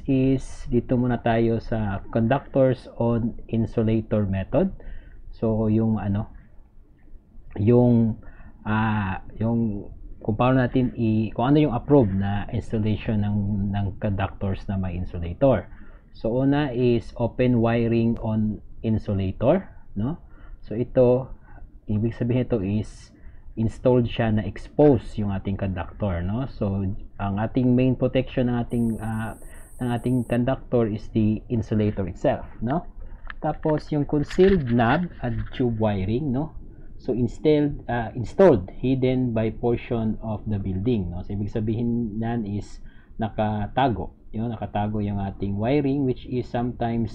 Next is dito muna tayo sa conductors on insulator method. So yung yung kung paano natin kung ano yung approved na installation ng conductors na may insulator. So una is open wiring on insulator, no? So ito, ibig sabihin ito is installed siya na expose yung ating conductor, no? So ang ating main protection ng ating conductor is the insulator itself, no? Tapos yung concealed knob at tube wiring, no? So installed hidden by portion of the building, no? So ibig sabihin nan is nakatago, nakatago yung ating wiring, which is sometimes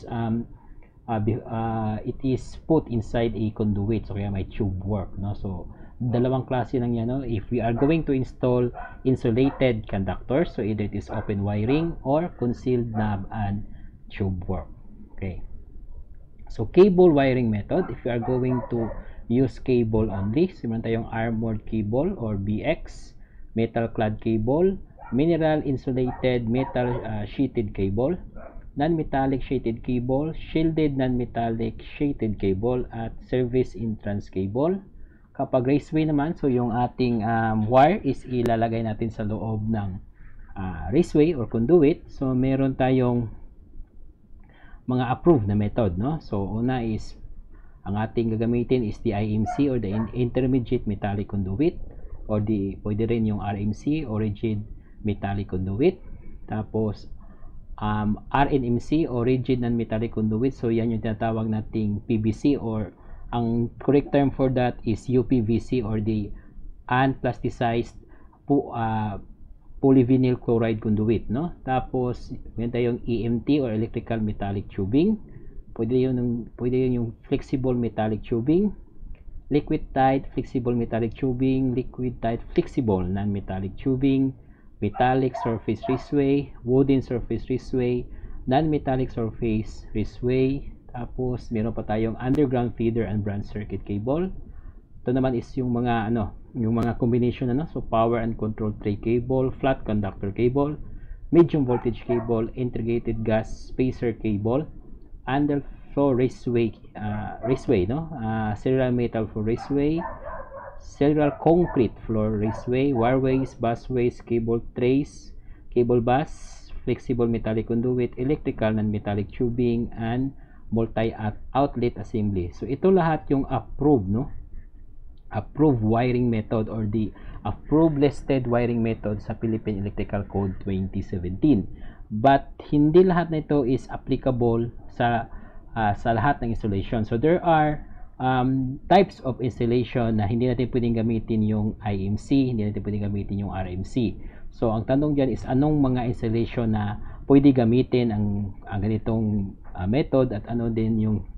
it is put inside a conduit, so kaya may tube work, no? So dalawang klase lang yan, no? If we are going to install insulated conductors, so either it is open wiring or concealed knob and tube work. Okay, so cable wiring method, if we are going to use cable only, so meron tayong armored cable or BX, metal clad cable, mineral insulated metal sheeted cable, non-metallic sheeted cable, shielded non-metallic sheeted cable, at service entrance cable. Kapag raceway naman, so yung ating wire is ilalagay natin sa loob ng raceway or conduit. So meron tayong mga approved na method, no? So una is ang ating gagamitin is the IMC or the intermediate metallic conduit, or pwede rin yung RMC or rigid metallic conduit. Tapos RNMC or rigid non-metallic conduit, so yan yung tinatawag nating PVC, or ang correct term for that is UPVC or the unplasticized polyvinyl chloride conduit, no? Tapos meron tayong EMT or electrical metallic tubing. Pwede yun yung flexible metallic tubing, liquid tight flexible metallic tubing, liquid tight flexible non-metallic tubing, metallic surface raceway, wooden surface raceway, non-metallic surface raceway. Tapos meron pa tayong underground feeder and branch circuit cable. Ito naman is yung mga yung mga combination so power and control tray cable, flat conductor cable, medium voltage cable, integrated gas spacer cable, underfloor raceway, serial metal floor raceway, serial concrete floor raceway, wireways, busways, cable trays, cable bus, flexible metallic conduit, electrical non-metallic tubing, and multi-outlet assembly. So ito lahat yung approved, approved wiring method or the approved listed wiring method sa Philippine Electrical Code 2017. But hindi lahat na ito is applicable sa lahat ng installation. So there are types of installation na hindi natin pwedeng gamitin yung IMC, hindi natin pwedeng gamitin yung RMC. So ang tanong diyan is anong mga installation na pwede gamitin ang ganitong method, at ano din yung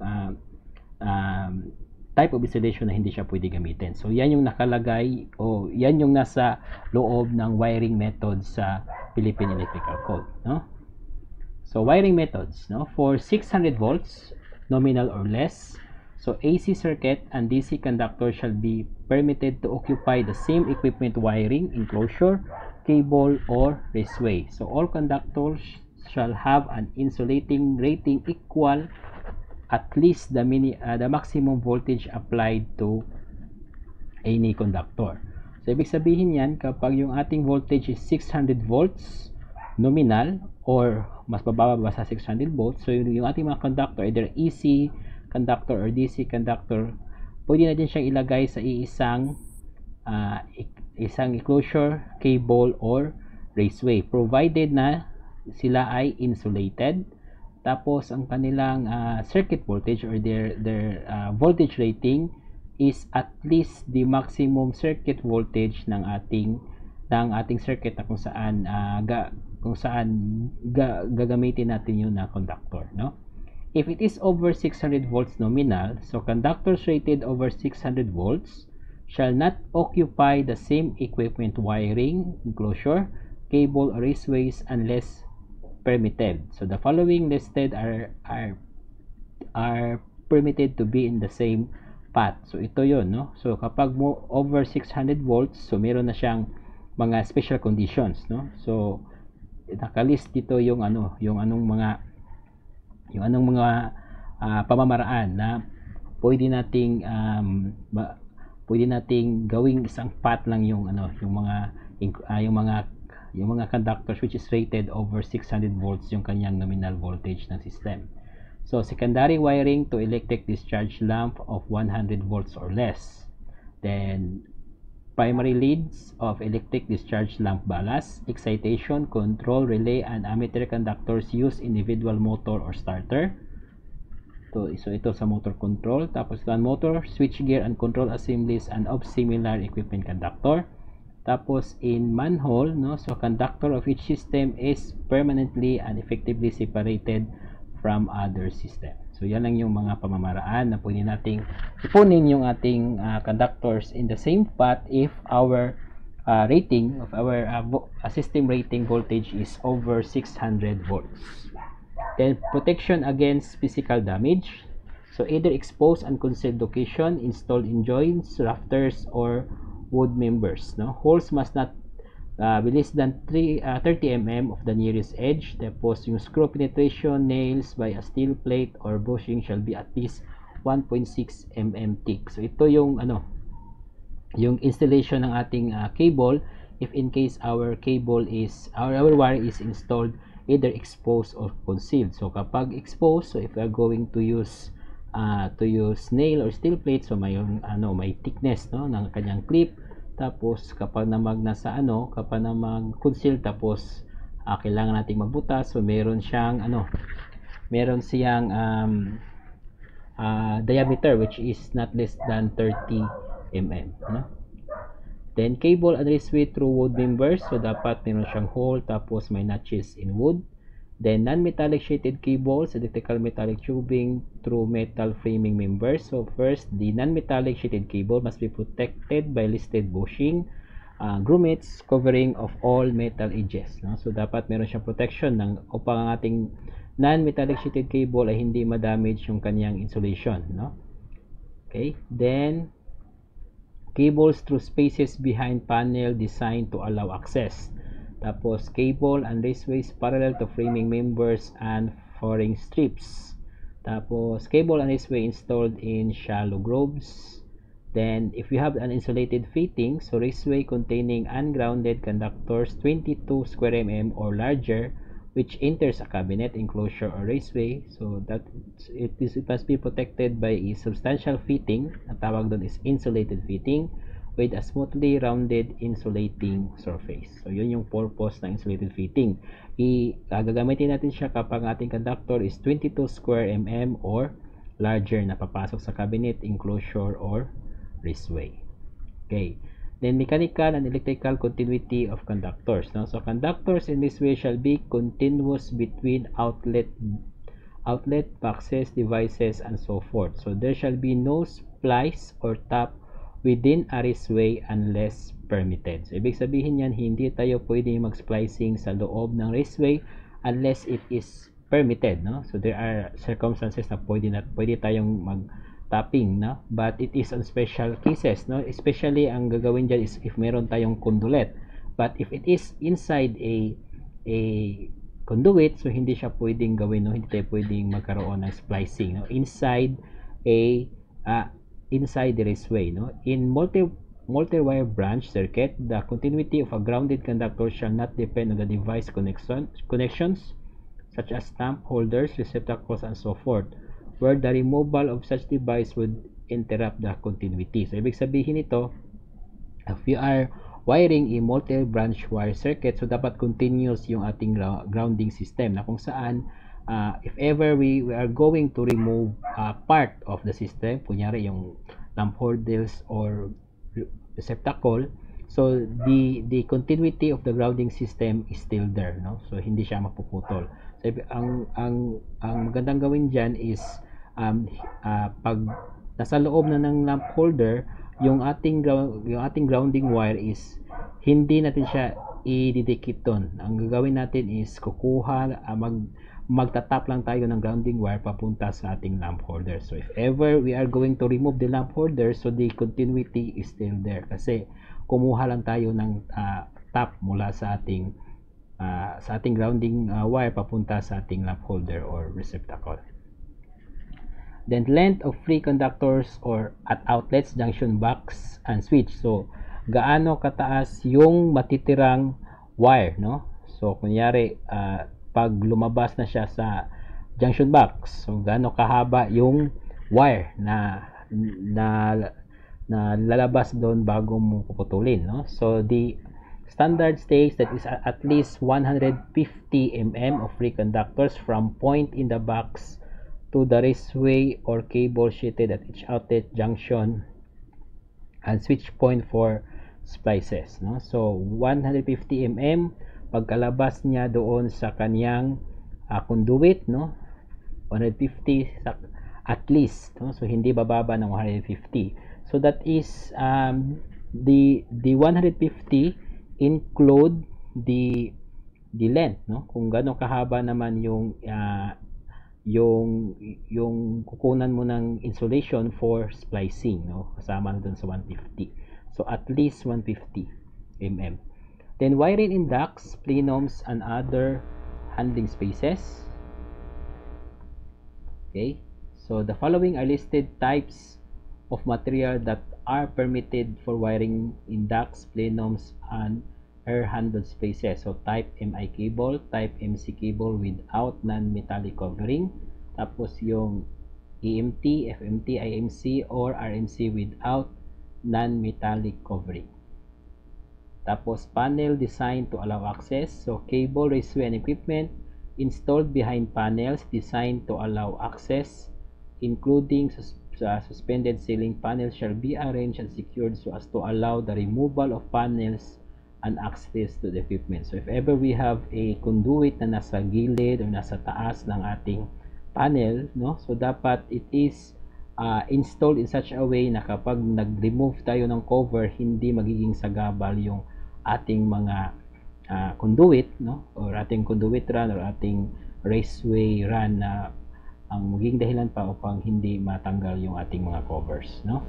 type of installation na hindi siya pwede gamitin. So yan yung nakalagay o yan yung nasa loob ng wiring method sa Philippine Electrical Code, So wiring methods, for 600 volts nominal or less, so AC circuit and DC conductor shall be permitted to occupy the same equipment wiring, enclosure, cable, or raceway. So all conductors shall have an insulating rating equal at least the maximum voltage applied to any conductor. So ibig sabihin yan, kapag yung ating voltage is 600 volts nominal or mas bababa ba sa 600 volts, so yung ating mga conductor, either AC conductor or DC conductor, pwede na din siyang ilagay sa isang enclosure, cable, or raceway, provided na sila ay insulated. Tapos ang kanilang circuit voltage or their voltage rating is at least the maximum circuit voltage ng ating circuit na kung saan gagamitin natin yung conductor, If it is over 600 volts nominal, so conductors rated over 600 volts shall not occupy the same equipment wiring, enclosure, cable, or raceways unless permitted. So the following listed are permitted to be in the same path. So ito yun, So kapag mo over 600 volts, so meron na siyang mga special conditions, So nakalist dito yung anong mga pamamaraan na pwede nating gawing isang path lang yung mga conductors which is rated over 600 volts yung kanyang nominal voltage ng system. So secondary wiring to electric discharge lamp of 100 volts or less. Then primary leads of electric discharge lamp ballast, excitation, control, relay, and ammeter conductors use individual motor or starter. So ito sa motor control. Tapos motor, switchgear, and control assemblies and of similar equipment conductor. Tapos in manhole, so conductor of each system is permanently and effectively separated from other system. So yan lang yung mga pamamaraan na pwede nating ipunin yung ating conductors in the same path if our rating of our system rating voltage is over 600 volts. Then protection against physical damage. So either exposed and concealed location, installed in joints, rafters, or wood members. Holes must not be less than 30 mm of the nearest edge. Tapos yung screw penetration nails by a steel plate or bushing shall be at least 1.6 mm thick. So ito yung yung installation ng ating cable if in case our wire is installed either exposed or concealed. So kapag exposed, so if we are going to use nail or steel plate, so may thickness ng kanyang clip. Tapos kapag concealed, tapos kailangan nating magbutas, so meron siyang diameter which is not less than 30 mm. Then cable and raceway through wood members, so dapat meron siyang hole, tapos may notches in wood. Then non-metallic sheeted cables, electrical metallic tubing through metal framing members. So first, the non-metallic sheeted cable must be protected by listed bushing, grommets covering of all metal edges. So dapat meron siyang protection upang ang ating non-metallic sheeted cable ay hindi ma-damage yung kanyang insulation. Okay, then cables through spaces behind panel designed to allow access. Tapos cable and raceways parallel to framing members and furring strips. Tapos cable and raceway installed in shallow grooves. Then if you have an insulated fitting, so raceway containing ungrounded conductors 22 square mm or larger which enters a cabinet enclosure or raceway, so that it must be protected by a substantial fitting. Ang tawag doon is insulated fitting with a smoothly rounded insulating surface. So yun yung purpose ng insulated fitting. Gagamitin natin siya kapag ating conductor is 22 square mm or larger na papasok sa cabinet, enclosure, or raceway. Okay. Then mechanical and electrical continuity of conductors. So conductors in this way shall be continuous between outlet, boxes, devices, and so forth. So there shall be no splice or tap within a raceway unless permitted. So ibig sabihin yan, hindi tayo pwede mag-splicing sa loob ng raceway unless it is permitted. So there are circumstances na pwede tayong mag-tapping, but it is on special cases. Especially ang gagawin dyan is if meron tayong conduit. But if it is inside a conduit, so hindi siya pwedeng gawin, hindi tayo pwedeng magkaroon ng splicing inside inside the raceway. In multi-wire branch circuit, the continuity of a grounded conductor shall not depend on the device connections such as stamp holders, receptacles, and so forth, where the removal of such device would interrupt the continuity. So ibig sabihin nito, if you are wiring a multi-branch wire circuit, so dapat continuous yung ating grounding system, na kung saan if ever we are going to remove part of the system, kunyari yung lamp holders or receptacle, so the continuity of the grounding system is still there, so hindi siya mapuputol. So ang magandang gawin dyan is pag nasa loob na ng lamp holder, yung ating grounding wire is hindi natin siya i-didikit doon. Ang gagawin natin is kukuha magtatap lang tayo ng grounding wire papunta sa ating lamp holder. So if ever we are going to remove the lamp holder, so the continuity is still there kasi kumuha lang tayo ng tap mula sa ating sa ating grounding wire papunta sa ating lamp holder or receptacle. Then length of free conductors or at outlets, junction box, and switch. So gaano kataas yung matitirang wire, no? So kunyari pag lumabas na siya sa junction box, so gaano kahaba yung wire na lalabas doon bago mo puputulin, no? So the standard states that is at least 150 mm of free conductors from point in the box to the raceway or cable sheeted at each outlet, junction, and switch point for splices, no? So 150 mm pagkalabas niya doon sa kanyang conduit, no? 150 at least, no? So hindi bababa ng 150. So that is the 150 include the length, no? Kung gaano kahaba naman yung kukunan mo ng insulation for splicing, no? Kasama na dun sa 150. So at least 150 mm. Then wiring in ducts, plenums, and other handling spaces. Okay, so the following are listed types of material that are permitted for wiring in ducts, plenums, and air-handled spaces. So type MI cable, type MC cable without non-metallic covering, tapos yung EMT, FMT, IMC, or RMC without non-metallic covering. Tapos panel designed to allow access. So cable, raceway, and equipment installed behind panels designed to allow access, including suspended ceiling panels, shall be arranged and secured so as to allow the removal of panels and access to the equipment. So if ever we have a conduit na nasa gilid o nasa taas ng ating panel, no? So dapat it is installed in such a way na kapag nag-remove tayo ng cover, hindi magiging sagabal yung ating mga conduit, no? Or ating conduit run or ating raceway run na ang magiging dahilan pa upang hindi matanggal yung ating mga covers, no?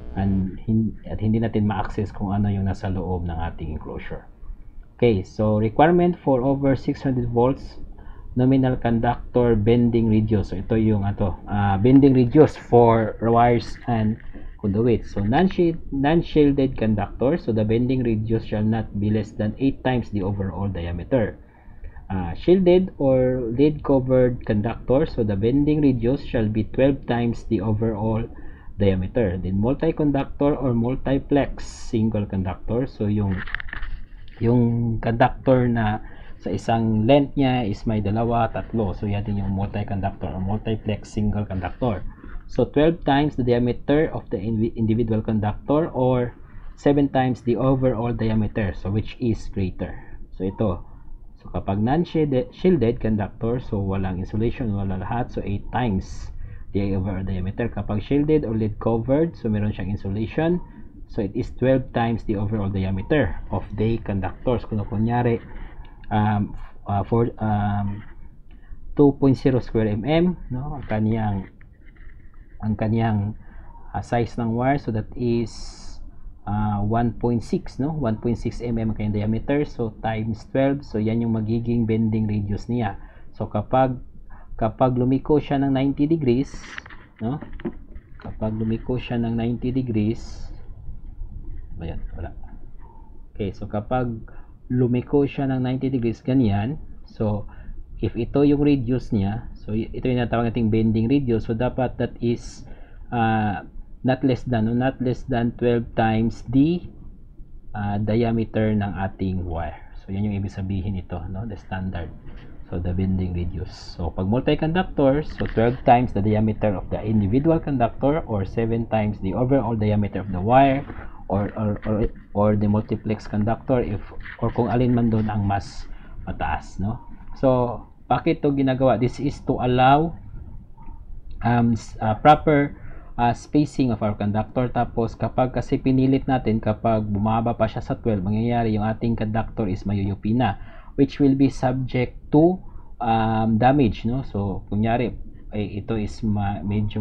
At hindi natin ma-access kung ano yung nasa loob ng ating enclosure. Okay, so requirement for over 600 volts nominal conductor bending radius. So ito yung bending radius for wires and conduits. So non-shielded conductor, so the bending radius shall not be less than 8 times the overall diameter. Shielded or lead covered conductor, so the bending radius shall be 12 times the overall diameter. Then multi-conductor or multiplex single conductor, so yung conductor na sa isang length niya is may dalawa, tatlo, so yan din yung multi-conductor or multiplex single conductor. So 12 times the diameter of the individual conductor or 7 times the overall diameter, so which is greater. So ito, so kapag non-shielded conductor, so walang insulation, wala lahat, so 8 times the overall diameter. Kapag shielded or lead covered, so meron siyang insulation, so it is 12 times the overall diameter of the conductors. Kung kunyari 2.0 square mm, no, ang kanyang size ng wire, so that is 1.6, no, 1.6 mm ang kanyang diameter, so times 12, so yan yung magiging bending radius niya. So kapag lumiko siya ng 90 degrees, no, kapag lumiko siya ng 90 degrees, ayan, wala. Okay, so kapag lumiko siya ng 90 degrees, ganyan, so if ito yung radius niya, so ito yung natawag nating bending radius, so dapat that is not less than 12 times the diameter ng ating wire. So yan yung ibig sabihin nito, no, the standard. So the bending radius. So pag multi-conductor, so 12 times the diameter of the individual conductor or 7 times the overall diameter of the wire or the multiplex conductor, or kung alin man doon ang mas mataas, no. So bakit to ginagawa? This is to allow proper spacing of our conductor. Tapos kapag kasi pinilit natin, kapag bumaba pa siya sa 12, mangyayari yung ating conductor is mayuyupi na, which will be subject to damage, no. So kunyari ito is medyo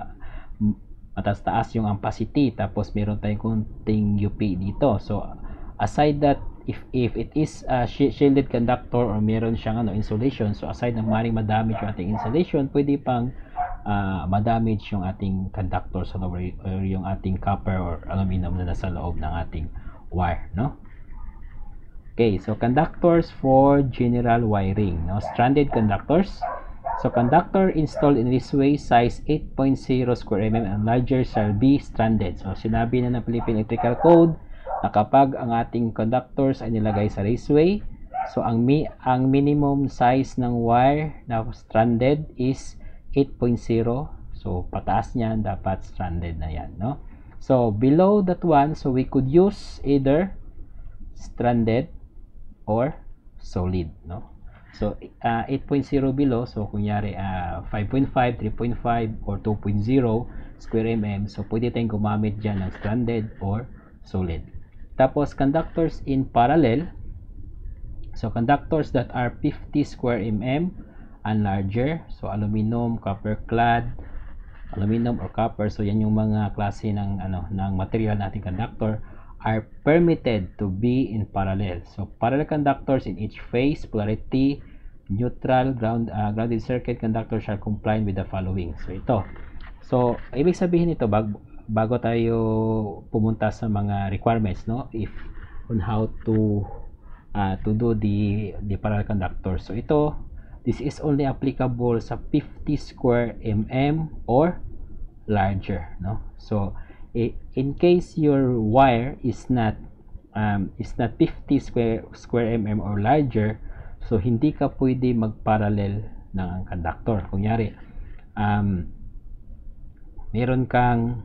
mataas-taas yung ampacity, tapos meron tayong kunting UP dito, so aside that, if it is a shielded conductor or meron siyang insulation, so aside na maring madamage yung ating insulation, pwede pang madamage yung ating conductor sa loob, or yung ating copper or aluminum na nasa loob ng ating wire, no? Okay, so conductors for general wiring, no? Stranded conductors. So conductor installed in this way, size 8.0 square mm and larger shall be stranded. So sinabi na ng Philippine Electrical Code na kapag ang ating conductors ay nilagay sa raceway, so ang minimum size ng wire na stranded is 8.0. So pataas niyan dapat stranded na yan, no? So below that one, so we could use either stranded or solid, no? So 8.0 below, so kunyari 5.5, 3.5 or 2.0 square mm, so pwede tayong gumamit dyan ng stranded or solid. Tapos conductors in parallel, so conductors that are 50 square mm and larger, so aluminum, copper clad, aluminum or copper, so yan yung mga klase ng ng material nating conductor, are permitted to be in parallel. So parallel conductors in each phase, polarity, neutral, grounded circuit conductor shall comply with the following. So ito. So ibig sabihin nito, bago tayo pumunta sa mga requirements, no, if on how to do the parallel conductor. So ito, this is only applicable sa 50 square mm or larger, no? So in case your wire is not 50 square mm or larger, so hindi ka pwede magparallel ng conductor. Kunyari meron kang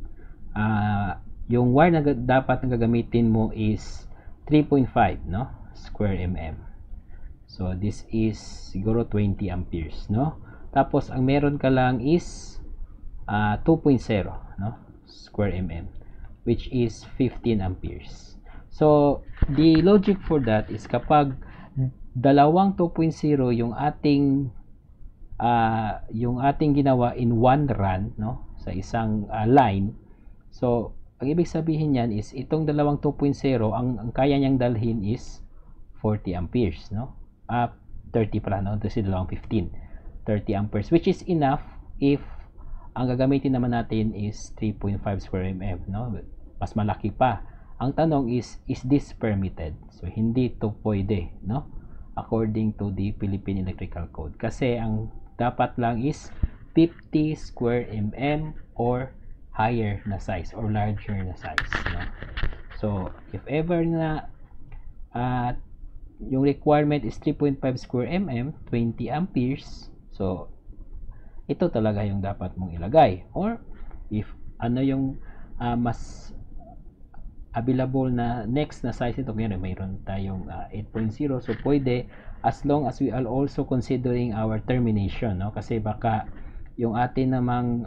yung wire na dapat gagamitin mo is 3.5, no, square mm. So this is siguro 20 amperes, no? Tapos ang meron ka lang is 2.0, no, square mm, which is 15 amperes. So the logic for that is kapag dalawang 2.0 yung ating ginawa in one run, no, sa isang line, so ang ibig sabihin niyan is itong dalawang 2.0 ang kaya niyang dalhin is 40 amperes, no, 30 pala, no, kasi dalawang 15, 30 amperes, which is enough if ang gagamitin naman natin is 3.5 square mm, no? Mas malaki pa. Ang tanong is this permitted? So hindi to pwede, no, according to the Philippine Electrical Code, kasi ang dapat lang is 50 square mm or higher na size or larger na size, no? So if ever na yung requirement is 3.5 square mm, 20 amperes, so ito talaga yung dapat mong ilagay. Or if yung mas available na next na size ito, ngayon mayroon tayong 8.0, so pwede, as long as we are also considering our termination, no? Kasi baka yung atin namang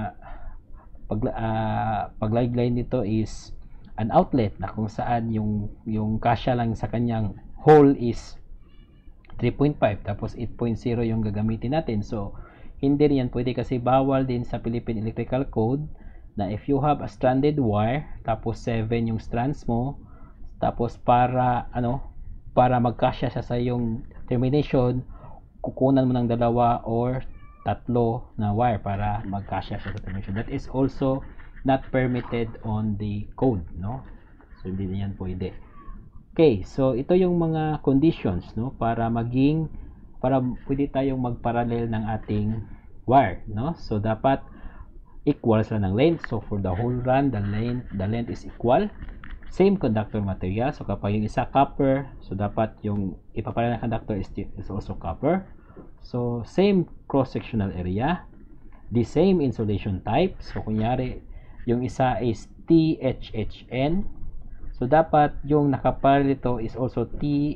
paglaylay nito is an outlet na kung saan yung kasya lang sa kanyang hole is 3.5 tapos 8.0 yung gagamitin natin. So hindi rin yan pwede, kasi bawal din sa Philippine Electrical Code na if you have a stranded wire tapos 7 yung strands mo, tapos para magkasya siya sa yung termination, kukunan mo ng 2 or 3 na wire para magkasya siya sa termination. That is also not permitted on the code, no? So hindi yan pwede. Okay, so ito yung mga conditions, no, para pwede tayong magparallel ng ating wire, no? So dapat equal sila ng length. So for the whole run, the length is equal. Same conductor material. So kapag yung isa copper, so dapat yung ipaparallel na conductor is also copper. So same cross-sectional area, the same insulation type. So kunyari yung isa is THHN, so dapat yung nakaparallel ito is also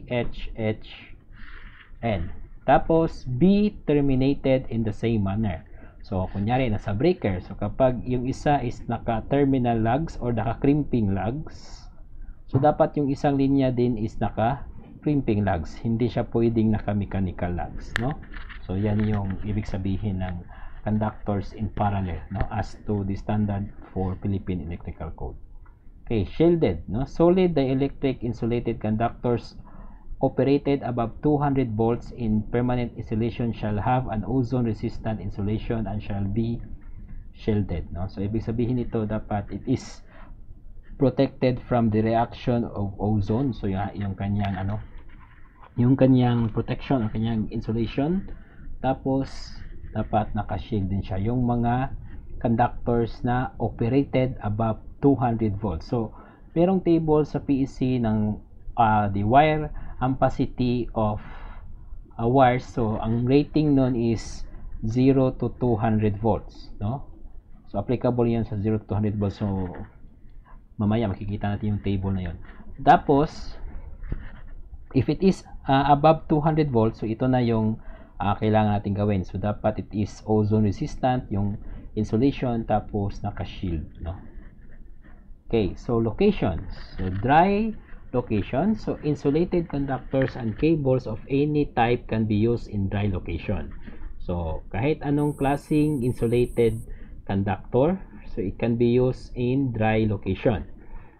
THHN. Tapos be terminated in the same manner. So kunyari nasa breaker, so kapag yung isa is naka-terminal lugs or naka-crimping lugs, so dapat yung isang linya din is naka-crimping lugs. Hindi siya pwedeng naka-mechanical lugs, no? So yan yung ibig sabihin ng conductors in parallel, no, as to the standard for Philippine Electrical Code. Okay, shielded, no? Solid dielectric insulated conductors operated above 200 volts in permanent insulation shall have an ozone resistant insulation and shall be shielded, no? So ibig sabihin nito, dapat it is protected from the reaction of ozone. So yung kanyang yung kanyang protection, yung kanyang insulation. Tapos dapat naka-shield din siya yung mga conductors na operated above 200 volts. So merong table sa PEC ng the wire ampacity of wires. So ang rating nun is 0 to 200 volts, no? So applicable yan sa 0 to 200 volts. So mamaya makikita natin yung table na yun. Tapos if it is above 200 volts, so ito na yung kailangan natin gawin. So dapat it is ozone resistant yung insulation, tapos naka-shield, no? Okay, so locations. So dry location. So insulated conductors and cables of any type can be used in dry location. So kahit anong klaseng insulated conductor, so it can be used in dry location.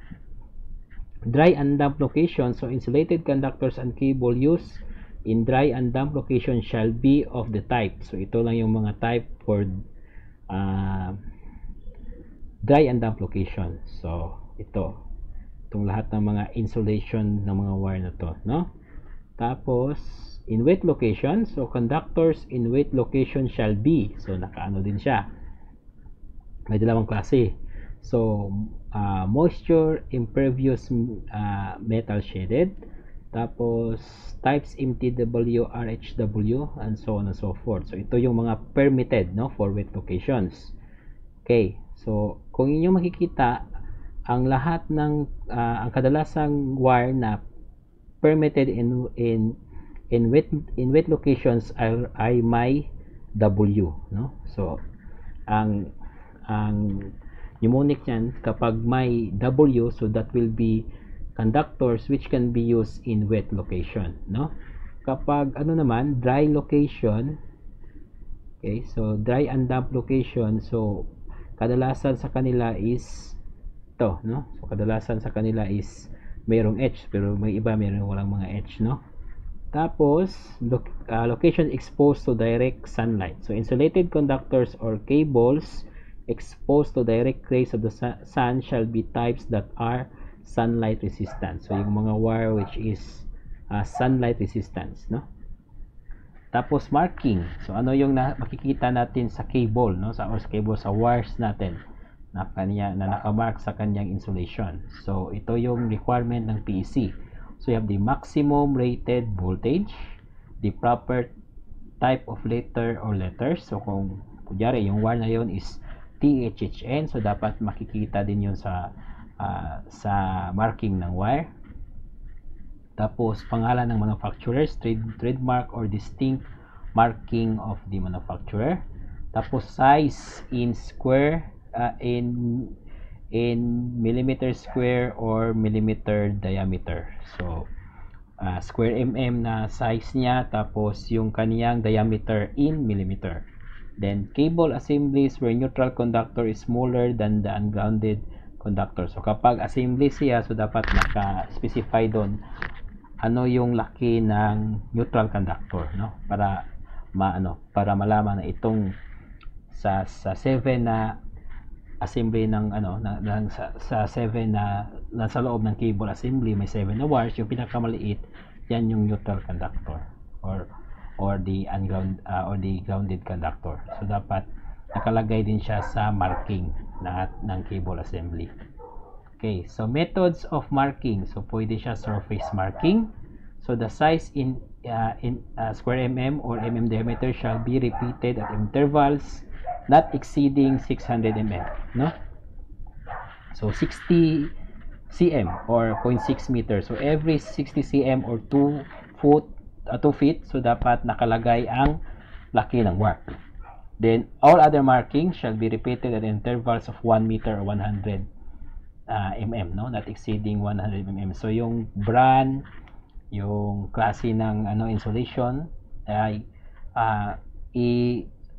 Dry and damp location. So insulated conductors and cable used in dry and damp location shall be of the type. So ito lang yung mga type for dry and damp location. So itong lahat ng mga insulation ng mga wire na to, no? Tapos in wet location, so conductors in wet location shall be, so nakaano din siya, may dalawang klase. So moisture impervious metal shaded, tapos types MTW, RHW, and so on and so forth. So ito yung mga permitted, no, for wet locations. Okay, so kung inyong makikita, ang lahat ng ang kadalasang wire na permitted in wet locations ay may W, no? So ang mnemonic niyan, kapag may W, so that will be conductors which can be used in wet location, no? Kapag naman, dry location, okay, so dry and damp location, so kadalasan sa kanila is to, no? So kadalasan sa kanila is mayroong H, pero may iba mayroong walang mga H, no? Tapos location exposed to direct sunlight. So insulated conductors or cables exposed to direct rays of the sun shall be types that are sunlight resistant. So yung mga wire which is sunlight resistance, no? Tapos marking. So ano yung makikita natin sa cable, no? Sa cable, sa wires natin na nakamark sa kanyang insulation. So ito yung requirement ng PEC. So you have the maximum rated voltage, the proper type of letter or letters. So kung kunyari yung wire na yon is THHN, so dapat makikita din yun sa marking ng wire. Tapos pangalan ng manufacturers, trademark or distinct marking of the manufacturer. Tapos size in square, in millimeter square or millimeter diameter. So square mm na size niya, tapos yung kaniyang diameter in millimeter. Then cable assemblies where neutral conductor is smaller than the ungrounded conductor. So kapag assembly siya, so dapat naka-specify doon ano yung laki ng neutral conductor, no? Para malaman na itong sa 7 na assembly ng sa 7 na nasa loob ng cable assembly, may 7 na wires, yung pinakamaliit yan yung neutral conductor or the grounded conductor. So dapat nakalagay din siya sa marking ng cable assembly. Okay, so methods of marking. So pwede siya surface marking. So the size in square mm or diameter shall be repeated at intervals not exceeding 600 mm, no? So 60 cm or 0.6 meter. So every 60 cm or 2 feet, so dapat nakalagay ang laki ng wire. Then all other markings shall be repeated at intervals of 1 meter or 100 mm, no? Not exceeding 100 mm. So yung brand, yung klase ng insulation ay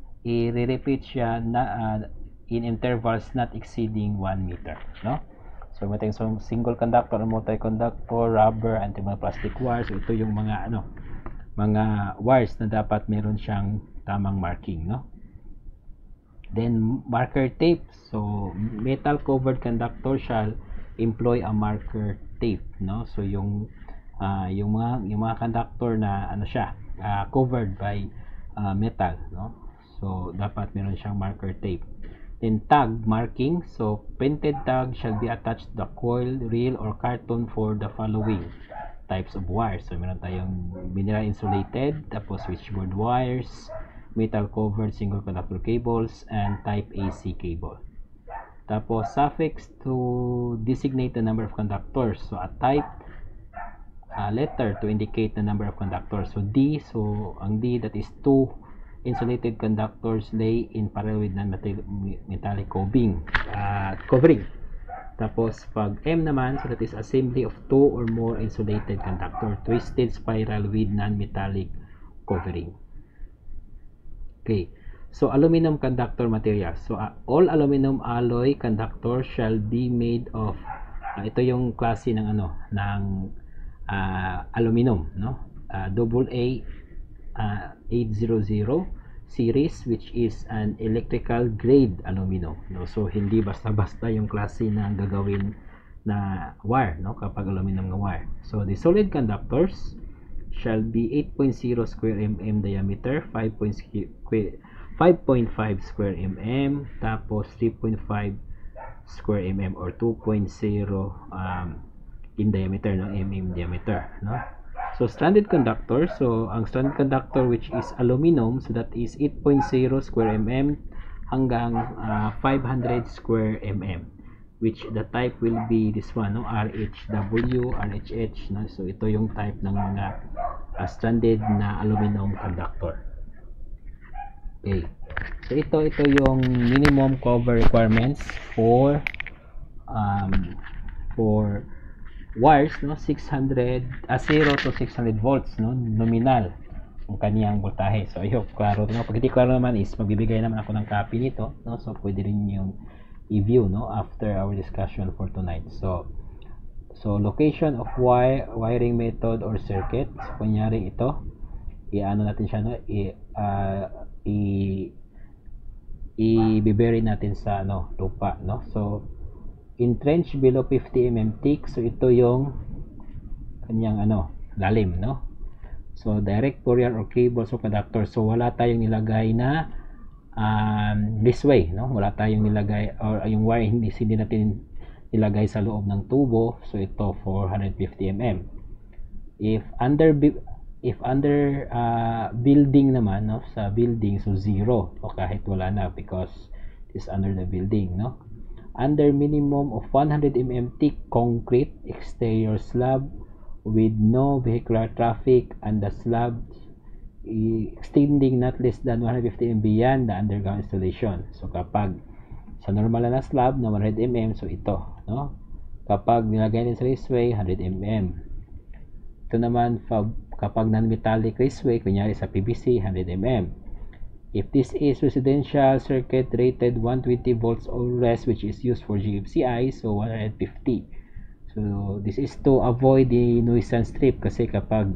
i-repeat siya na in intervals not exceeding 1 meter, no? So may tayong single conductor, multi-conductor, rubber, and mga plastic wires. So ito yung mga mga wires na dapat meron siyang tamang marking, no? Then marker tape. So metal covered conductor shall employ a marker tape, no? So yung mga conductor na siya, covered by metal, no? So dapat meron siyang marker tape. Then tag marking. So printed tag shall be attached to the coil, reel, or carton for the following types of wires. So meron tayong mineral insulated, tapos switchboard wires, metal covered single conductor cables, and type AC cable. Tapos suffix to designate the number of conductors. So a type letter to indicate the number of conductors. So D, so ang D, that is 2 insulated conductors lay in parallel with non-metallic covering. Tapos pag M naman, so that is assembly of 2 or more insulated conductor twisted spiral with non-metallic covering. Okay, so aluminum conductor material. So all aluminum alloy conductor shall be made of ito yung klase ng aluminum, no? AA 800 series, which is an electrical grade aluminum, no? So hindi basta-basta yung klase na gagawin na wire, no, kapag aluminum na wire. So the solid conductors shall be 8.0 square mm diameter, 5.5 square mm, tapos 3.5 square mm or 2.0 in diameter, no, mm diameter, no? So stranded conductor, so ang stranded conductor which is aluminum, so that is 8.0 square mm hanggang 500 square mm, which the type will be this one, no, RHW, RHH, no? So ito yung type ng mga stranded na aluminum conductor. Okay, so ito yung minimum cover requirements for wires, no, 0 to 600 volts, no, nominal ang kaniyang voltahe. So I hope klaro, no? Pag hindi klaro naman is magbibigay naman ako ng copy nito, no? So pwede rin yung i-view, no, after our discussion for tonight. So location of wiring method or circuit. So kunyari ito, i-ano natin siya, no, i-bury natin sa lupa, no? So entrenched below 50 mm thick. So ito yung kanyang lalim, no? So direct courier or cable or conductor. So wala tayong nilagay na this way, no? Wala tayong nilagay, or yung wire hindi natin nilagay sa loob ng tubo. So ito 450 mm. If under building naman, no, sa building, so 0 o kahit wala na because it's under the building, no? Under minimum of 100 mm thick concrete exterior slab with no vehicular traffic, and the slab extending not less than 150 mm beyond the underground installation. So kapag sa normal na slab na 100 mm, so ito, no? Kapag nilagay din sa raceway, 100 mm. Ito naman kapag non-metallic raceway, kunyari sa PVC, 100 mm. If this is residential circuit rated 120 volts or less, which is used for GFCI, so 150. So this is to avoid the nuisance strip, kasi kapag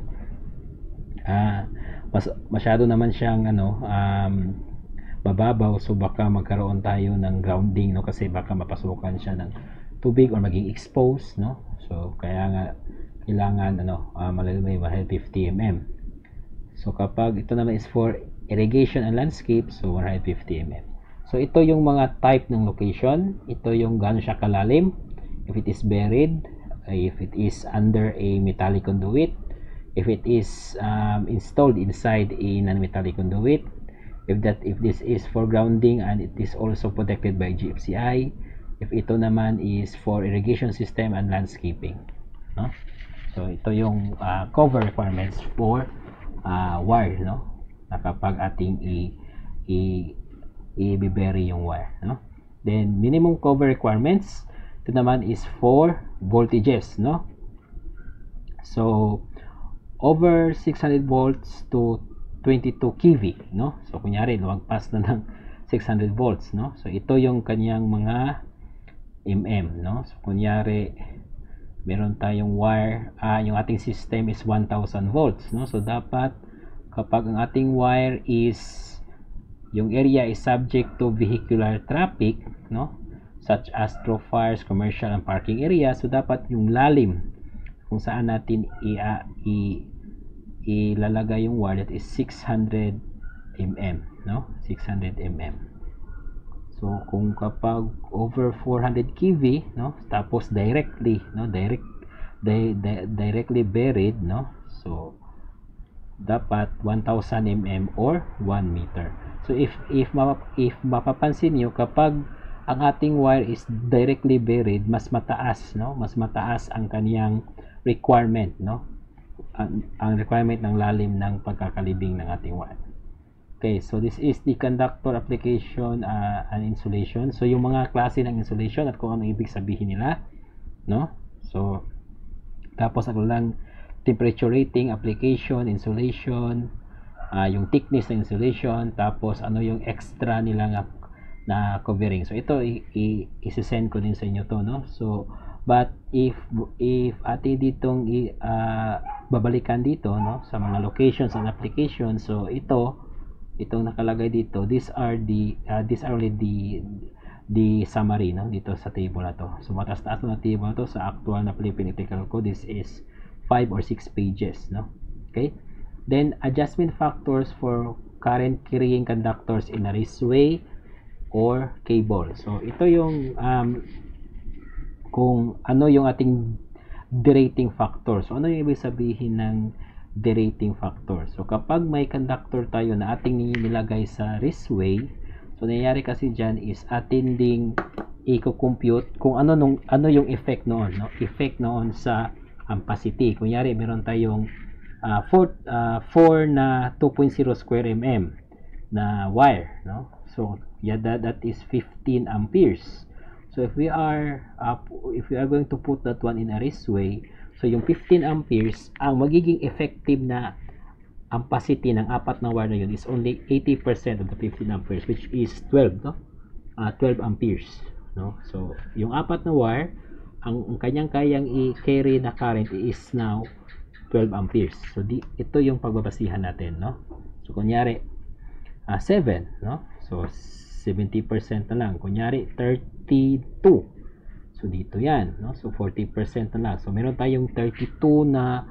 masyado naman siyang mababaw, so baka magkaroon tayo ng grounding, no, kasi baka mapasukan siya ng tubig or maging exposed, no? So kaya nga kailangan malalimay 150 mm. So kapag ito naman is for irrigation and landscape, so 150 mm. So ito yung mga type ng location. Ito yung gaano siya kalalim, if it is buried, if it is under a metallic conduit, if it is installed inside a non-metallic conduit, if this is for grounding and it is also protected by GFCI, if ito naman is for irrigation system and landscaping, no? So ito yung cover requirements for wire, no, na kapag ating i-bury yung wire, no? Then minimum cover requirements, ito naman is for voltages, no? So over 600 volts to 22 kV, no? So kunyari lumagpas na ng 600 volts, no? So ito yung kanyang mga mm, no? So kunyari meron tayong wire, yung ating system is 1000 volts, no? So dapat kapag ang ating wire is yung area is subject to vehicular traffic, no? Such as thoroughfares, commercial and parking area, so dapat yung lalim kung saan natin ilalagay yung wire, that is 600 mm, no? 600 mm. So kung kapag over 400 kV, no, tapos directly, no, directly buried, no, so dapat 1000 mm or 1 meter. So if mapapansin niyo, kapag ang ating wire is directly buried, mas mataas, no, mas mataas ang kaniyang requirement, no, ang requirement ng lalim ng pagkakalibing ng ating wire. Okay, so this is the conductor application and insulation. So yung mga klase ng insulation at kung ano ibig sabihin nila, no? So tapos ang lang temperature rating, application, insulation, yung thickness ng insulation, tapos ano yung extra nila na covering. So ito i-send ko din sa inyo to, no? So but if atin ditong babalikan dito, no, sa mga locations and applications, so itong nakalagay dito, these are only the summary, no, dito sa table na to. So mataas-taas na table na to sa actual na Philippine Electrical Code. This is 5 or 6 pages, no. Okay, then adjustment factors for current carrying conductors in a raceway or cable. So ito yung kung ano yung ating derating factor. So ano yung ibig sabihin ng derating factor? So kapag may conductor tayo na ating nilagay sa raceway, so nangyayari kasi dyan is atin ding i-compute kung ano yung effect noon, no? Effect noon sa ampacity. Kunyari meron tayong 4 na 2.0 square mm na wire, no? So yeah, that is 15 amperes. So if we are going to put that one in a raceway, so yung 15 amperes, ang magiging effective na ampacity ng apat na wire na yun is only 80% of the 15 amperes, which is 12, no? 12 amperes, no? So yung apat na wire, ang kanyang kayang i-carry na current is now 12 amperes. So ito yung pagbabasihan natin, no? So kunyari 7, no? So 70% na lang. Kunyari 32. So dito yan, no? So 40% na lang. So meron tayong 32 na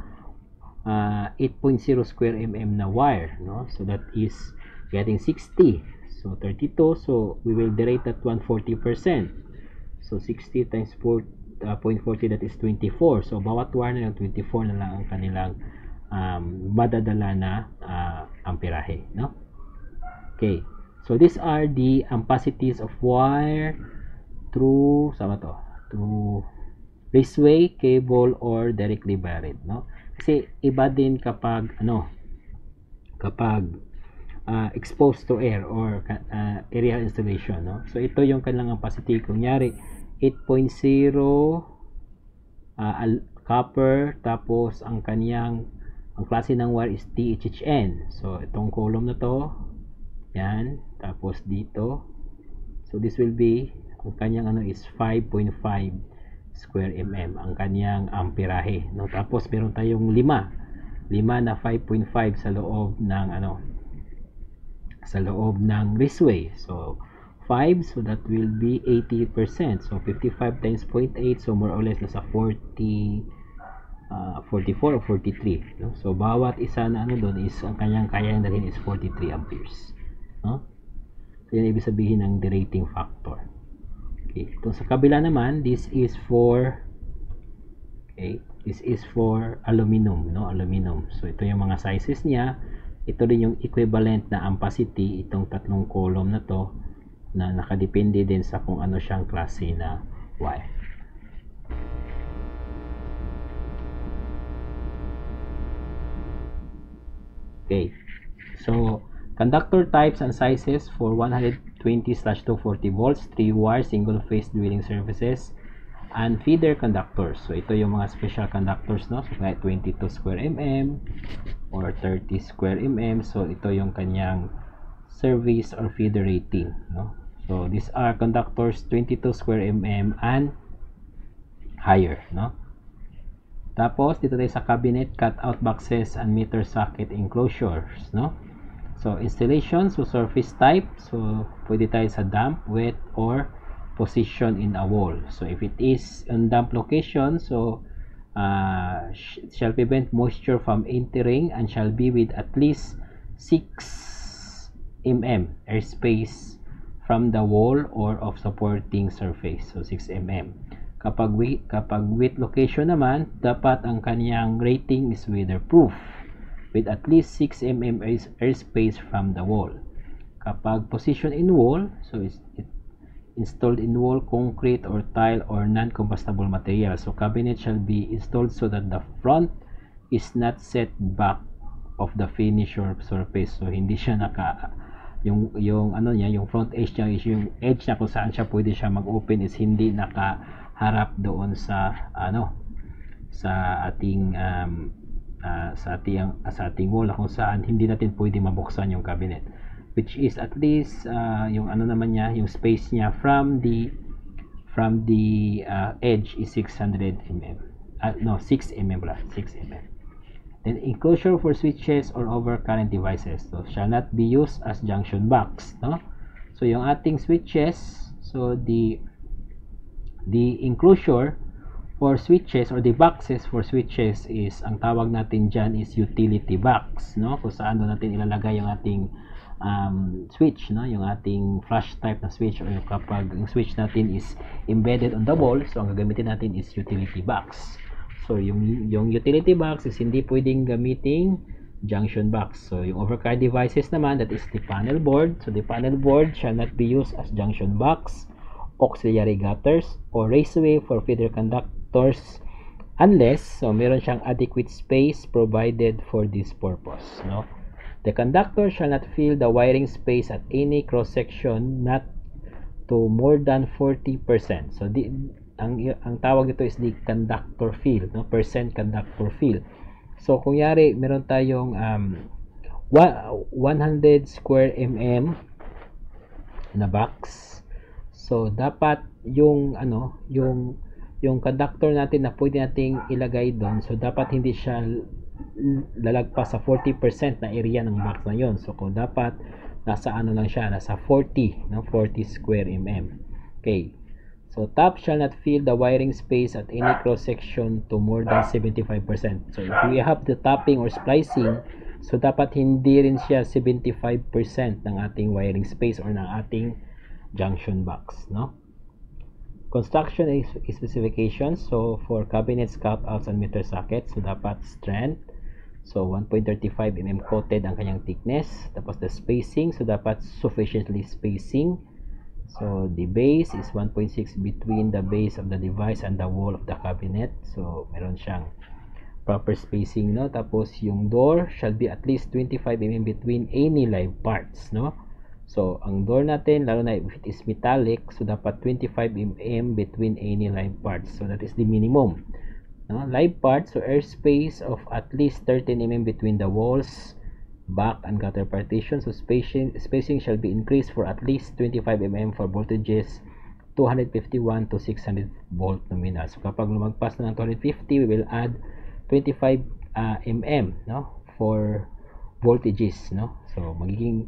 8.0 square mm na wire, no? So that is getting 60. So 32, so we will derate that 140%. So 60 times 0.40, that is 24. So bawat wire na lang 24 na lang ang kanilang madadala na amperahe, no? Okay. So these are the ampacities of wire through raceway, cable, or directly buried, no? Kasi iba din kapag exposed to air or aerial installation, no? So ito yung kanilang ampacity. Kunyari 8.0 copper, tapos ang klase ng wire is THHN. So itong column na to, yan, tapos dito, so this will be, ang kanyang is 5.5 square mm ang kanyang amperahe, no? Tapos meron tayong 5 na 5.5 sa loob ng raceway. So 5, so that will be 80%. So 55 times 0.8, so more or less nasa 44 or 43, no? So bawat isa na doon is ang kanyang kayang dalhin is 43 amperes, no? So yan ibig sabihin ng derating factor. Okay, ito sa kabila naman, this is for aluminum, no? Aluminum. So ito yung mga sizes niya. Ito din yung equivalent na ampacity, itong tatlong column na to, na nakadepende din sa kung ano siyang klase na wire. Okay, so conductor types and sizes for 120/240 volts, 3 wire single phase dwelling services, and feeder conductors. So ito yung mga special conductors, no? So like 22 square mm or 30 square mm. So ito yung kanyang service or feeder rating, no? So So these are conductors 22 square mm and higher, no? Tapos dito tayo sa cabinet, cutout boxes and meter socket enclosures, no? So installation, so surface type, so pwede tayo sa damp, wet, or position in a wall. So if it is on damp location, so shall prevent moisture from entering and shall be with at least 6 mm airspace from the wall or of supporting surface. So 6 mm. Kapag wet location naman, dapat ang kanyang rating is weatherproof with at least 6 mm airspace from the wall. Kapag position in wall, so it installed in wall, concrete or tile or non-combustible material. So cabinet shall be installed so that the front is not set back of the finish or surface. So hindi siya yung ano niya, yung front edge niya is yung edge niya kung saan siya pwede siya mag-open is hindi nakaharap doon sa sa ating sa ating wall kung saan hindi natin pwede mabuksan yung cabinet, which is at least yung ano naman niya, yung space niya from the edge is 600 mm. 6 mm pala, 6 mm. Then enclosure for switches or overcurrent devices, so shall not be used as junction box, no? So yung ating switches, so the enclosure for switches or the boxes for switches is, ang tawag natin dyan is utility box, no? Kung saan doon natin ilalagay yung ating switch, no? Yung ating flash type na switch, or kapag yung switch natin is embedded on the wall, so ang gagamitin natin is utility box. So yung utility box is hindi pwedeng gamiting junction box. So yung overcurrent devices naman, that is the panel board. So the panel board shall not be used as junction box, auxiliary gutters, or raceway for feeder conductors unless so meron siyang adequate space provided for this purpose, no? The conductor shall not fill the wiring space at any cross section not to more than 40%. So ang tawag nito is the conductor fill, no? Percent conductor fill. So kung yari meron tayong 100 square mm na box, so dapat yung yung conductor natin na pwede nating ilagay doon, so dapat hindi siya lalagpas sa 40% na area ng box na yon. So kung dapat nasa lang siya, nasa 40, no? 40 square mm. Okay. So top shall not fill the wiring space at any cross section to more than 75%. So if we have the topping or splicing, so dapat hindi rin siya 75% ng ating wiring space or ng ating junction box, no? Construction specifications. So for cabinets, cutouts, and meter sockets, so dapat strength, so 1.35 mm coated ang kanyang thickness. Tapos the spacing, so dapat sufficiently spacing. So the base is 1.6 between the base of the device and the wall of the cabinet. So meron siyang proper spacing, no? Tapos yung door shall be at least 25 mm between any live parts, no? So ang door natin, lalo na if it is metallic, so dapat 25 mm between any live parts. So that is the minimum, no? Live parts, so airspace of at least 13 mm between the walls, back, and gutter partition. So spacing shall be increased for at least 25 mm for voltages 251 to 600 volt nominal. So kapag lumagpas na ng 250, we will add 25 mm, no, for voltages, no? So magiging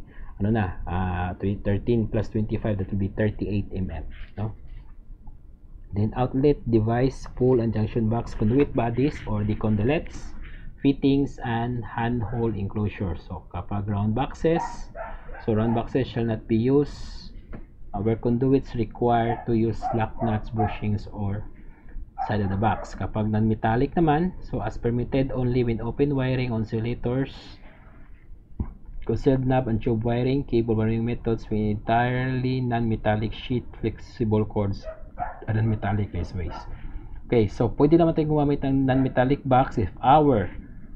13 plus 25, that will be 38 mm, no? Then outlet, device, pull, and junction box conduit bodies or the conduits, fittings, and handhold enclosure. So kapag round boxes, so round boxes shall not be used where conduits require to use lock nuts, bushings, or side of the box. Kapag non-metallic naman, so as permitted only when open wiring, insulators, concealed knob and tube wiring, cable wiring methods with entirely non-metallic sheet, flexible cords, and non-metallic raceways. Okay, so pwede naman tayong gumamit ng non-metallic box if our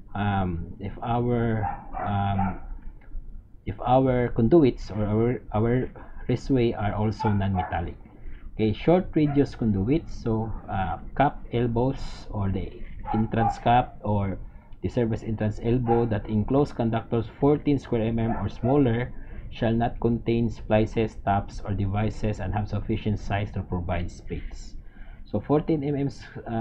conduits or our raceway are also non-metallic. Okay, short radius conduits, so cap elbows or the entrance cap or the service entrance elbow that enclose conductors 14 square mm or smaller shall not contain splices, tabs, or devices and have sufficient size to provide space. So 14 mm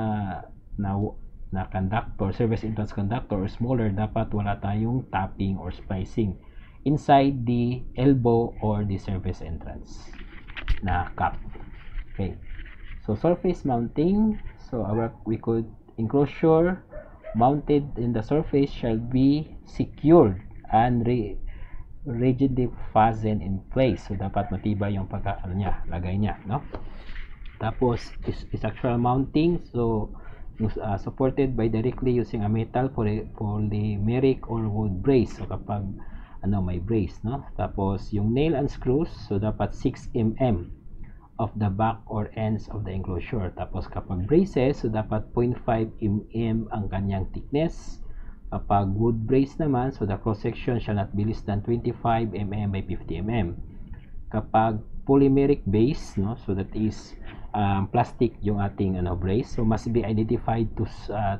na conductor, service entrance conductor or smaller, dapat wala tayong tapping or splicing inside the elbow or the service entrance na cap. Okay. So surface mounting, so we could enclosure mounted in the surface shall be secured and rigidly fastened in place. So dapat matibay yung lagay niya, no? Tapos structural mounting, so supported by directly using a metal polymeric or wood brace. So kapag may brace, no? Tapos yung nail and screws, so dapat 6 mm of the back or ends of the enclosure. Tapos kapag braces, so dapat 0.5 mm ang kanyang thickness. Kapag wood brace naman, so the cross section shall not be less than 25 mm by 50 mm. Kapag polymeric base, no, so that is plastic yung ating brace, so must be identified to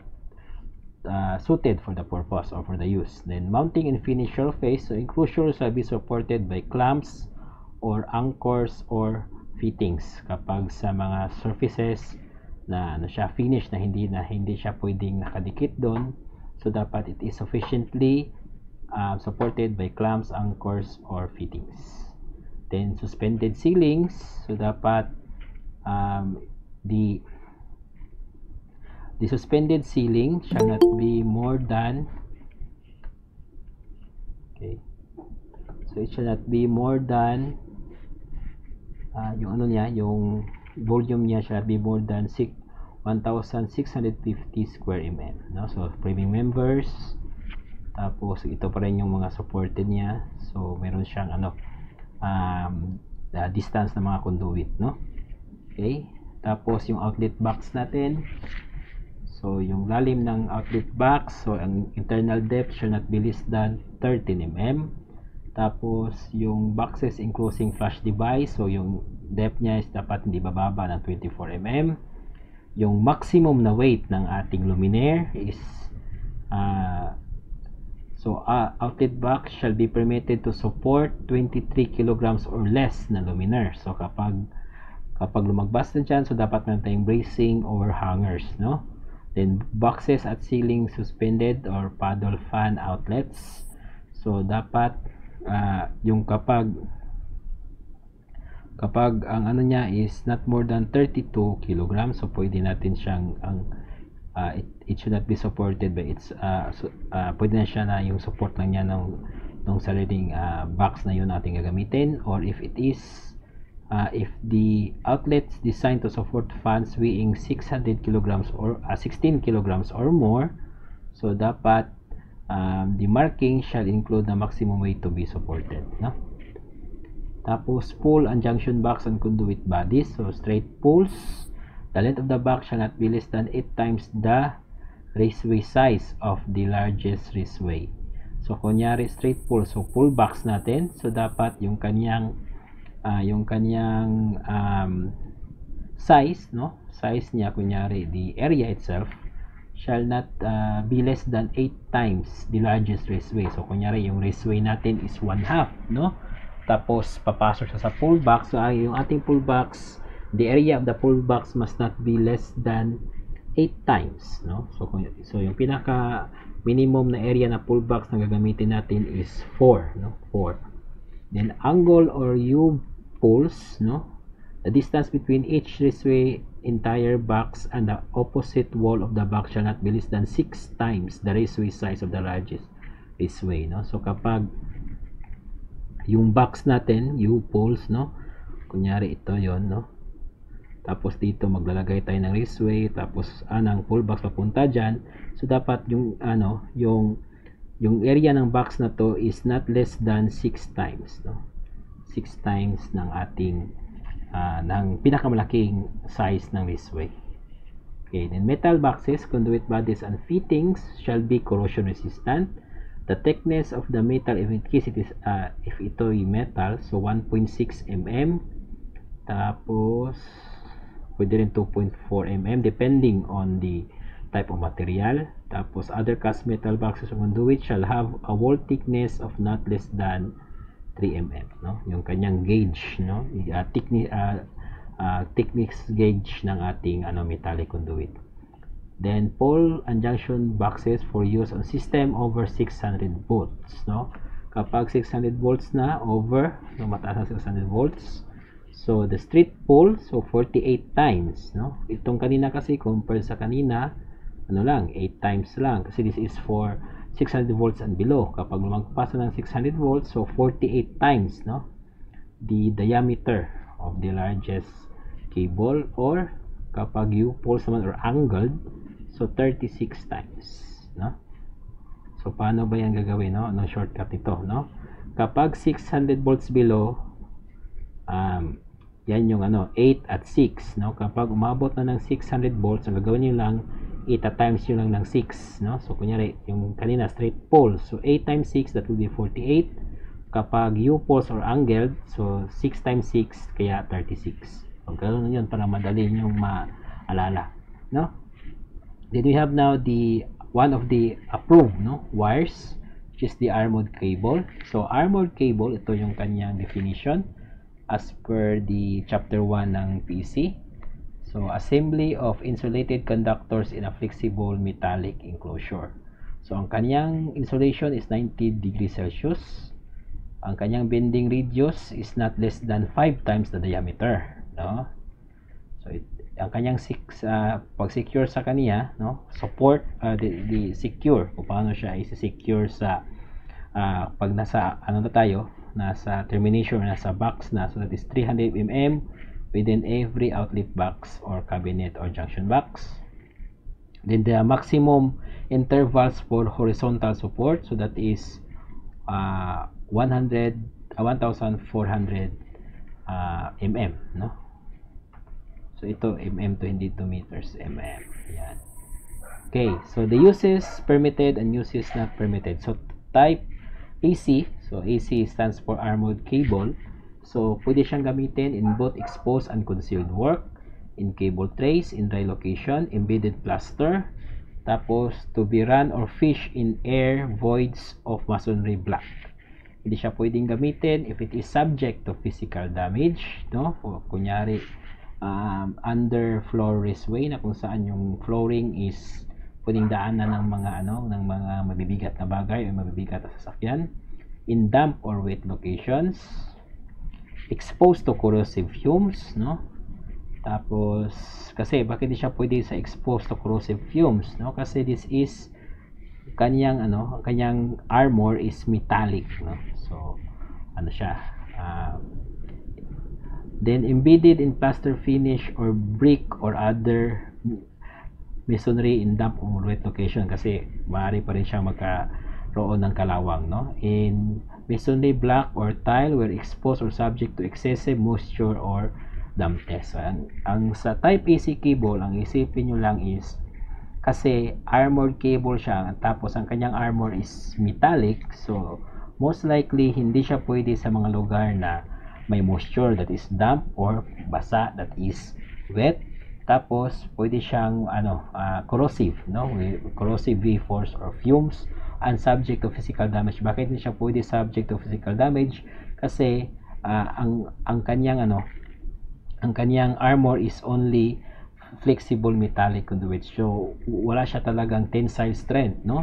suited for the purpose or for the use. Then mounting and finish surface, so enclosure shall be supported by clamps or anchors or fittings. Kapag sa mga surfaces na siya finish na hindi siya pwedeng nakadikit doon, so dapat it is sufficiently supported by clamps, anchors, or fittings. Then suspended ceilings, so dapat the suspended ceiling shall not be more than so it shall not be more than yung volume niya shall be more than 1,650 square mm, no? So framing members, tapos ito pa rin yung mga supported niya, so meron siyang distance ng mga conduit, no? Okay, tapos yung outlet box natin, so yung lalim ng outlet box, so ang internal depth shall not be less than 13 mm. Tapos yung boxes enclosing flash device, so yung depth niya is dapat hindi bababa ng 24 mm. Yung maximum na weight ng ating luminaire is outlet box shall be permitted to support 23 kilograms or less na luminaire. So kapag lumagbas na dyan, so dapat meron tayong bracing or hangers, no? Then boxes at ceiling suspended or paddle fan outlets, so dapat yung kapag ang niya is not more than 32 kilograms, so pwede natin siyang it should not be supported by its pwede na siya na yung support lang niya ng sariling box na yun natin gagamitin. Or if it is if the outlets designed to support fans weighing 600 kilograms or 16 kilograms or more, so dapat the marking shall include the maximum weight to be supported, no? Tapos pull and junction box and conduit bodies, so straight pulls, the length of the box shall not be less than 8 times the raceway size of the largest raceway. So kunyari straight pull, so pull box natin, so dapat yung kanyang size, no, size niya, kunyari the area itself shall not be less than 8 times the largest raceway. So kunyari yung raceway natin is 1/2, no? Tapos papasok siya sa pull box, so yung ating pull box, the area of the pull box must not be less than 8 times, no? So yung pinaka minimum na area na pull box na gagamitin natin is 4, no? 4. Then angle or U pulls, no? The distance between each raceway entire box and the opposite wall of the box shall not be less than 6 times the raceway size of the largest raceway, no? So kapag yung box natin, U-poles, no? Kunyari ito yon, no? Tapos dito maglalagay tayo ng raceway, tapos ng pull box papunta dyan. So dapat yung yung area ng box na to is not less than 6 times, no? 6 times ng ating ng pinakamalaking size ng raceway. Okay, then metal boxes, conduit bodies and fittings shall be corrosion resistant. The thickness of the metal, if in case it is if ito ay metal, so 1.6 mm, tapos pwede rin 2.4 mm depending on the type of material. Tapos other cast metal boxes or conduit shall have a wall thickness of not less than 3 mm, no? Yung kanyang gauge, no? Thickness gauge ng ating metallic conduit. Then pole and junction boxes for use on system over 600 volts, no? Kapag 600 volts na, over, no, mataas na 600 volts. So the street pole, so 48 times, no? Itong kanina kasi compared sa kanina, lang, 8 times lang kasi this is for 600 volts and below. Kapag lumagpas ng 600 volts, so 48 times, no? The diameter of the largest cable, or kapag U-poles naman or angled, so 36 times, no? So paano ba yan gagawin, no? No shortcut ito, no? Kapag 600 volts below, yan yung 8 at 6, no? Kapag umabot na ng 600 volts, ang gagawin niyo lang 8 times yun lang ng 6, no? So kunyari yung kanina straight pole, so 8 times 6, that will be 48. Kapag U-poles or angled, so 6 times 6, kaya 36. So ganoon yun para madali nyo maalala, no? Then we have now the one of the approved, no, wires, which is the armored cable. So armored cable, ito yung kanyang definition as per the chapter 1 ng PC. So assembly of insulated conductors in a flexible metallic enclosure. So ang kanyang insulation is 90 degrees Celsius. Ang kanyang bending radius is not less than 5 times the diameter, no? So ang kanyang pag-secure sa kanya, no, support, the secure, kung paano siya i-secure sa pag nasa na tayo, nasa termination, nasa box na, so that is 300 mm within every outlet box or cabinet or junction box. Then the maximum intervals for horizontal support, so that is 1400 mm, no? So ito mm to, hindi to meters, mm. Yan. Okay, so the uses permitted and uses not permitted. So type AC, so AC stands for armored cable. So pwede siyang gamitin in both exposed and concealed work, in cable trays, in dry location, embedded plaster, tapos to be run or fish in air voids of masonry block. Hindi siya pwedeng gamitin if it is subject to physical damage, no? Kunyari under floor raceway na kung saan yung flooring is pwedeng daanan ng mga ng mga mabibigat na bagay o mabibigat na sasakyan, in damp or wet locations, exposed to corrosive fumes, no? Tapos kasi bakit di siya pwede sa exposed to corrosive fumes, no? Kasi this is kanyang kanyang armor is metallic, no? So siya, then embedded in plaster finish or brick or other masonry in damp or wet location, kasi maaari pa rin siya magkaroon ng kalawang, no? In masonry block or tile were exposed or subject to excessive moisture or dampness. So, ang sa type AC cable, ang isipin nyo lang is kasi armored cable siya, tapos ang kanyang armor is metallic, so most likely hindi siya pwede sa mga lugar na may moisture, that is damp, or basa, that is wet. Tapos pwede siyang corrosive, no? Corrosive vapors or fumes, and subject to physical damage. Bakit hindi siya pwede subject to physical damage? Kasi ang kanyang ang kanyang armor is only flexible metallic conduit. So wala siya talagang tensile strength, no?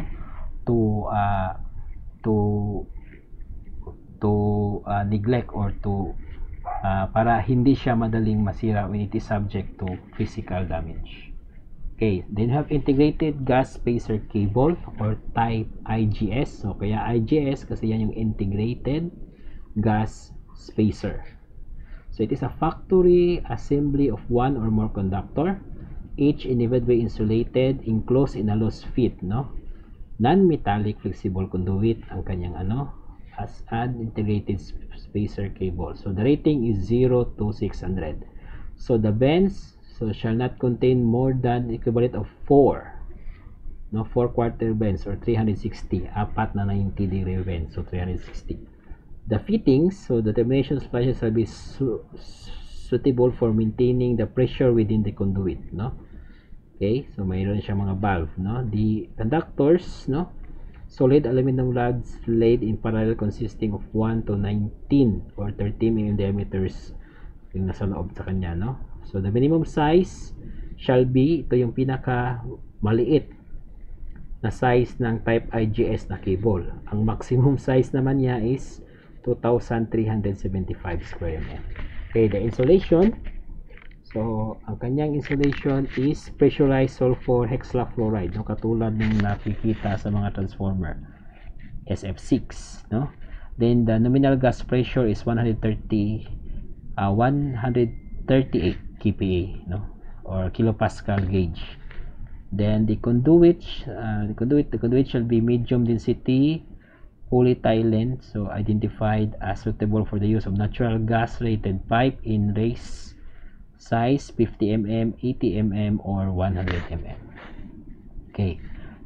To neglect or to para hindi siya madaling masira when it is subject to physical damage. Okay, then have integrated gas spacer cable or type IGS. So kaya IGS kasi yan yung integrated gas spacer. So it is a factory assembly of one or more conductor, each individually insulated, enclosed in a loose fit, no? Non-metallic flexible conduit ang kanyang as an integrated spacer cable. So the rating is 0 to 600. So the bends shall not contain more than equivalent of 4, no, 4 quarter bends or 360, apat na 90 degree bends, so 360. The fittings, so the termination splashes shall be suitable for maintaining the pressure within the conduit, no? Okay, so mayroon siya mga valve, no? The conductors, no, solid aluminum rods laid in parallel consisting of 1 to 19 or 13 mm diameters yung nasa loob sa kanya, no? So the minimum size shall be, ito yung pinaka maliit na size ng type IGS na cable. Ang maximum size naman niya is 2,375 square mm. Okay, the insulation. So, ang kanyang insulation is pressurized sulfur hexafluoride, no? Katulad ng nakikita sa mga transformer SF6, no? Then the nominal gas pressure is 138 kPa, no? Or kilopascal gauge. Then the conduit shall be medium density polyethylene, so identified as suitable for the use of natural gas rated pipe in race size 50 mm, 80 mm, or 100 mm. Okay.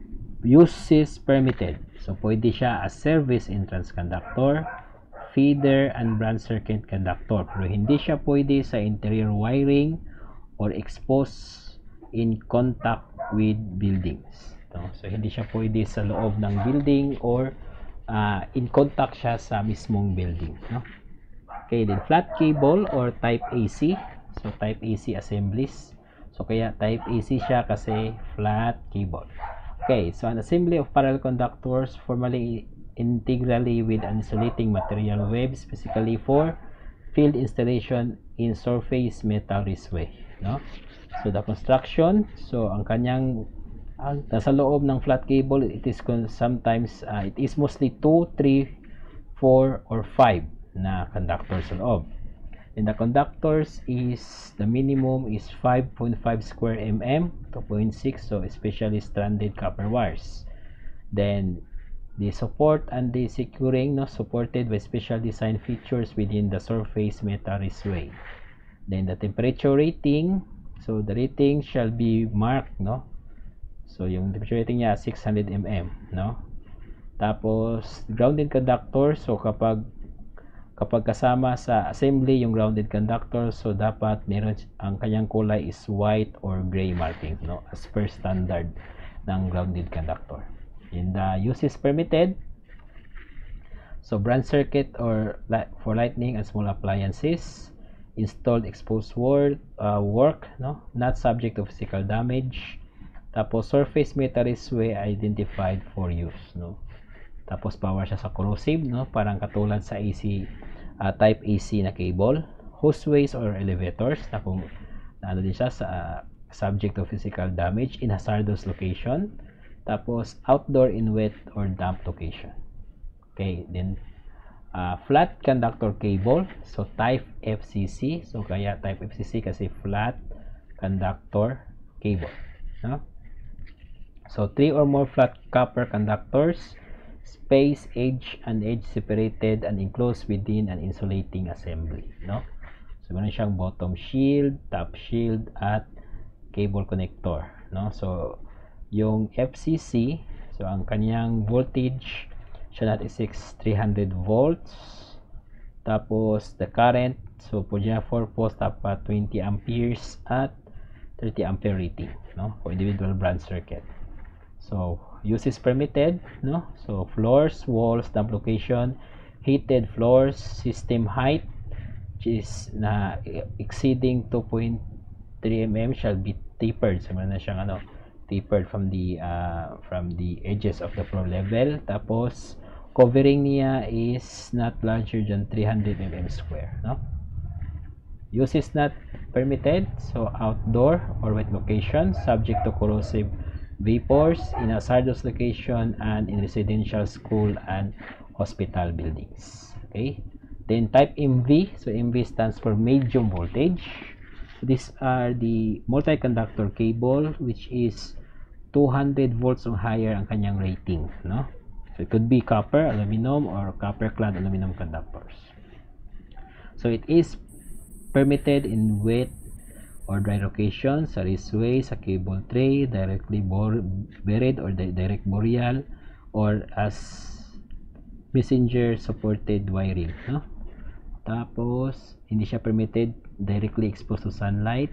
Uses permitted. So, pwede siya as service entrance conductor, feeder, and branch circuit conductor. Pero hindi siya pwede sa interior wiring or exposed in contact with buildings. So, hindi siya pwede sa loob ng building or in contact siya sa mismong building. No? Okay, then flat cable or type AC. So, type AC assemblies. So, kaya type AC siya kasi flat cable. Okay, so an assembly of parallel conductors formally integrally with an insulating material web specifically for field installation in surface metal raceway. No? So, the construction. So, ang kanyang nasa loob ng flat cable, it is sometimes, it is mostly 2, 3, 4, or 5 na conductors sa loob. And the conductors is, the minimum is 5.5 square mm, 2.6, so especially stranded copper wires. Then, the support and the securing, no, supported by special design features within the surface metal raceway. Then, the temperature rating, so the rating shall be marked, no? So, yung temperature rating niya, 600 mm, no? Tapos, grounded conductor, so kapag kasama sa assembly yung grounded conductor, so dapat meron ang kanyang kulay is white or gray marking, no, as per standard ng grounded conductor. In the uses permitted, so branch circuit or for lighting and small appliances, installed exposed work, no, not subject to physical damage. Tapos surface metal raceway identified for use, no. Tapos power siya sa corrosive, no, parang katulad sa AC, type AC na cable, hoseways or elevators na kung ano din siya sa subject to physical damage in hazardous location. Tapos outdoor in wet or damp location. Okay, then flat conductor cable, so type FCC, so kaya type FCC kasi flat conductor cable, no? So 3 or more flat copper conductors, space, edge, and edge separated and enclosed within an insulating assembly, no? So meron siyang bottom shield, top shield, at cable connector, no? So yung FCC, so ang kanyang voltage siya natin is 300 volts. Tapos the current, so po dyan 4 poles, dapat 20 amperes at 30 ampere rating, no, for individual branch circuit. So uses permitted, no? So floors, walls, damp location, heated floors, system height, which is na exceeding 2.3 mm shall be tapered. So meron na siyang tapered from the edges of the floor level. Tapos covering niya is not larger than 300 mm square, no? Uses not permitted, so outdoor or wet location, subject to corrosive vapors, in hazardous location, and in residential, school, and hospital buildings. Okay, then type MV, so MV stands for medium voltage. These are the multi-conductor cable, which is 200 volts or higher ang kanyang rating, no? So it could be copper, aluminum, or copper clad aluminum conductors. So it is permitted in wet or dry location, sa raceway, sa cable tray, directly buried or direct burial, or as messenger supported wiring, no? Tapos hindi siya permitted directly exposed to sunlight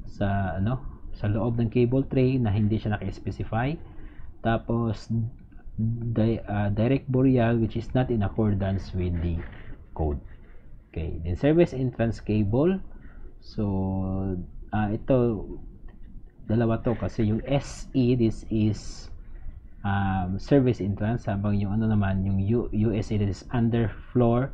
sa loob ng cable tray na hindi siya naka-specify. Tapos direct burial which is not in accordance with the code. Okay, then service entrance cable. So ito dalawa to kasi yung SE, this is service entrance, habang yung ano naman yung USA, this is underfloor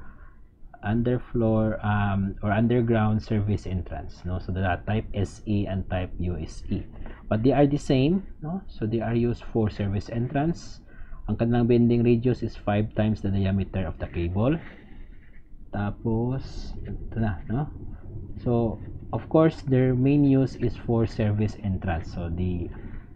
or underground service entrance, no? So that type SE and type USE, but they are the same, no? So they are used for service entrance. Ang kanilang bending radius is 5 times the diameter of the cable. Tapos ito na, no? So of course their main use is for service entrance, so the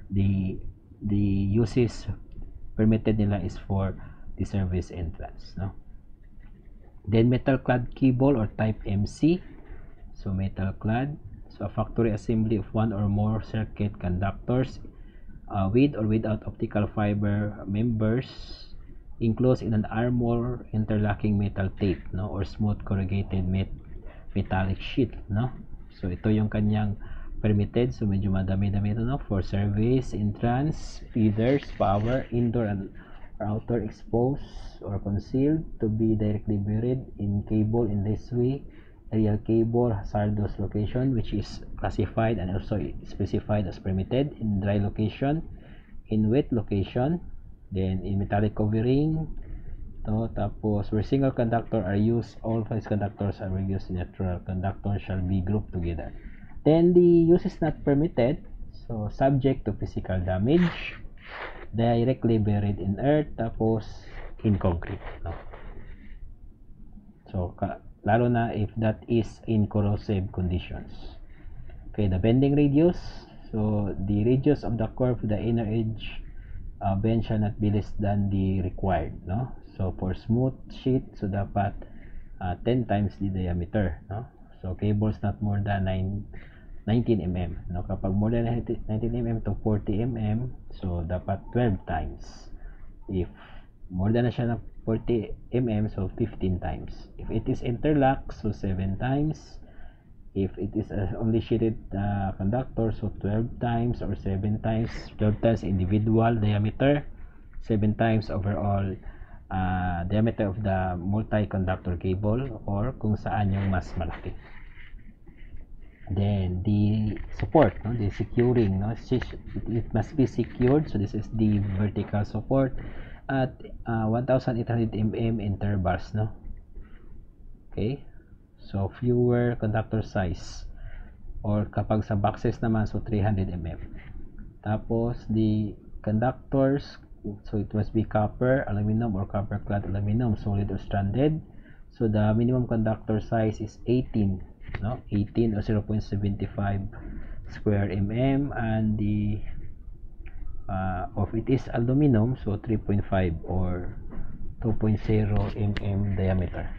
uses permitted nila is for the service entrance, no? Then metal clad cable or type MC. So metal clad, so a factory assembly of one or more circuit conductors with or without optical fiber members enclosed in an armor interlocking metal tape, no, or smooth corrugated metallic sheet, no? So ito yung kanyang permitted, so medyo madami-dami ito, no? For service entrance, feeders, power, indoor and outer exposed or concealed to be directly buried in cable in this way. Aerial cable hazardous location, which is classified and also specified as permitted in dry location, in wet location, then in metallic covering. Tapos where single conductor are used, all phase conductors are used. Neutral conductors shall be grouped together. Then the use is not permitted, so subject to physical damage, directly buried in earth, tapos in concrete, no? So lalo na if that is in corrosive conditions. Okay, the bending radius, so the radius of the curve to the inner edge bend shall not be less than the required, no? So for smooth sheet, so dapat 10 times the diameter, no? So cables not more than 19 mm, no? Kapag more than 19 mm to 40 mm, so dapat 12 times. If more than na siya na 40 mm, so 15 times. If it is interlock, so 7 times. If it is only sheeted conductor, so 12 times or 7 times. 12 times individual diameter, 7 times overall diameter of the multi-conductor cable, or kung saan yung mas malaki. Then the support, no, the securing, no, it must be secured. So this is the vertical support at 1800 mm intervals, no? Okay, so fewer conductor size, or kapag sa boxes naman, so 300 mm. Tapos the conductors, so it must be copper, aluminum, or copper clad aluminum, solid or stranded. So the minimum conductor size is 18, no, 18 or 0.75 square mm, and the if it is aluminum, so 3.5 or 2.0 mm diameter.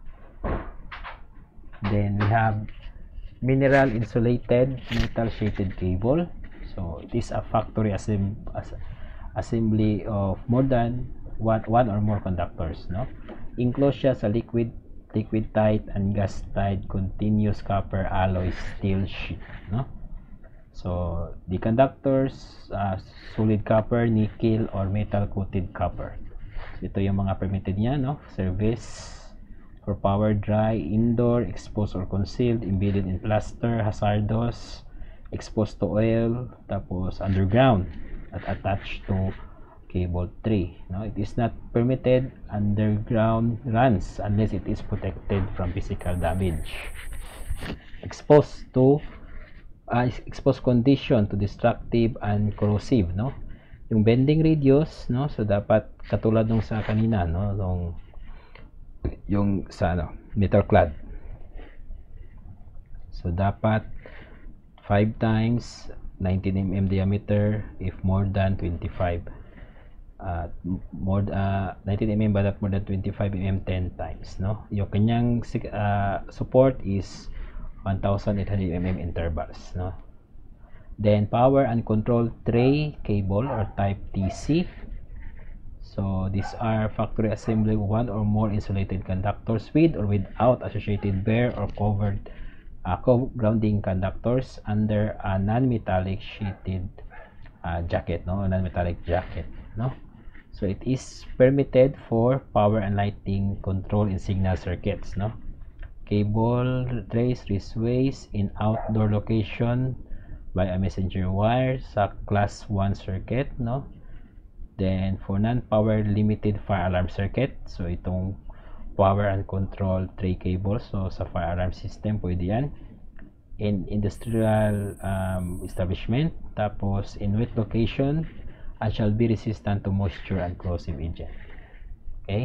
Then we have mineral insulated metal sheeted cable. So it is a factory assembly of more than one or more conductors, no? Enclosed siya sa liquid tight and gas tight continuous copper alloy steel sheet, no? So the conductors, solid copper, nickel, or metal coated copper. So ito yung mga permitted niya, no? Service for power, dry, indoor, exposed or concealed, embedded in plaster, hazardous, exposed to oil, tapos underground at attached to cable tray, no? It is not permitted underground runs unless it is protected from physical damage. Exposed condition to destructive and corrosive, no? Yung bending radius, no? So dapat katulad nung sa kanina, no? Yung sa metal clad. So dapat 5 times 19 mm diameter if more than 25. 19 mm but more than 25 mm 10 times, no? Yung kanyang support is 1800 mm intervals, no? Then power and control tray cable or type TC. So these are factory assembly of one or more insulated conductors with or without associated bare or covered grounding conductors under a non-metallic sheeted jacket, no? Non-metallic jacket, no? So it is permitted for power and lighting control in signal circuits, no? Cable trays raceways in outdoor location by a messenger wire sa class 1 circuit, no? Then for non-power limited fire alarm circuit, so itong power and control tray cable, so sa fire alarm system pwede yan. In industrial establishment, tapos in wet location and shall be resistant to moisture and corrosive agent. Okay,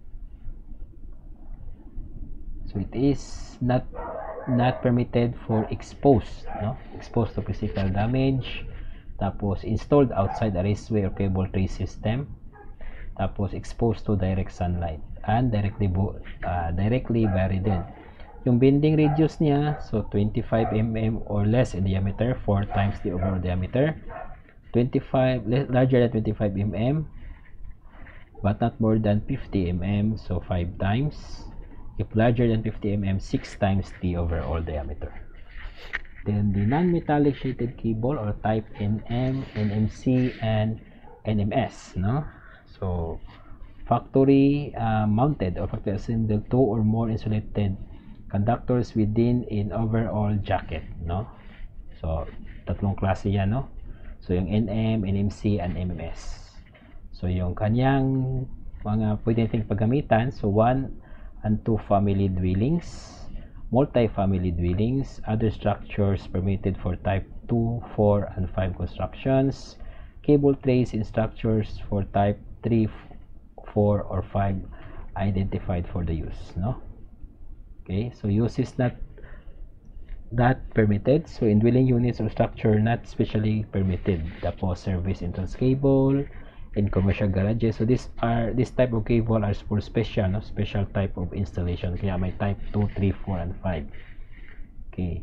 so it is not permitted for exposed, no? Exposed to physical damage, tapos installed outside a raceway or cable tray system, tapos exposed to direct sunlight and directly buried din. Yung bending radius niya, so 25 mm or less in diameter, 4 times the overall diameter. 25 larger than 25 mm but not more than 50 mm, so 5 times. If larger than 50 mm, 6 times the overall diameter. Then the non-metallic shaded cable or type NM, NMC, and NMS, no? So factory mounted or factory assembled 2 or more insulated conductors within an overall jacket, no? So tatlong klase yan, no? So yung NM, NMC, and MMS. So yung kanyang mga pwede nating paggamitan, so 1 and 2 family dwellings, multi-family dwellings, other structures permitted for type 2, 4, and 5 constructions, cable trays in structures for type 3, 4, or 5 identified for the use, no? Okay, so use is not permitted. So in dwelling units or structure not specially permitted. Tapos service entrance cable in commercial garages. So this type of cable are for special, no? Special type of installation. Kaya may type 2, 3, 4, and 5. Okay.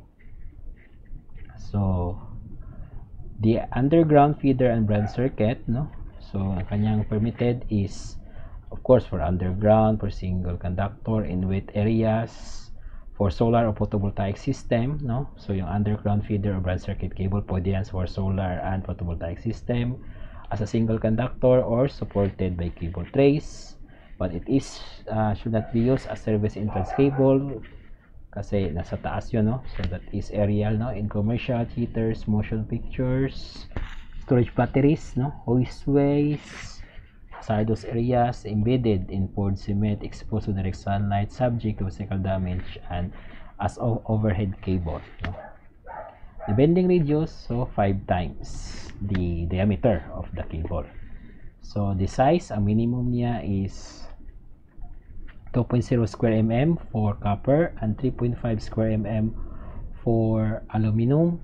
So the underground feeder and branch circuit, no? So ang kanyang permitted is of course for underground, for single conductor in wet areas, for solar or photovoltaic system, no? So yung underground feeder or branch circuit cable pwede yan for solar and photovoltaic system as a single conductor or supported by cable trays, but it is should not be used as service entrance cable kasi nasa taas yun, no? So that is aerial, no? In commercial theaters, motion pictures, storage batteries, no? Hoistways, hazardous areas, embedded in poured cement, exposed to direct sunlight, subject to physical damage, and as overhead cable, no? The bending radius, so 5 times the diameter of the cable. So the size, ang minimum niya is 2.0 square mm for copper and 3.5 square mm for aluminum.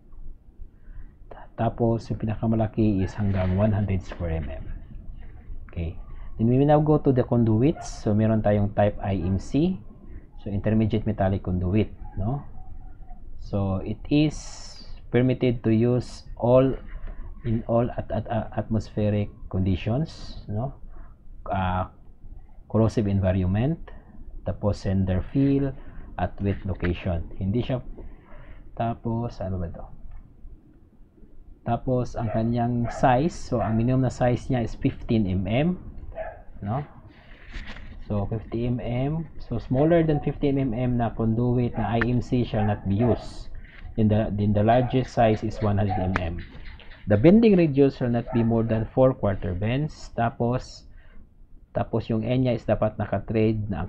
Tapos yung pinakamalaki is hanggang 100 square mm. Okay. Then we will now go to the conduits. So meron tayong type IMC. So intermediate metallic conduit, no? So it is permitted to use in all atmospheric conditions, no? Corrosive environment, tapos sender field at wet location. Hindi siya, tapos ano ba ito? Tapos ang kanyang size, so ang minimum na size niya is 15 mm, no? So 50 mm, so smaller than 15 mm na conduit na IMC shall not be used. Then the largest size is 100 mm. The bending radius shall not be more than 4 quarter bends. Tapos yung N niya is dapat naka-trade na ang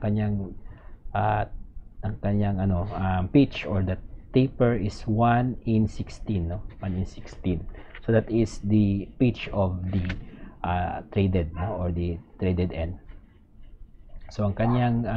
kanyang pitch or the taper is 1 in 16, no? 1 in 16. So that is the pitch of the traded, no? Or the traded N. So ang kanyang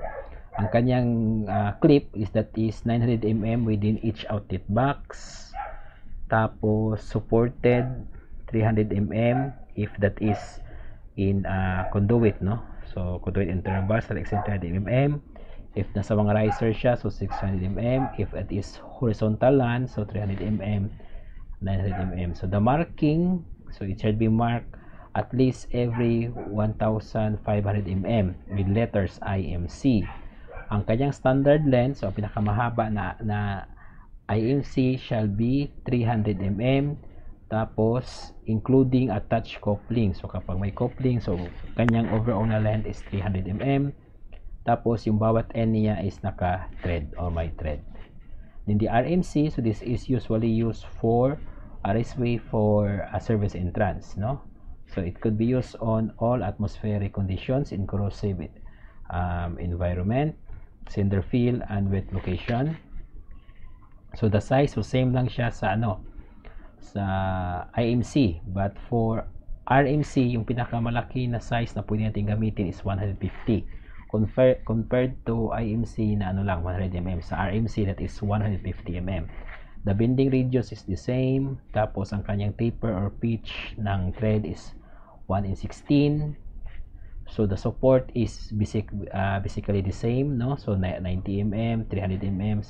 clip is 900 mm within each outlet box. Tapos supported 300 mm if that is in conduit, no? So conduit internal bars like 300 mm. If nasa mga riser siya, so 600 mm. If it is horizontal LAN, so 300 mm, 900 mm. So the marking, so it should be marked at least every 1,500 mm with letters IMC. Ang kanyang standard length, so pinakamahaba na IMC shall be 300 mm Tapos, including attached coupling. So, kapag may coupling, so, kanyang overall na length is 300 mm. Tapos, yung bawat end niya is naka-thread or may thread. Then, the RMC, so this is usually used for a raceway for a service entrance, no? So, it could be used on all atmospheric conditions in corrosive environment, cinder field, and wet location. So, the size, so same lang siya sa sa IMC, but for RMC yung pinakamalaki na size na pwede natin gamitin is 150 compared to IMC na lang 100 mm. Sa RMC that is 150 mm. The bending radius is the same, tapos ang kanyang taper or pitch ng thread is 1 in 16. So the support is basically the same, no? So 90 mm, 300 mm, 3000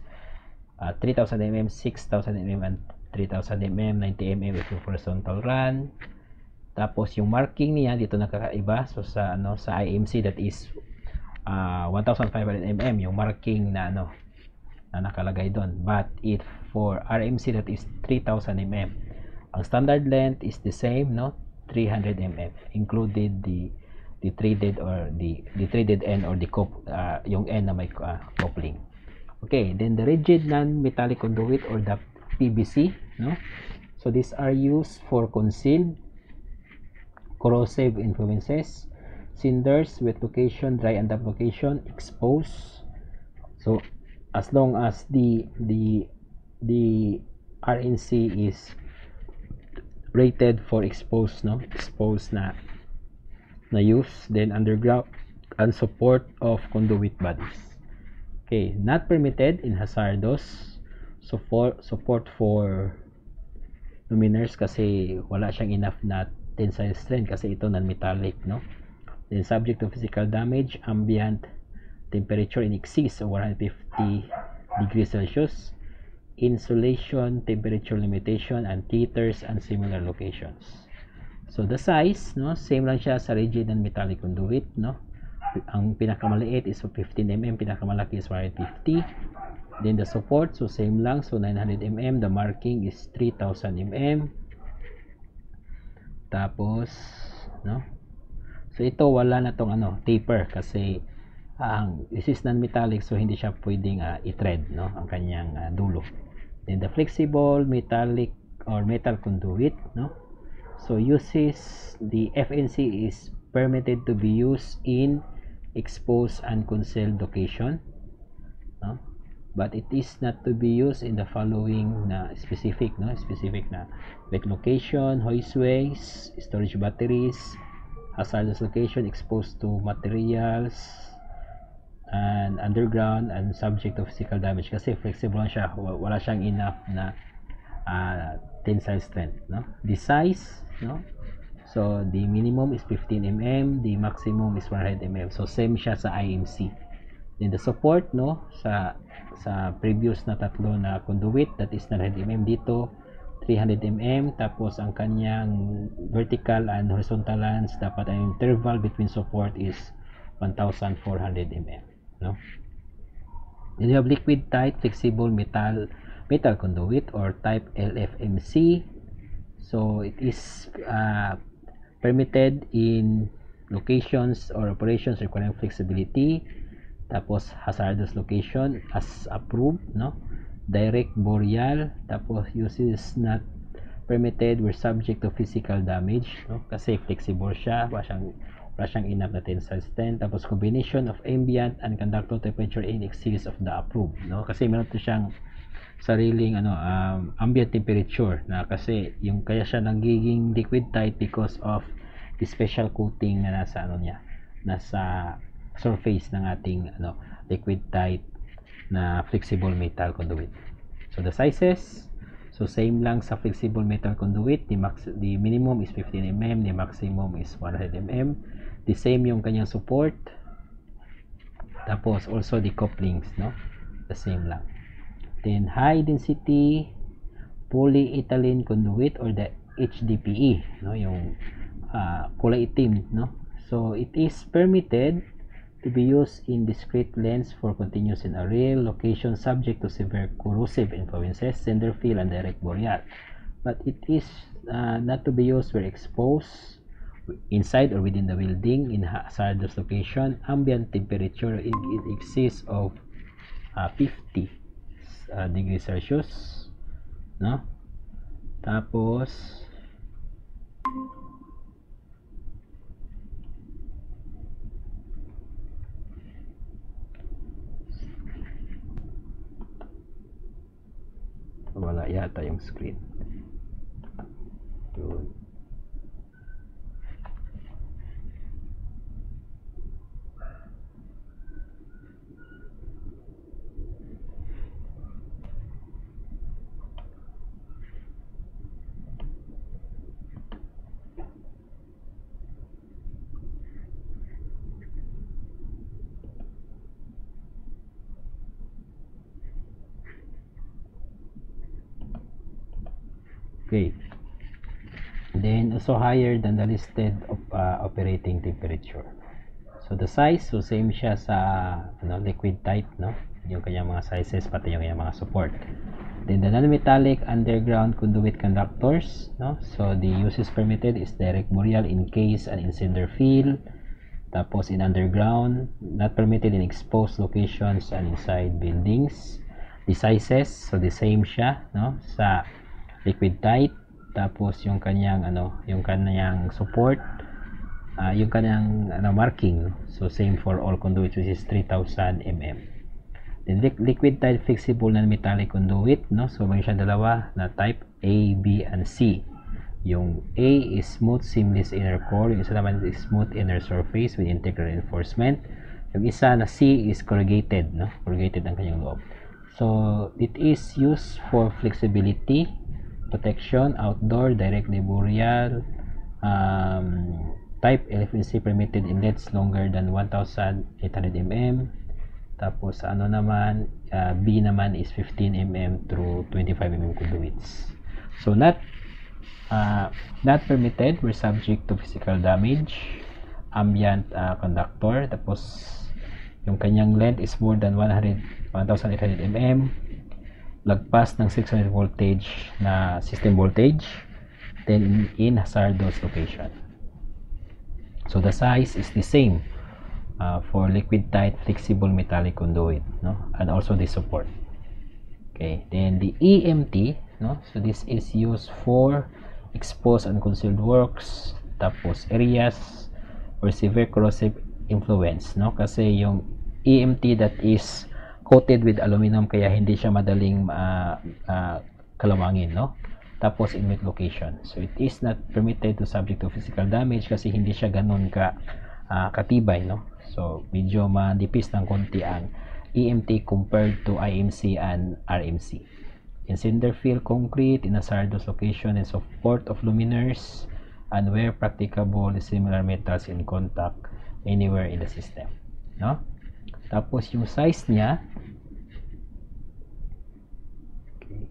mm, 6000 mm, and 3000 mm, 90 mm with horizontal run. Tapos yung marking niya dito nakakaiba. So sa sa IMC that is 1500 mm yung marking na na nakalagay doon. But for RMC that is 3000 mm. Ang standard length is the same, no? 300 mm included the threaded or the threaded end or the yung end na may coupling. Okay, then the rigid non-metallic conduit or the PVC, no? So these are used for concealed corrosive influences, cinders, wet location, dry and damp location, exposed. So as long as the RNC is rated for exposed, no? Exposed na use, then underground and support of conduit bodies. Okay, not permitted in hazardous support for luminaires kasi wala siyang enough na tensile strength kasi ito non-metallic, no? Then subject to physical damage, ambient temperature in excess of 150 degrees Celsius, insulation, temperature limitation, and theaters and similar locations. So the size, no, same lang siya sa rigid and metallic conduit, no? Ang pinakamaliit is 15 mm, pinakamalaki is 150. Then the support, so same lang, so 900 mm, the marking is 3000 mm. Tapos, no? So ito wala na tong taper kasi this is non-metallic, so hindi siya pwedeng i-thread, no, ang kanyang dulo. Then the flexible metallic or metal conduit, no? So uses the FNC is permitted to be used in exposed and concealed location, no? But it is not to be used in the following na specific, no? Specific na wet location, hoistways, storage batteries, hazardous location, exposed to materials, and underground and subject to physical damage kasi flexible lang siya, wala siyang enough na tensile strength, no? The size, no? So the minimum is 15 mm, the maximum is 100 mm. So same siya sa IMC. Then the support, no, sa previous na tatlo na conduit, that is 900 mm, dito 300 mm. Tapos ang kanyang vertical and horizontal lines, dapat ang interval between support is 1400 mm, no? Then you have liquid tight flexible metal conduit or type LFMC. So it is permitted in locations or operations requiring flexibility. Tapos hazardous location as approved, no? Direct boreal, tapos uses not permitted were subject to physical damage, no? Kasi flexible siya, wala siyang enough na tensile strength. Tapos combination of ambient and conductor temperature in excess of the approved, no? Kasi meron to siyang sariling ambient temperature na kasi yung kaya siya nagiging liquid tight because of the special coating na nasa surface ng ating liquid tight na flexible metal conduit. So the sizes, so same lang sa flexible metal conduit, the minimum is 15 mm, the maximum is 100 mm. The same yung kanyang support. Tapos also the couplings, no? The same lang. Then high density polyethylene conduit or the HDPE, no, yung kulay itim, no? So it is permitted to be used in discrete lengths for continuous in a real location subject to severe corrosive influences, cinder field, and direct boreal. but it is not to be used where exposed inside or within the building in hazardous location. Ambient temperature in excess of 50 degrees Celsius, no? Tapos wala yata yung screen. Yun. Okay. Then also higher than the listed operating temperature. So the size, so same siya sa liquid type, no? Yung kanyang mga sizes pati yung kanyang mga support. Then the non-metallic underground conduit conductors, no? So the uses permitted is direct burial in case an incendiary field. Tapos in underground, not permitted in exposed locations and inside buildings. The sizes, so the same siya, no? Sa liquid type, tapos yung kanyang support, yung kanyang marking, so same for all conduits, which is 3000 mm. Then liquid type flexible non-metallic conduit, no? So may siya dalawa na type A, B, and C. Yung A is smooth seamless inner core, yung isa naman is smooth inner surface with integral reinforcement. Yung isa na C is corrugated, no? Corrugated ang kanyang loob. So it is used for flexibility, protection, outdoor, directly burial, type LFNC permitted inlets longer than 1800 mm. Tapos ano naman, B naman is 15 mm through 25 mm conduits. So not permitted were subject to physical damage. Ambient conductor, tapos yung kanyang length is more than 1800 mm, lagpas ng 600 voltage na system voltage, then in hazardous location. So the size is the same for liquid tight flexible metallic conduit, no? And also the support. Okay, then the EMT, no? So this is used for exposed and concealed works, tapos areas or severe corrosive influence, no? Kasi yung EMT that is coated with aluminum kaya hindi siya madaling kalawangin, no? Tapos in wet location, so it is not permitted to subject to physical damage kasi hindi siya ganun katibay, no? So medyo manipis ng konti ang EMT compared to IMC and RMC. In cinder field concrete in hazardous location and support of luminaires, and where practicable the similar metals in contact anywhere in the system, no? Tapos yung size niya, okay.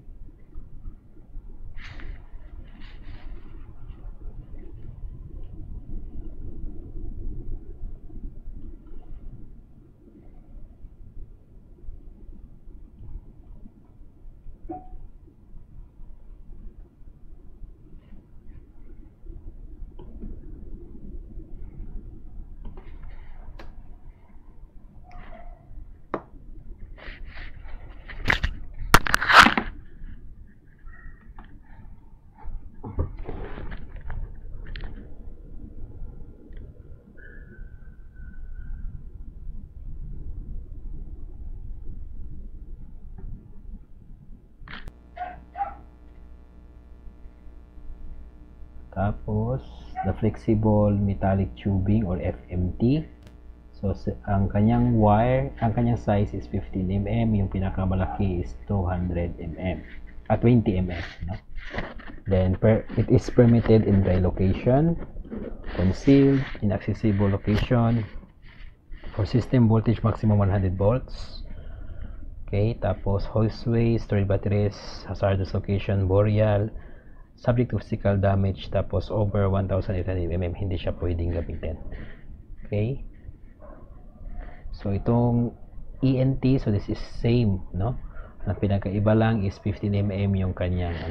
Tapos the flexible metallic tubing or FMT. So ang kanyang wire, ang kanyang size is 15 mm, yung pinakamalaki is 200 mm at 20 mm, no? Then it is permitted in dry location, concealed, inaccessible location, for system voltage maximum 100 volts. Okay, tapos hoistway, storage batteries, hazardous location, burial, subject to physical damage, tapos over 1800 mm hindi siya pwedeng gamitin. Okay, so itong ENT, so this is same, no? Ang pinakaiba lang is 15 mm yung kanyang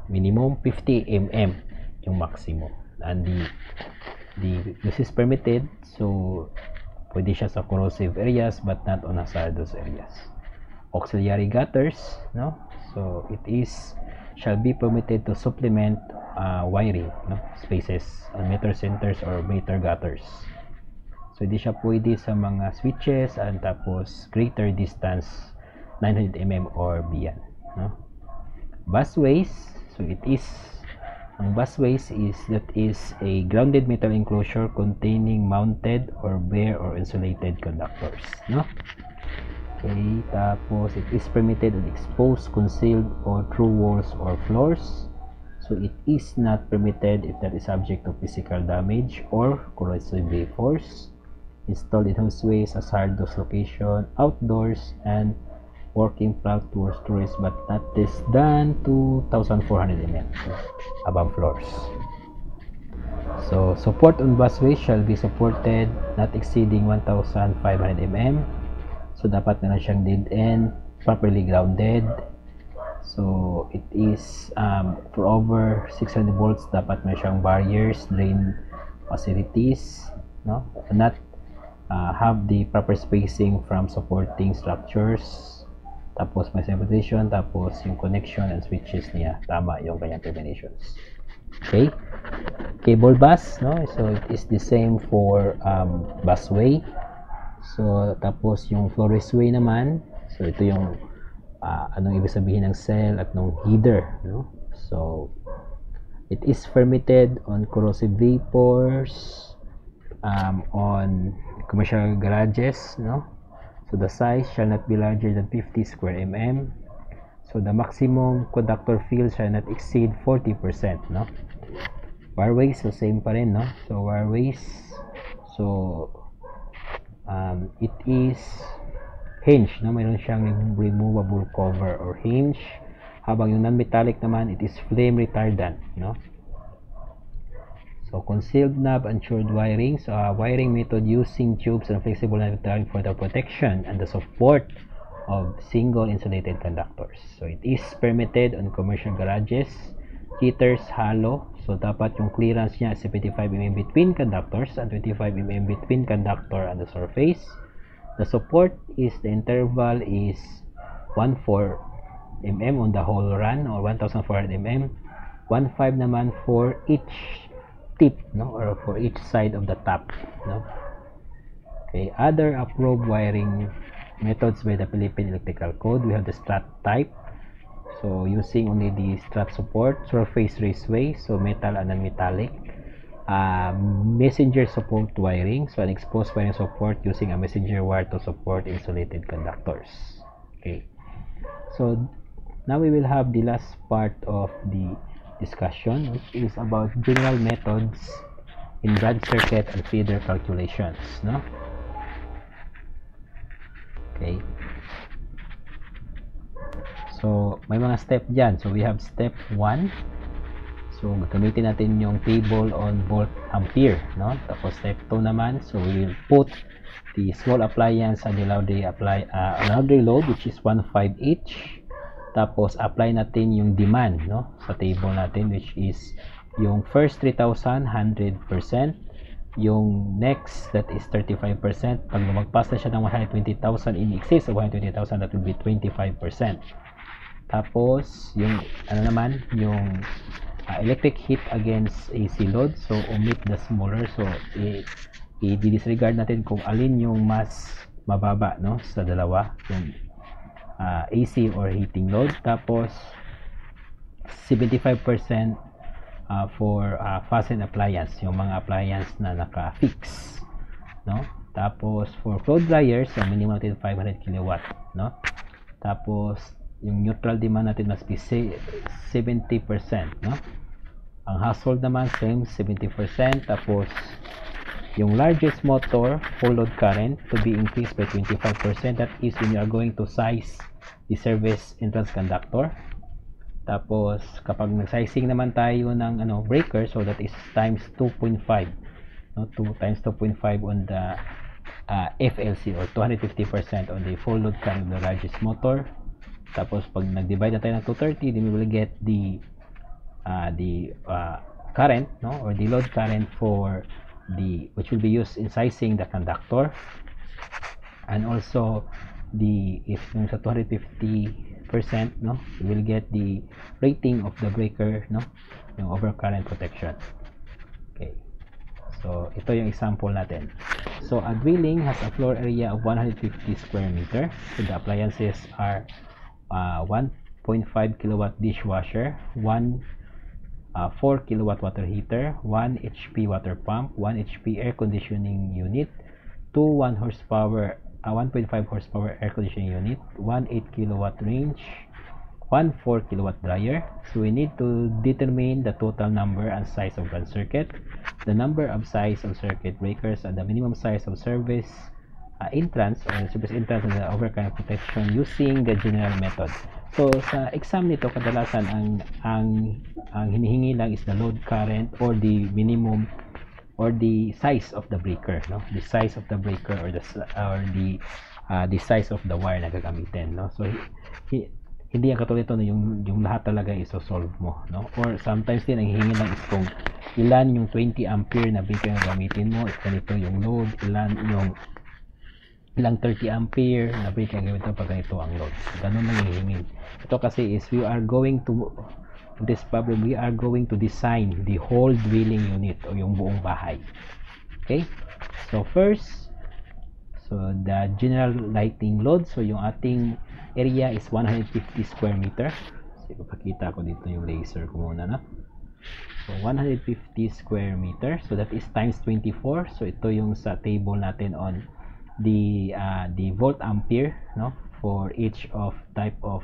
minimum 50 mm yung maximum, and the use is permitted, so pwede siya sa corrosive areas but not on hazardous areas. Auxiliary gutters, no, so it is shall be permitted to supplement wiring, no, spaces on meter centers or meter gutters. So hindi siya pwede sa mga switches and tapos greater distance 900 mm or beyond, no. Busways, so it is, ang busways is a grounded metal enclosure containing mounted or bare or insulated conductors, no. Okay, tapos it is permitted on exposed, concealed or through walls or floors. So it is not permitted if that is subject to physical damage or corrosive force. Installed in houseways, hazardous location, outdoors, and working plug towards tourists, but not less than 2,400 mm above floors. So support on busways shall be supported not exceeding 1,500 mm. So dapat meron siyang dead end, properly grounded. So it is for over 600 volts, dapat meron siyang barriers, drain facilities, no, not have the proper spacing from supporting structures, tapos may separation, tapos yung connection and switches niya tama yung kanyang terminations. Okay, cable bus, no, so it is the same for busway. So tapos yung floristway naman, so ito yung anong ibig sabihin ng cell at ng header, no. So it is permitted on corrosive vapors, on commercial garages, no. So the size shall not be larger than 50 square mm. So the maximum conductor field shall not exceed 40%, no. Wireways, so same pa rin, no. So wireways, so it is hinge, no, mayroon siyang removable cover or hinge, habang yung non-metallic naman it is flame retardant, no. So concealed knob and short wiring, so wiring method using tubes and flexible non-metallic for the protection and the support of single insulated conductors. So it is permitted on commercial garages, heaters, hollow. So dapat yung clearance niya is 75 mm between conductors and 25 mm between conductor and the surface. The support is, the interval is 14 mm on the whole run or 1,400 mm. 15 naman for each tip, no, or for each side of the top, no. Okay, other approved wiring methods by the Philippine Electrical Code, we have the strut type, so using only the strut support, surface raceway, so metal and non-metallic, messenger support wiring, so an exposed wiring support using a messenger wire to support insulated conductors. Okay, so now we will have the last part of the discussion, which is about general methods in branch circuit and feeder calculations, no. Okay, so may mga step dyan. So we have step 1, so gamitin natin yung table on volt ampere, no. Tapos step 2 naman, so we will put the small appliance and the Laudry load, which is 1.5 each. Tapos apply natin yung demand, no, sa table natin, which is yung first 3,000 100%, yung next that is 35%. Pag lumagpas na siya ng 120,000 in excess of 120,000, that will be 25%. Tapos yung ano naman, yung electric heat against AC load, so omit the smaller, so i-disregard natin kung alin yung mas mababa, no, sa dalawa, yung AC or heating load. Tapos 75% for fasten appliance, yung mga appliance na naka-fix, no. Tapos for clothes dryers, so minimum natin 500 kilowatt, no. Tapos yung neutral demand natin must be 70%, no. Ang household naman same 70%. Tapos yung largest motor full load current to be increased by 25%, that is when you are going to size the service entrance conductor. Tapos kapag nag-sizing naman tayo ng breaker, so that is times 2.5, no, 2 times 2.5 on the FLC, or 250% on the full load current of the largest motor. Tapos pag nag-divide na tayo ng 230, then we will get the current, no, or the load current for the which will be used in sizing the conductor, and also if yung sa 250%, no, you will get the rating of the breaker, no, yung overcurrent protection. Okay, so ito yung example natin. So a dwelling has a floor area of 150 square meter. So the appliances are 1.5 kilowatt dishwasher, 4 kilowatt water heater, 1 HP water pump, 1 HP air conditioning unit, 1 horsepower 1.5 horsepower air conditioning unit, 1 8 kilowatt range, 1 4 kilowatt dryer. So we need to determine the total number and size of run circuit, the number of size of circuit breakers, and the minimum size of service entrance or service entrance and the overcurrent protection using the general method. So sa exam nito, kadalasan ang hinihingi lang is the load current or the minimum or the size of the breaker, no, the size of the breaker or the size of the wire na gagamitin, no. So hindi yan katulad ito na yung lahat talaga iso-solve mo, no. Or sometimes din ang hihingi lang is kung ilan yung 20 ampere na breaker na gamitin mo, is ganito yung load, ilang 30 ampere na breaker na gamitin pag ganito ang load. Ganun lang hihingi. Ito kasi is this problem, we are going to design the whole dwelling unit o yung buong bahay. Okay, so first, so the general lighting load, so yung ating area is 150 square meter. So ipapakita ko dito yung laser ko muna, no? So 150 square meter, so that is times 24. So ito yung sa table natin on the volt ampere, no, for each of type of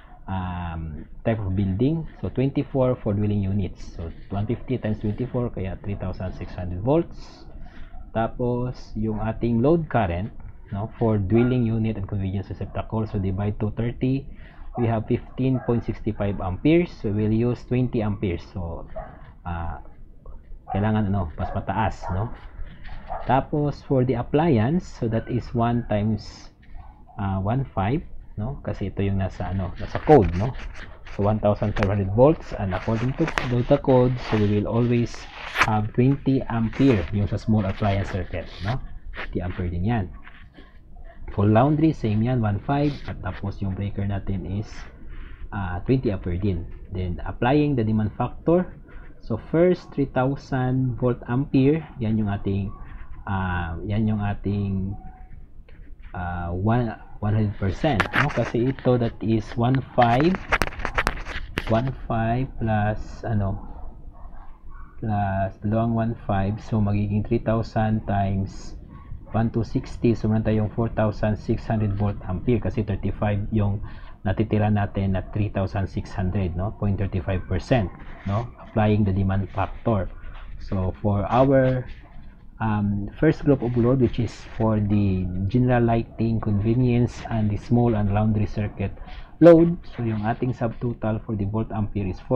building. So 24 for dwelling units, so 150 times 24 kaya 3600 volts. Tapos yung ating load current, no, for dwelling unit and convenience receptacle, so divide to 30, we have 15.65 amperes. So we'll use 20 amperes, so kailangan mas mataas, no. Tapos for the appliance, so that is 1 times 1.5, no, kasi ito yung nasa code, no. So 1500 volts, and according to the code, so we will always have 20 ampere yung sa small appliance circuit, no. 20 ampere din yan. For laundry, same yan, 1.5, at tapos yung breaker natin is 20 ampere din. Then applying the demand factor, so first 3000 volt ampere, yan yung ating 100%, no? Kasi ito, that is 1.5 plus plus dalawang 1.5, so magiging 3000 times 1260, so meron tayong 4600 volt ampere kasi 35 yung natitira natin na 3600, no, 0.35%, no, applying the demand factor. So for our first group of load, which is for the general lighting, convenience, and the small and laundry circuit load, so yung ating subtotal for the volt ampere is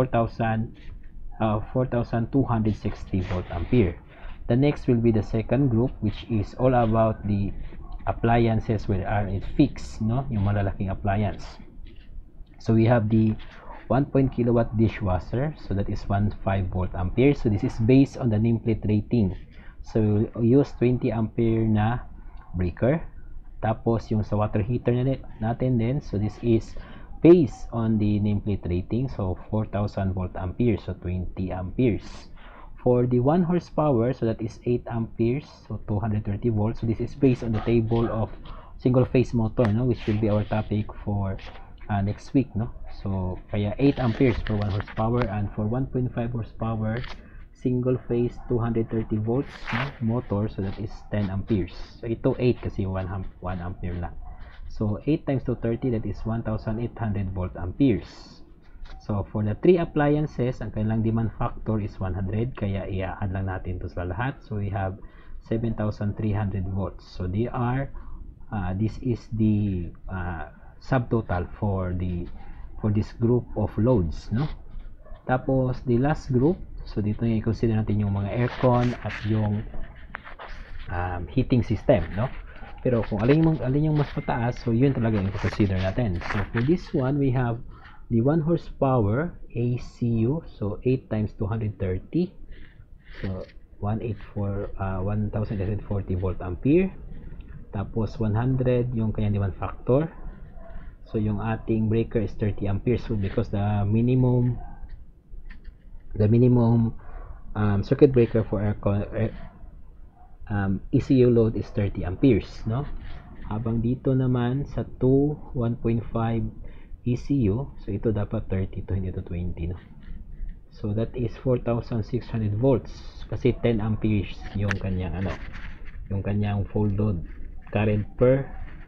4260 volt ampere. The next will be the second group, which is all about the appliances where are fixed, no, yung malalaking appliance. So we have the 1 kilowatt dishwasher, so that is 15 volt ampere. So this is based on the nameplate rating. So we use 20 ampere na breaker. Tapos yung sa water heater natin din, so this is based on the nameplate rating, so 4000 volt ampere, so 20 amperes. For the 1 horsepower, so that is 8 amperes, so 230 volts. So this is based on the table of single phase motor, no, which will be our topic for next week, no. So kaya 8 amperes for 1 horsepower, and for 1.5 horsepower single phase 230 volts, no, motor, so that is 10 amperes. So ito 8 kasi 1 ampere lang. So 8 times 230, that is 1800 volt amperes. So for the 3 appliances, ang kanilang demand factor is 100, kaya i-add lang natin to sa lahat. So we have 7300 volts. So they are this is the subtotal for this group of loads, no. Tapos the last group, so dito yung i-consider natin yung mga aircon at yung heating system, no. Pero kung alin yung mas mataas, so yun talaga yung i-consider natin. So for this one, we have the 1 horsepower ACU, so 8 times 230, so 1840 volt ampere. Tapos 100 yung kanyang demand factor. So yung ating breaker is 30 amperes, so because the minimum circuit breaker for ECU load is 30 amperes, no? Habang dito naman sa 1.5 ECU, so ito dapat 32, hindi ito 20, no? So that is 4,600 volts kasi 10 amperes yung kanyang yung kanyang full load current per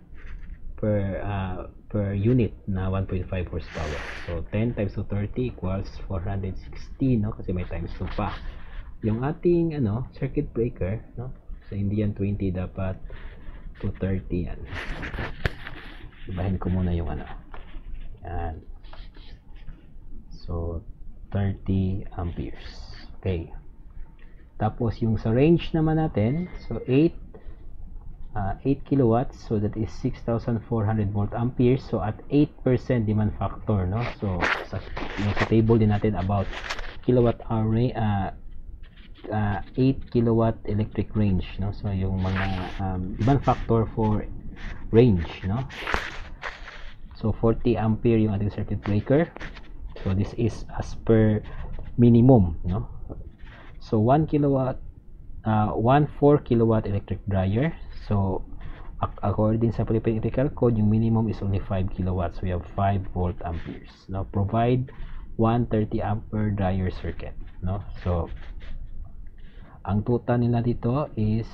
unit na 1.5 horsepower. So 10 times 230 equals 460, no? Kasi may times 2 pa. Yung ating circuit breaker, no? So hindi yan 20, dapat 230 yan. Ibahin ko muna yung yan. So 30 amperes. Okay. Tapos yung sa range naman natin, so 8 kilowatts, so that is 6,400 volt amperes. So at 8% demand factor, no? So sa table din natin about kilowatt hour 8 kilowatt electric range, no? So yung mga demand factor for range, no? So 40 ampere yung ating circuit breaker. So this is as per minimum, no? So 1 4 kilowatt electric dryer. So according sa Philippine Electrical Code, yung minimum is only 5 kilowatts. So we have 5 volt amperes. Now provide 130 ampere dryer circuit, no? So ang total nila dito is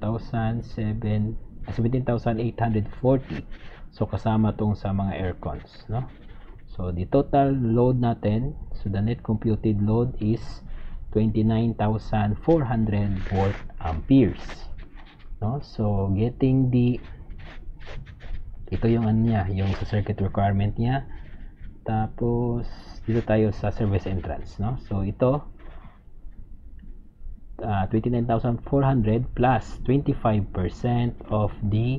17,840. So kasama tong sa mga aircons, no? So the total load natin, so the net computed load is 29,400 volt amperes, no? So getting ito yung niya, yung sa circuit requirement niya. Tapos dito tayo sa service entrance, no? So ito 29,400 plus 25% of the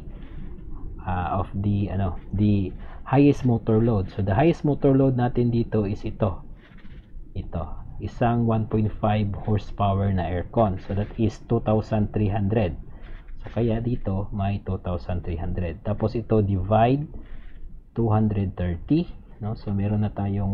highest motor load. So the highest motor load natin dito is ito isang 1.5 horsepower na aircon. So that is 2,300. So kaya dito may 2,300. Tapos ito divide 230, no? So meron na tayong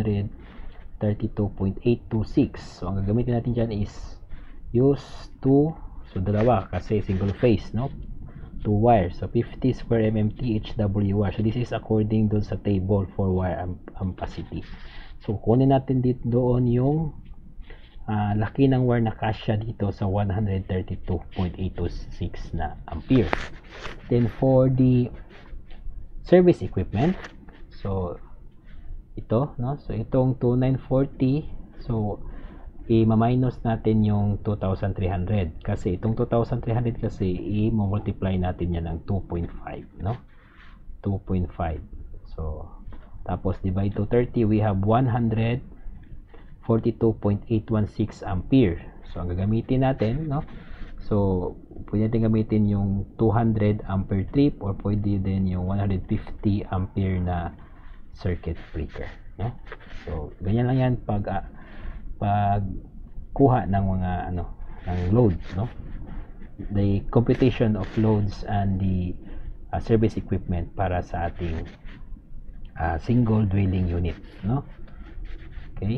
132.826. So ang gagamitin natin dyan is use 2, so dalawa kasi single phase, no? 2 wires. So 50 square mm HWR. So this is according dun sa table for wire ampacity. So kunin natin dito doon yung laki ng wire na kasya dito sa 132.826 na ampere. Then for the service equipment, so ito, no? So itong 2,940, so i-minus natin yung 2,300 kasi itong 2,300 kasi i-multiply natin yan ng 2.5, no? 2.5. So tapos divide to 30, we have 142.816 ampere. So ang gagamitin natin, no? So pwede natin gamitin yung 200 ampere trip or pwede din yung 150 ampere na circuit breaker, no? So ganyan lang yan pag kuha ng mga ng loads, no? The computation of loads and the service equipment para sa ating single dwelling unit, no? Okay,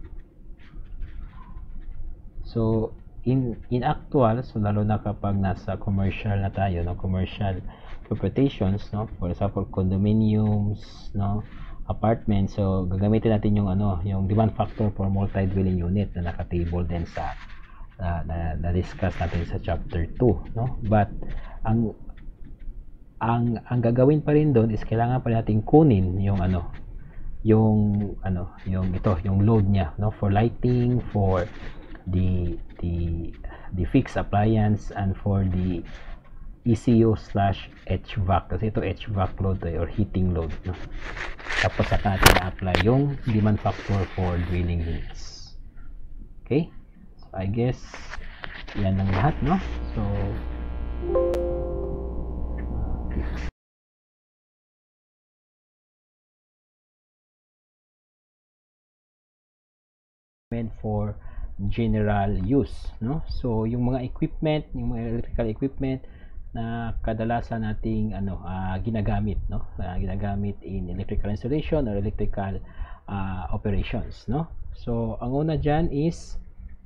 so in actual, so lalo na kapag nasa commercial na tayo, no? Commercial computations, no? For example condominiums, no? Apartments. So gagamitin natin yung yung demand factor for multi-dwelling unit na naka-table din sa na-discuss natin sa chapter 2, no? But ang gagawin pa rin doon is kailangan pa natin kunin yung yung load niya, no? For lighting, for the fixed appliance, and for the ECU/HVAC kasi ito HVAC load or heating load, no? Tapos saka natin na-apply yung demand factor for dwelling units. Okay, so I guess yan ang lahat, no? So meant for general use, no? So yung mga equipment, yung mga electrical equipment na kadalasan nating ginagamit, no? Ginagamit in electrical installation or electrical operations, no? So ang una diyan is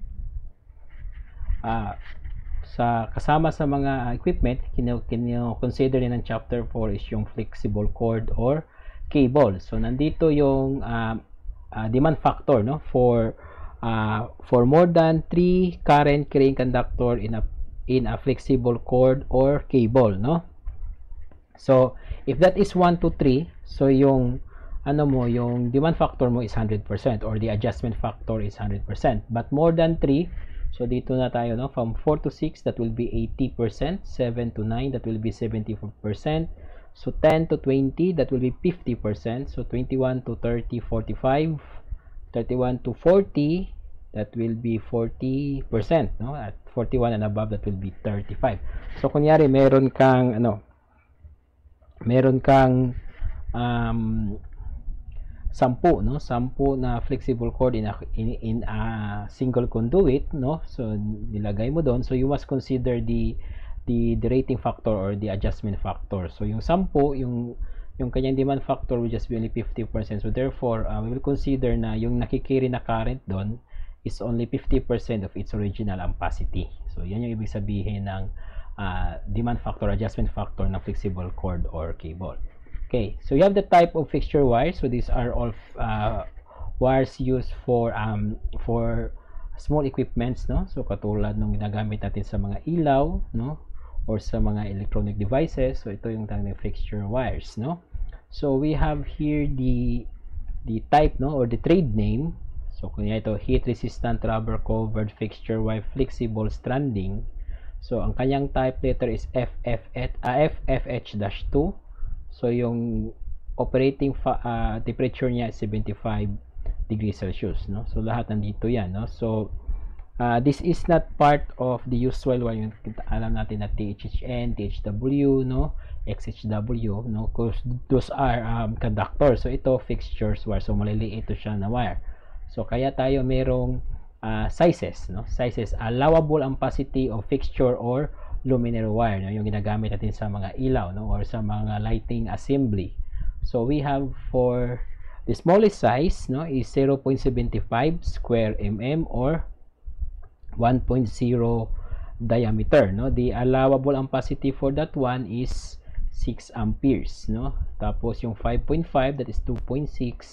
sa kasama sa mga equipment, consider din ng chapter 4 is yung flexible cord or cable. So nandito yung demand factor, no, for more than 3 current carrying conductor in a flexible cord or cable, no. So if that is 1 to 3, so yung yung demand factor mo is 100% or the adjustment factor is 100%. But more than 3, so dito na tayo, no, from 4 to 6 that will be 80%, 7 to 9 that will be 74%, so 10 to 20 that will be 50%, so 21 to 30 45, 31 to 40 that will be 40%, no, at 41 and above that will be 35. So kunyari meron kang 10, no, 10 na flexible cord in a single conduit, no, so nilagay mo doon, so you must consider the rating factor or the adjustment factor. So yung 10, yung kanyang demand factor will just be only 50%, so therefore we will consider na yung nakikiri na current doon is only 50% of its original ampacity. So yan yung ibig sabihin ng demand factor, adjustment factor ng flexible cord or cable. Okay, so you have the type of fixture wires. So these are all wires used for small equipments, no? So katulad nung ginagamit natin sa mga ilaw, no, or sa mga electronic devices. So ito yung tawag ng fixture wires, no? So we have here the type, no, or the trade name. So kunya ito, heat resistant rubber covered fixture wire flexible stranding. So ang kanyang type letter is FFH-2. So yung operating temperature niya is 75 degrees Celsius, no? So lahat nandito yan, no? So this is not part of the usual wire. Alam natin na THHN, THW, no, XHW, no, because those are conductors. So ito fixtures wire, so maliliit ito siya na wire. So kaya tayo merong sizes, no, sizes, allowable ampacity of fixture or luminaire wire, no, yung ginagamit natin sa mga ilaw, no, or sa mga lighting assembly. So we have for the smallest size, no, is 0.75 square mm or 1.0 diameter, no. The allowable ampacity for that one is 6 amperes, no. Tapos yung 5.5, that is 2.6,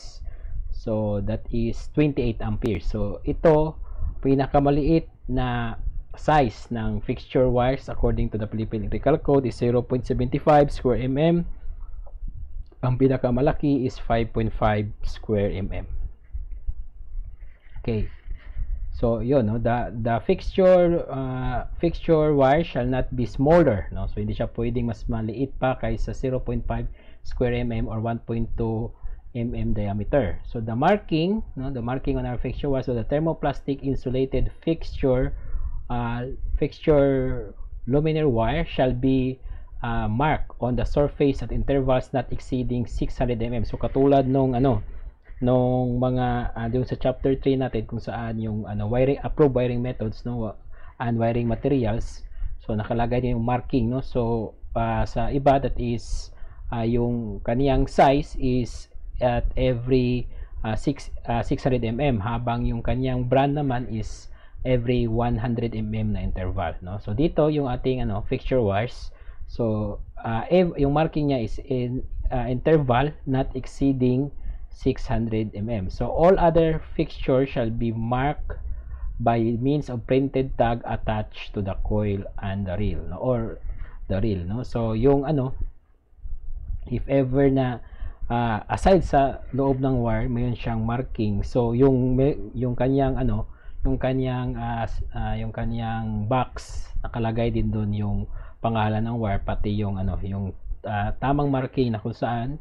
so that is 28 amperes. So ito pinakamaliit na size ng fixture wires according to the Philippine Electrical Code is 0.75 square mm. Ang pinakamalaki is 5.5 square mm. Okay, so yun, no, the fixture wire shall not be smaller, no, so hindi siya pwedeng mas maliit pa kaysa 0.5 square mm or 1.2 mm diameter. So the marking, no, the marking on our fixture wire, so the thermoplastic insulated fixture luminaire wire shall be marked on the surface at intervals not exceeding 600 mm. So katulad nung mga doon sa chapter 3 natin kung saan yung wiring, approved wiring methods, no, and wiring materials, so nakalagay din yung marking, no. So sa iba that is yung kaniyang size is at every 600 mm, habang yung kaniyang brand naman is every 100 mm na interval, no. So dito yung ating fixture wires, so yung marking niya is in interval not exceeding 600 mm. So all other fixtures shall be marked by means of printed tag attached to the coil and the reel, no, or the reel, no. So yung if ever na aside sa loob ng wire mayroon siyang marking, so yung kanyang yung kanyang box, nakalagay din doon yung pangalan ng wire, pati yung tamang marking na kung saan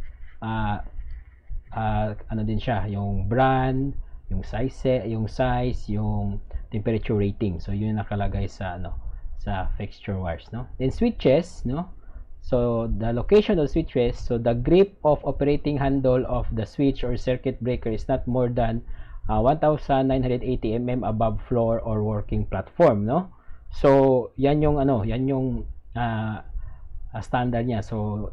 din siya, yung brand, yung size, yung temperature rating. So yun nakalagay sa sa fixture wires, no. Then switches, no. So the location of switches, so the grip of operating handle of the switch or circuit breaker is not more than 1980 mm above floor or working platform, no? So yan yung yan yung standard niya. So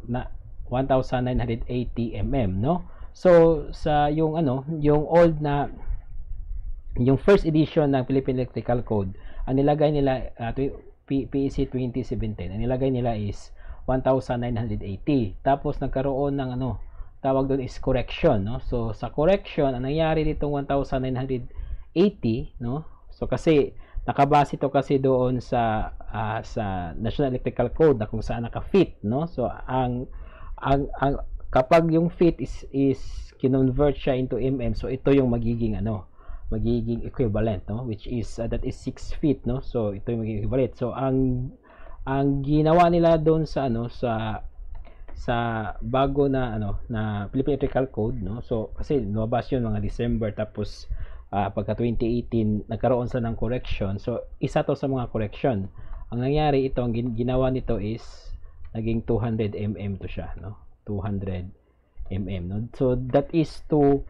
1980 mm, no? So sa yung yung old na yung first edition ng Philippine Electrical Code, ang nilagay nila PEC 2017, ang nilagay nila is 1980. Tapos nagkaroon ng tawag doon is correction, no? So sa correction, ang nangyari ditong 1980, no? So kasi nakabase ito kasi doon sa National Electrical Code na kung saan naka-fit, no? So ang kapag yung fit is kinonvert siya into mm, so ito yung magiging magiging equivalent, no? Which is that is 6 feet, no? So ito yung magiging equivalent. So ang ginawa nila doon sa sa bago na na Philippine Electrical Code, no? So kasi lumabas yun mga December, tapos pagka 2018 nagkaroon sa ng correction. So isa to sa mga correction. Ang nangyari ito, ang ginawa nito is naging 200 mm to siya, no? 200 mm, no? So that is to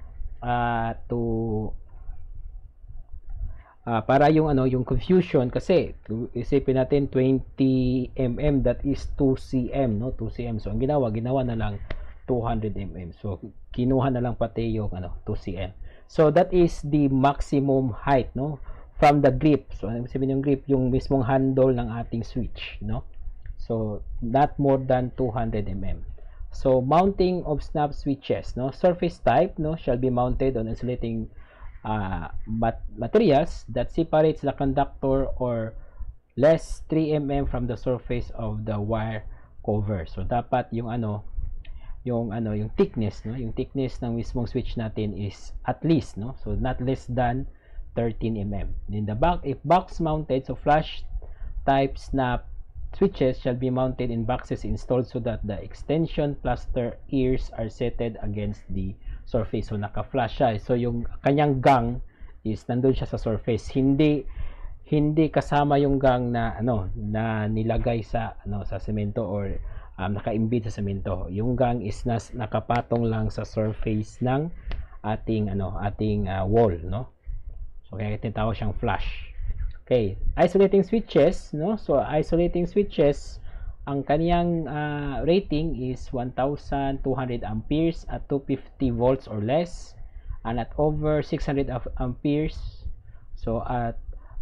para yung yung confusion, kasi isipin natin 20 mm, that is 2 cm, no? 2 cm. So ang ginawa na lang 200 mm. So kinuha na lang pati yung 2 cm. So that is the maximum height, no, from the grip. So ano sabihin yung grip, yung mismong handle ng ating switch, no? So not more than 200 mm. So mounting of snap switches, no, surface type, no, shall be mounted on insulating materials that separates the conductor or less 3 mm from the surface of the wire cover. So dapat yung yung thickness, no, yung thickness ng mismong switch natin is at least, no, so not less than 13 mm. In the back, if box mounted, so flash type snap switches shall be mounted in boxes installed so that the extension plaster ears are seated against the surface. So naka-flash siya. So yung kanyang gang is nandun siya sa surface. Hindi kasama yung gang na na nilagay sa sa semento or naka-embed sa semento. Yung gang is nakapatong lang sa surface ng ating wall, no? So kaya tinatawag siyang flash. Okay, isolating switches, no? So isolating switches, ang kaniyang rating is 1,200 amperes at 250 volts or less, and at over 600 amperes, so at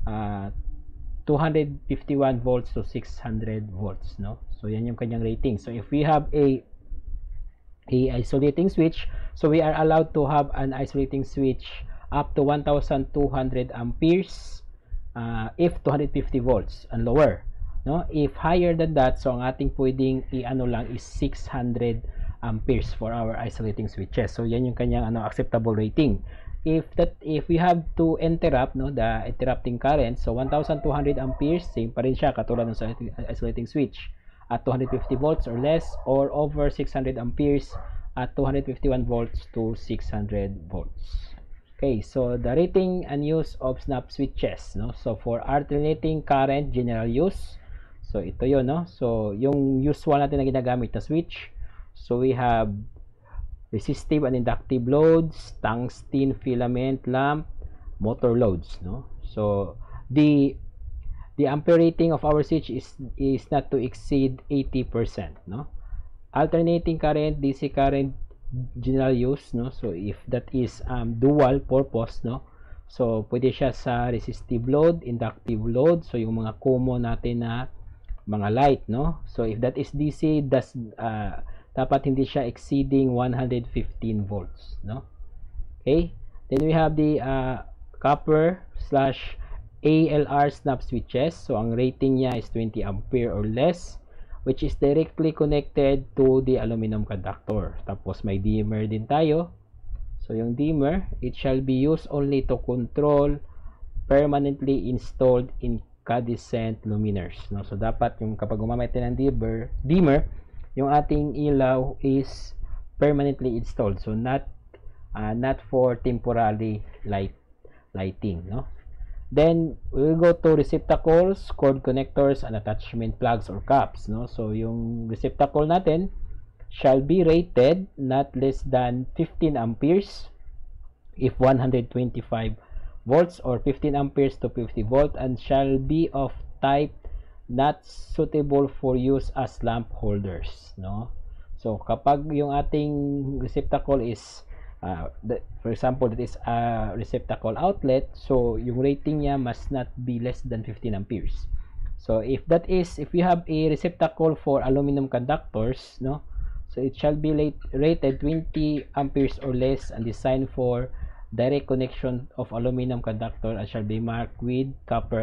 251 volts to 600 volts, no? So yan yung kanyang rating. So if we have a isolating switch, so we are allowed to have an isolating switch up to 1,200 amperes if 250 volts and lower, no? If higher than that, so ang ating pwedeng lang is 600 amperes for our isolating switches. So yan yung kanyang acceptable rating. If we have to interrupt, no, the interrupting current, so 1,200 amperes, same pa rin siya katulad ng sa isolating switch, at 250 volts or less, or over 600 amperes at 251 volts to 600 volts. Okay, so the rating and use of snap switches, no? So for alternating current general use, so ito yun, no? So yung usual natin na ginagamit na switch, so we have resistive and inductive loads, tungsten filament lamp, motor loads, no? So the ampere rating of our switch is not to exceed 80%, no? Alternating current, DC current general use, no? So if that is dual purpose, no? So pwede siya sa resistive load, inductive load, so yung mga common natin na mga light, no? So if that is DC, dapat hindi siya exceeding 115 volts, no? Okay, then we have the copper / ALR snap switches. So ang rating niya is 20 ampere or less, which is directly connected to the aluminum conductor. Tapos may dimmer din tayo. So yung dimmer, it shall be used only to control permanently installed incandescent luminaires, no? So dapat yung kapag gumamit tayo ng dimmer, yung ating ilaw is permanently installed. So not for temporary lighting, no? Then we will go to receptacles, cord connectors, and attachment plugs or caps, no? So yung receptacle natin shall be rated not less than 15 amperes if 125 volts or 15 amperes to 50 volt, and shall be of type not suitable for use as lamp holders, no? So kapag yung ating receptacle is for example, that is a receptacle outlet, so yung rating niya must not be less than 15 amperes. So if you have a receptacle for aluminum conductors, no, so it shall be rated 20 amperes or less and designed for direct connection of aluminum conductor, and shall be marked with copper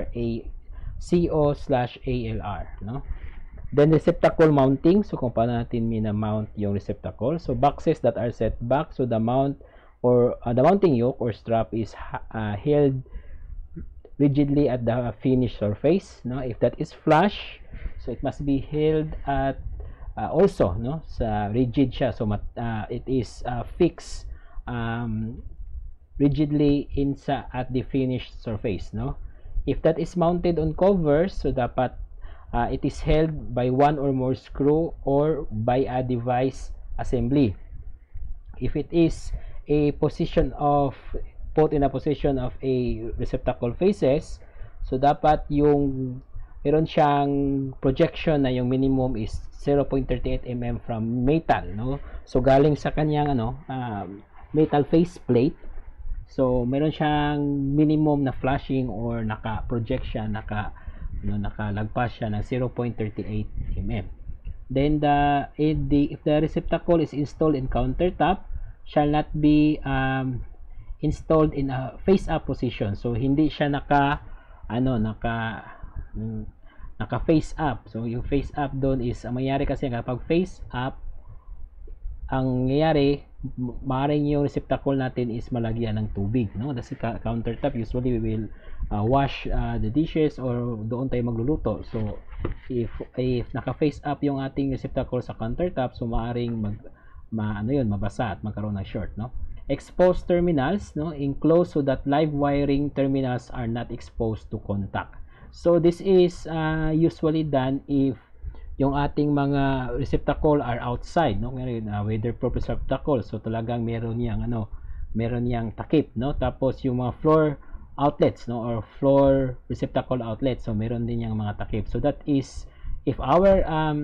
CO/ALR, no. Then receptacle mounting, so kung paano natin mina-mount yung receptacle. So boxes that are set back, so the mount or the mounting yoke or strap is held rigidly at the finished surface, no. If that is flush, so it must be held at also, no, sa rigid siya, so it is fixed rigidly at the finished surface, no. If that is mounted on covers, so dapat it is held by one or more screw or by a device assembly. If it is put in a position of a receptacle faces, so dapat yung meron siyang projection na yung minimum is 0.38 mm from metal, no. So galing sa kanyang metal face plate, so meron siyang minimum na flashing or naka-project siya, nakalagpas siya ng 0.38 mm. Then if the receptacle is installed in countertop, shall not be installed in a face up position. So hindi siya naka face up. So yung face up doon is ang mangyayari kasi kapag face up, ang nangyayari, maaaring yung receptacle natin is malagyan ng tubig, no? Kasi countertop, usually we will wash the dishes or doon tayo magluluto. So if naka-face up yung ating receptacle sa countertop, so maaaring mabasa at magkaroon ng short, no? Exposed terminals, no, enclosed so that live wiring terminals are not exposed to contact. So this is usually done if yung ating mga receptacle are outside, no, weatherproof receptacle, so talagang meron niyang takip, no. Tapos yung mga floor outlets, no, or floor receptacle outlets, so meron din yang mga takip. So that is if our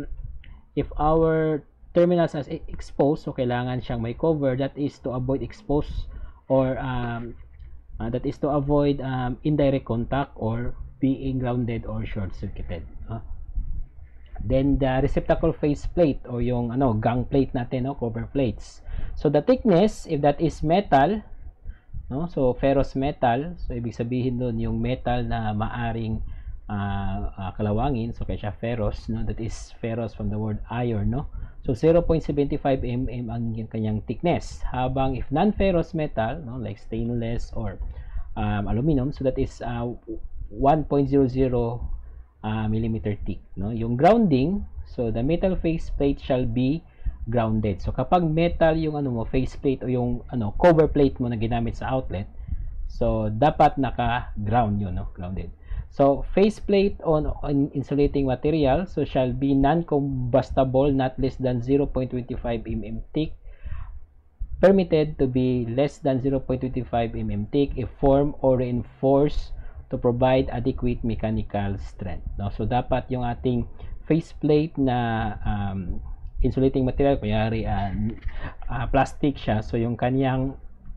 terminals are exposed, so kailangan siyang may cover. That is to avoid expose or that is to avoid indirect contact or being grounded or short circuited, no? Then the receptacle face plate o yung gang plate natin, no, cover plates. So the thickness, if that is metal, no, so ferrous metal, so ibig sabihin doon yung metal na maaring kalawangin, so kaya siya ferrous, no, that is ferrous from the word iron, no. So 0.75 mm ang kanyang thickness. Habang if non-ferrous metal, no, like stainless or aluminum, so that is 1.00 millimeter thick, no. Yung grounding, so the metal face plate shall be grounded. So kapag metal yung face plate o yung cover plate mo na ginamit sa outlet, so dapat naka-ground yun, no, grounded. So face plate on insulating material, so shall be non-combustible, not less than 0.25 mm thick, permitted to be less than 0.25 mm thick if formed or reinforced to provide adequate mechanical strength, no. So dapat yung ating face plate na insulating material, kunyari plastic siya, so yung kanyang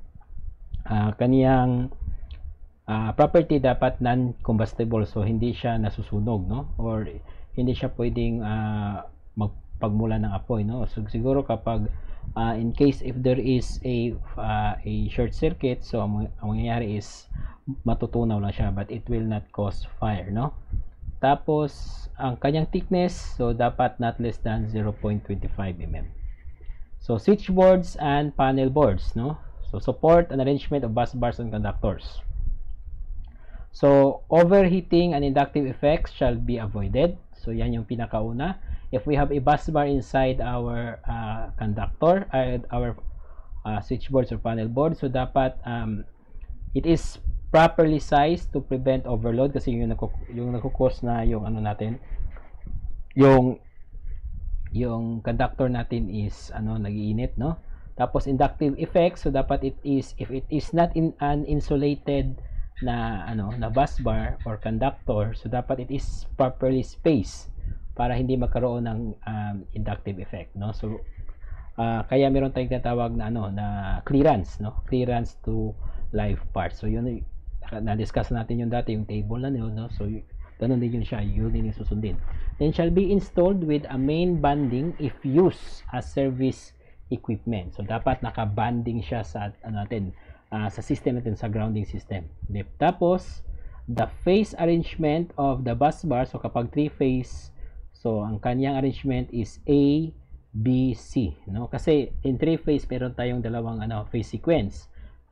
property dapat non-combustible, so hindi siya nasusunog, no, or hindi siya pwedeng magpagmula ng apoy, no. So siguro kapag in case if there is a short circuit, so ang mangyayari is matutunaw lang siya, but it will not cause fire, no. Tapos ang kanyang thickness, so dapat not less than 0.25 mm. So switchboards and panel boards, no, so support and arrangement of bus bars and conductors. So overheating and inductive effects shall be avoided. So yan yung pinakauna. If we have a bus bar inside our conductor, our switchboards or panel board, so dapat it is properly sized to prevent overload, kasi yung nagko-cause na yung natin, yung conductor natin is nag-iinit, no. Tapos inductive effect, so dapat it is, if it is not in an insulated na na bus bar or conductor, so dapat it is properly spaced para hindi magkaroon ng inductive effect, no? So kaya meron tayong tinatawag na na clearance, no? Clearance to live parts. So yun, na-discuss natin yung dati, yung table na yun, no? So ganun din yun siya, yun din yung susundin. Then shall be installed with a main banding if used as service equipment. So dapat naka-banding siya sa sa system natin, sa grounding system. Tapos the phase arrangement of the bus bar, so kapag 3-phase, so ang kanyang arrangement is A, B, C, no? Kasi in 3-phase meron tayong dalawang phase sequence,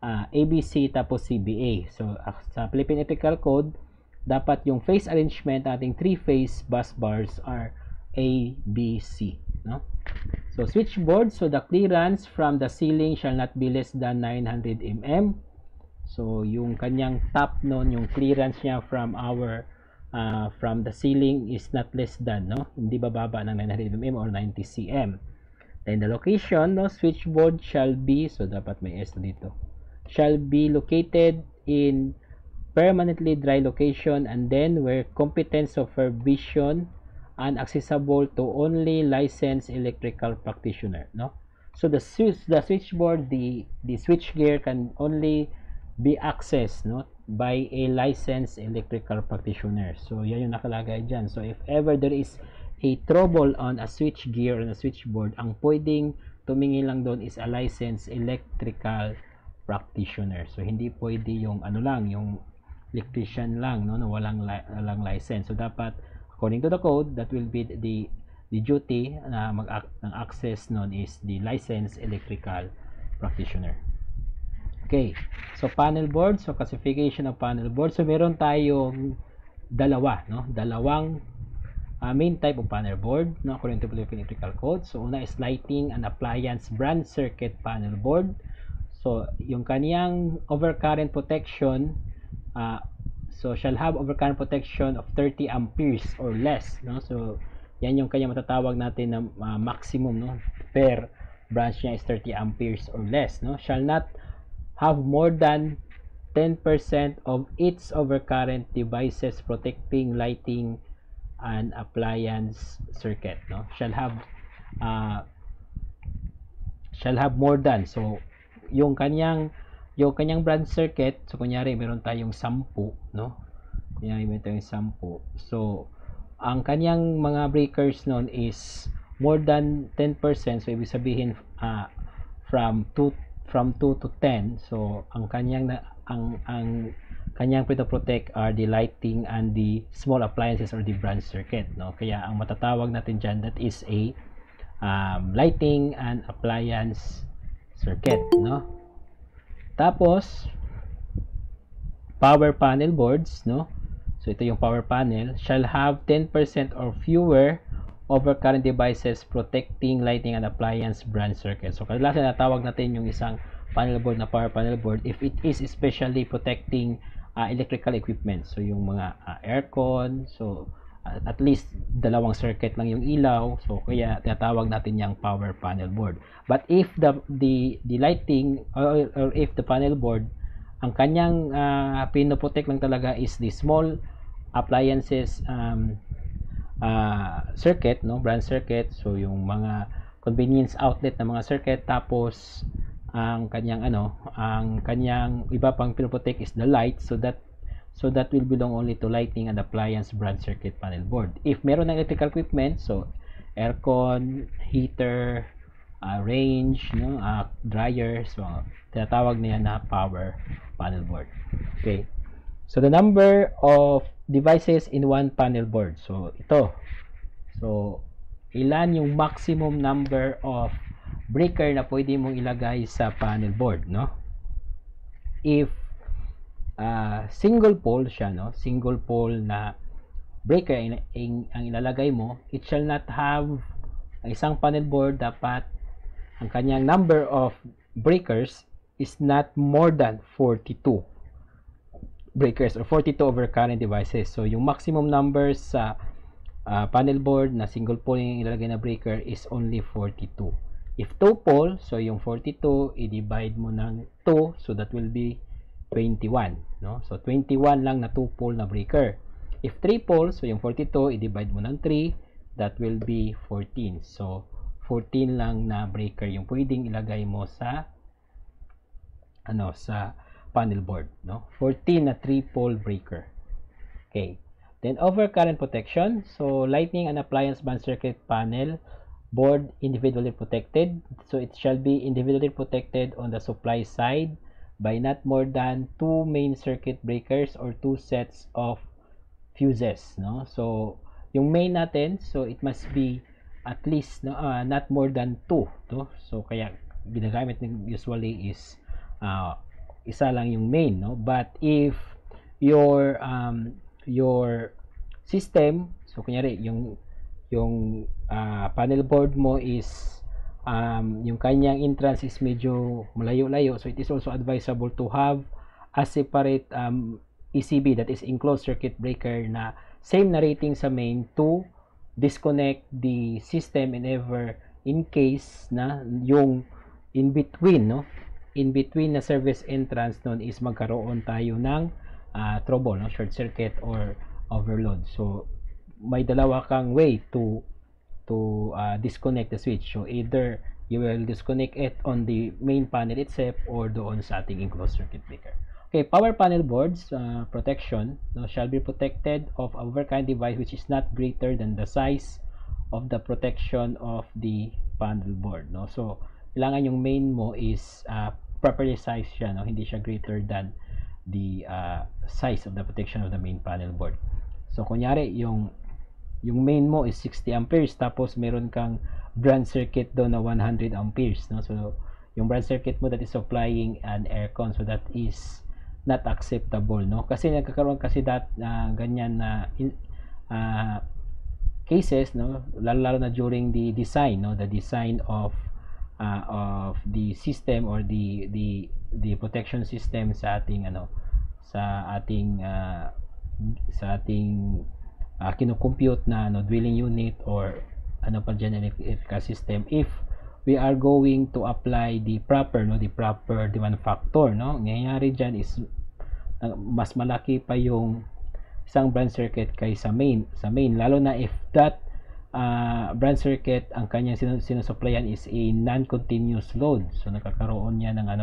ABC tapos CBA. So sa Philippine Electrical Code, dapat yung phase arrangement ating 3-phase bus bars are A, B, C, no? So switchboard, so the clearance from the ceiling shall not be less than 900 mm. So yung kanyang top noon, yung clearance niya from our from the ceiling is not less than, no? Hindi bababa ng 900 mm or 90 cm. Then the location, no, switchboard shall be, so dapat may S dito, shall be located in permanently dry location, and then where competent supervision and accessible to only licensed electrical practitioner, no? So the switchboard, the switch gear can only be accessed, no, by a licensed electrical practitioner. So yan yung nakalagay dyan. So if ever there is a trouble on a switch gear on a switchboard, ang pwedeng tumingin lang doon is a licensed electrical practitioner. So hindi pwede yung lang, yung electrician lang, no, walang license. So dapat according to the code, that will be the duty na ng access nun is the licensed electrical practitioner. Okay, so panel board, so classification of panel board. So meron tayong dalawang main type of panel board, no, according to Philippine Electrical Code. So una is lighting and appliance branch circuit panel board. So yung kaniyang overcurrent protection, so shall have overcurrent protection of 30 amperes or less, no? So yan yung kanya matatawag natin na maximum, no, per branch niya is 30 amperes or less, no? Shall not have more than 10% of its overcurrent devices protecting lighting and appliance circuit, no? Shall have more than, so yung kanyang branch circuit, so kunyari meron tayong 10, no? Kunyari meron tayong 10. So ang kanyang mga breakers noon is more than 10%. So ibig sabihin from 2 to 10. So ang kanyang protect are the lighting and the small appliances or the branch circuit, no? Kaya ang matatawag natin diyan, that is a lighting and appliance circuit, no? Tapos power panel boards, no? So ito yung power panel, shall have 10% or fewer overcurrent devices protecting lighting and appliance branch circuit. So kadalasan natawag natin yung isang panel board na power panel board if it is especially protecting electrical equipment. So yung mga aircon, so at least dalawang circuit lang yung ilaw, so kaya tinatawag natin yung power panel board. But if the lighting or if the panel board, ang kanyang pinoprotect lang talaga is the small appliances circuit, no, branch circuit, so yung mga convenience outlet na mga circuit, tapos ang kanyang iba pang pinoprotect is the light, so that will belong only to lighting and appliance branch circuit panel board. If meron ng electrical equipment, so aircon, heater, range, no, dryer, so tinatawag niya na power panel board. Okay, so the number of devices in one panel board, so ito, so ilan yung maximum number of breaker na pwede mong ilagay sa panel board, no? If single pole siya, no, single pole na breaker ang ilalagay mo, it shall not have, ang isang panel board dapat ang kanyang number of breakers is not more than 42 breakers or 42 overcurrent devices. So yung maximum numbers sa panel board na single pole yung ilalagay na breaker is only 42. If 2 pole, so yung 42, i-divide mo ng 2, so that will be 21, no? So 21 lang na 2 pole na breaker. If 3 pole, so yung 42, i-divide mo ng 3, that will be 14. So 14 lang na breaker yung pwedeng ilagay mo sa sa panel board, no? 14 na 3 pole breaker. Okay. Then overcurrent protection. So lighting and appliance band circuit panel board individually protected. So it shall be individually protected on the supply side by not more than 2 main circuit breakers or 2 sets of fuses, no? So yung main natin, so it must be at least not more than 2, no? So kaya ginagamit usually is isa lang yung main, no? But if your system, so kunyari yung panel board mo is yung kanyang entrance is medyo malayo-layo, so it is also advisable to have a separate ECB, that is enclosed circuit breaker, na same na rating sa main to disconnect the system in case na yung in between, no, in between na service entrance nun is magkaroon tayo ng trouble, no, short circuit or overload. So may dalawa kang way to disconnect the switch. So either you will disconnect it on the main panel itself or doon sa ating enclosed circuit breaker. Okay, power panel boards protection, no, shall be protected of overcurrent device which is not greater than the size of the protection of the panel board, no. So kailangan yung main mo is properly sized siya, no, hindi siya greater than the size of the protection of the main panel board. So kunyari yung main mo is 60 amperes tapos meron kang branch circuit doon na 100 amperes, no. So yung branch circuit mo that is supplying an aircon, so that is not acceptable, no, kasi nagkakaroon kasi ganyan na cases, no, lalo na during the design, no, the design of the system or the protection system sa ating sa ating kino-compute na dwelling unit or pa dyan electrical system. If we are going to apply the proper demand factor, no, nangyayari dyan is mas malaki pa yung isang branch circuit kaysa sa main, lalo na if that branch circuit ang kanyang sinusupplyan is a non-continuous load. So nakakaroon niya ng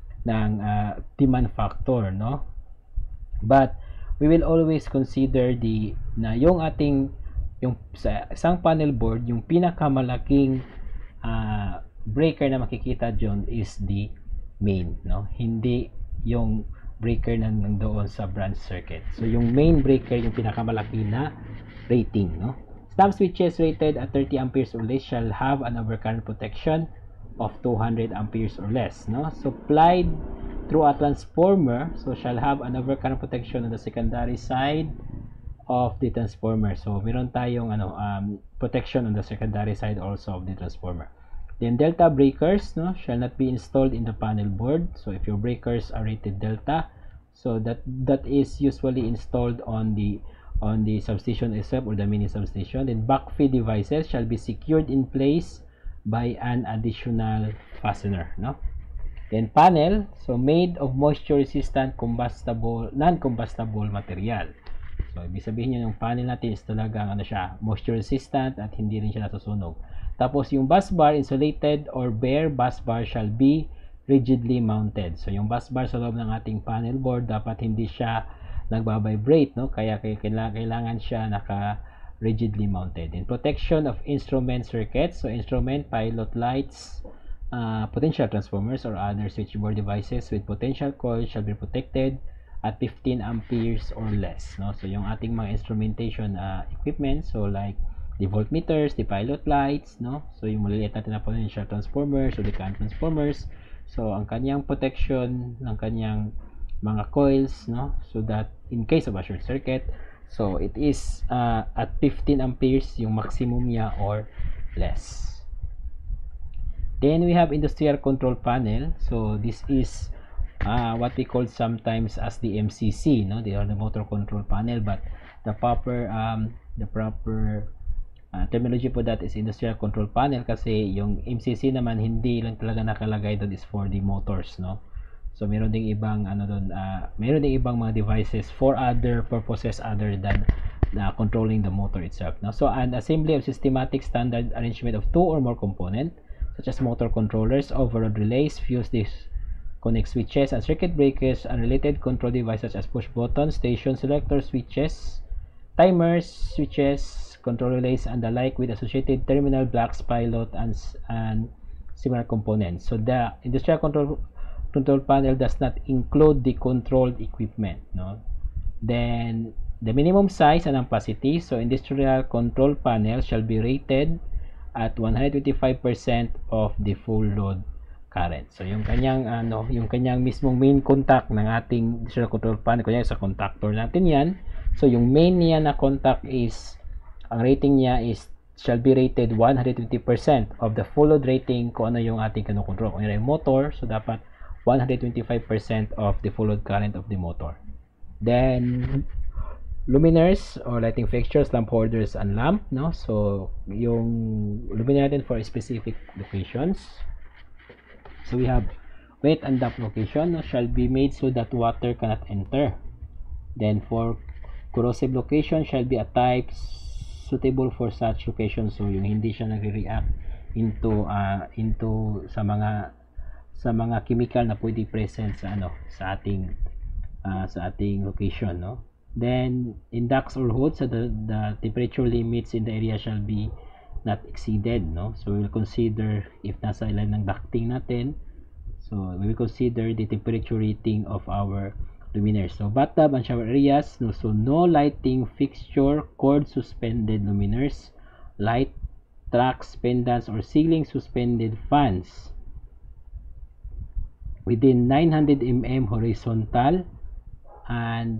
demand factor, no. But we will always consider yung sa isang panel board, yung pinakamalaking breaker na makikita dyan is the main, no, hindi yung breaker na nandoon sa branch circuit. So yung main breaker yung pinakamalaki na rating, no. Stop switches rated at 30 amperes or less shall have an overcurrent protection of 200 amperes or less, no. Supplied through a transformer, so shall have an overcurrent protection on the secondary side of the transformer. So meron tayong protection on the secondary side also of the transformer. Then delta breakers, no, shall not be installed in the panel board. So if your breakers are rated delta, so that is usually installed on the substation itself or the mini substation. Then backfeed devices shall be secured in place by an additional fastener, no. Then panel, so made of moisture resistant non-combustible material. So ibig sabihin yung panel natin is talagang moisture resistant at hindi rin siya nasusunog. Tapos yung bus bar, insulated or bare bus bar shall be rigidly mounted. So yung bus bar sa loob ng ating panel board dapat hindi siya nagba-vibrate, no, kaya kailangan siya rigidly mounted. In protection of instrument circuits, so instrument, pilot lights, potential transformers or other switchboard devices with potential coil shall be protected at 15 amperes or less, no. So yung ating mga instrumentation equipment, so like the voltmeters, the pilot lights, no, so yung maliliit natin na potential transformers or the current transformers, so ang kanyang protection ng kanyang mga coils, no, so that in case of a short circuit, so it is at 15 amperes yung maximum niya or less. Then we have industrial control panel. So this is what we call sometimes as the MCC, no, the motor control panel, but the proper Terminology po that is industrial control panel kasi yung MCC naman hindi lang talaga nakalagay doon is for the motors, no? So meron ding ibang meron ding ibang mga devices for other purposes other than controlling the motor itself, no? So an assembly of systematic standard arrangement of two or more components such as motor controllers, overload relays, fuse disconnect switches, and circuit breakers, and related control devices such as push buttons, station selector switches, timers, switches, control relays, and the like with associated terminal blocks, pilot, and similar components. So the industrial control panel does not include the controlled equipment, no? Then the minimum size and ampacity. So industrial control panel shall be rated at 125% of the full load current. So yung kanyang yung kanyang mismong main contact ng ating industrial control panel, kunya sa contactor natin 'yan. So yung main niya na contact is ang rating niya is shall be rated 120% of the full load rating kung ano yung ating kinokontrol. Kung yung motor, so dapat 125% of the full load current of the motor. Then luminaires or lighting fixtures, lamp holders, and lamp, no? So yung luminaire natin for specific locations. So we have wet and damp location, no, shall be made so that water cannot enter. Then for corrosive location shall be a type suitable for such location. So yung hindi siya nagre-react into sa mga chemical na pwede present sa sa ating location, no? Then in ducts or hoods, the temperature limits in the area shall be not exceeded, no? So we will consider if nasa ilan ng ducting natin. So we will consider the temperature rating of our luminaires. So bathtub and shower areas, no, so no lighting fixture, cord suspended luminaires, light tracks, pendants, or ceiling suspended fans within 900 mm horizontal and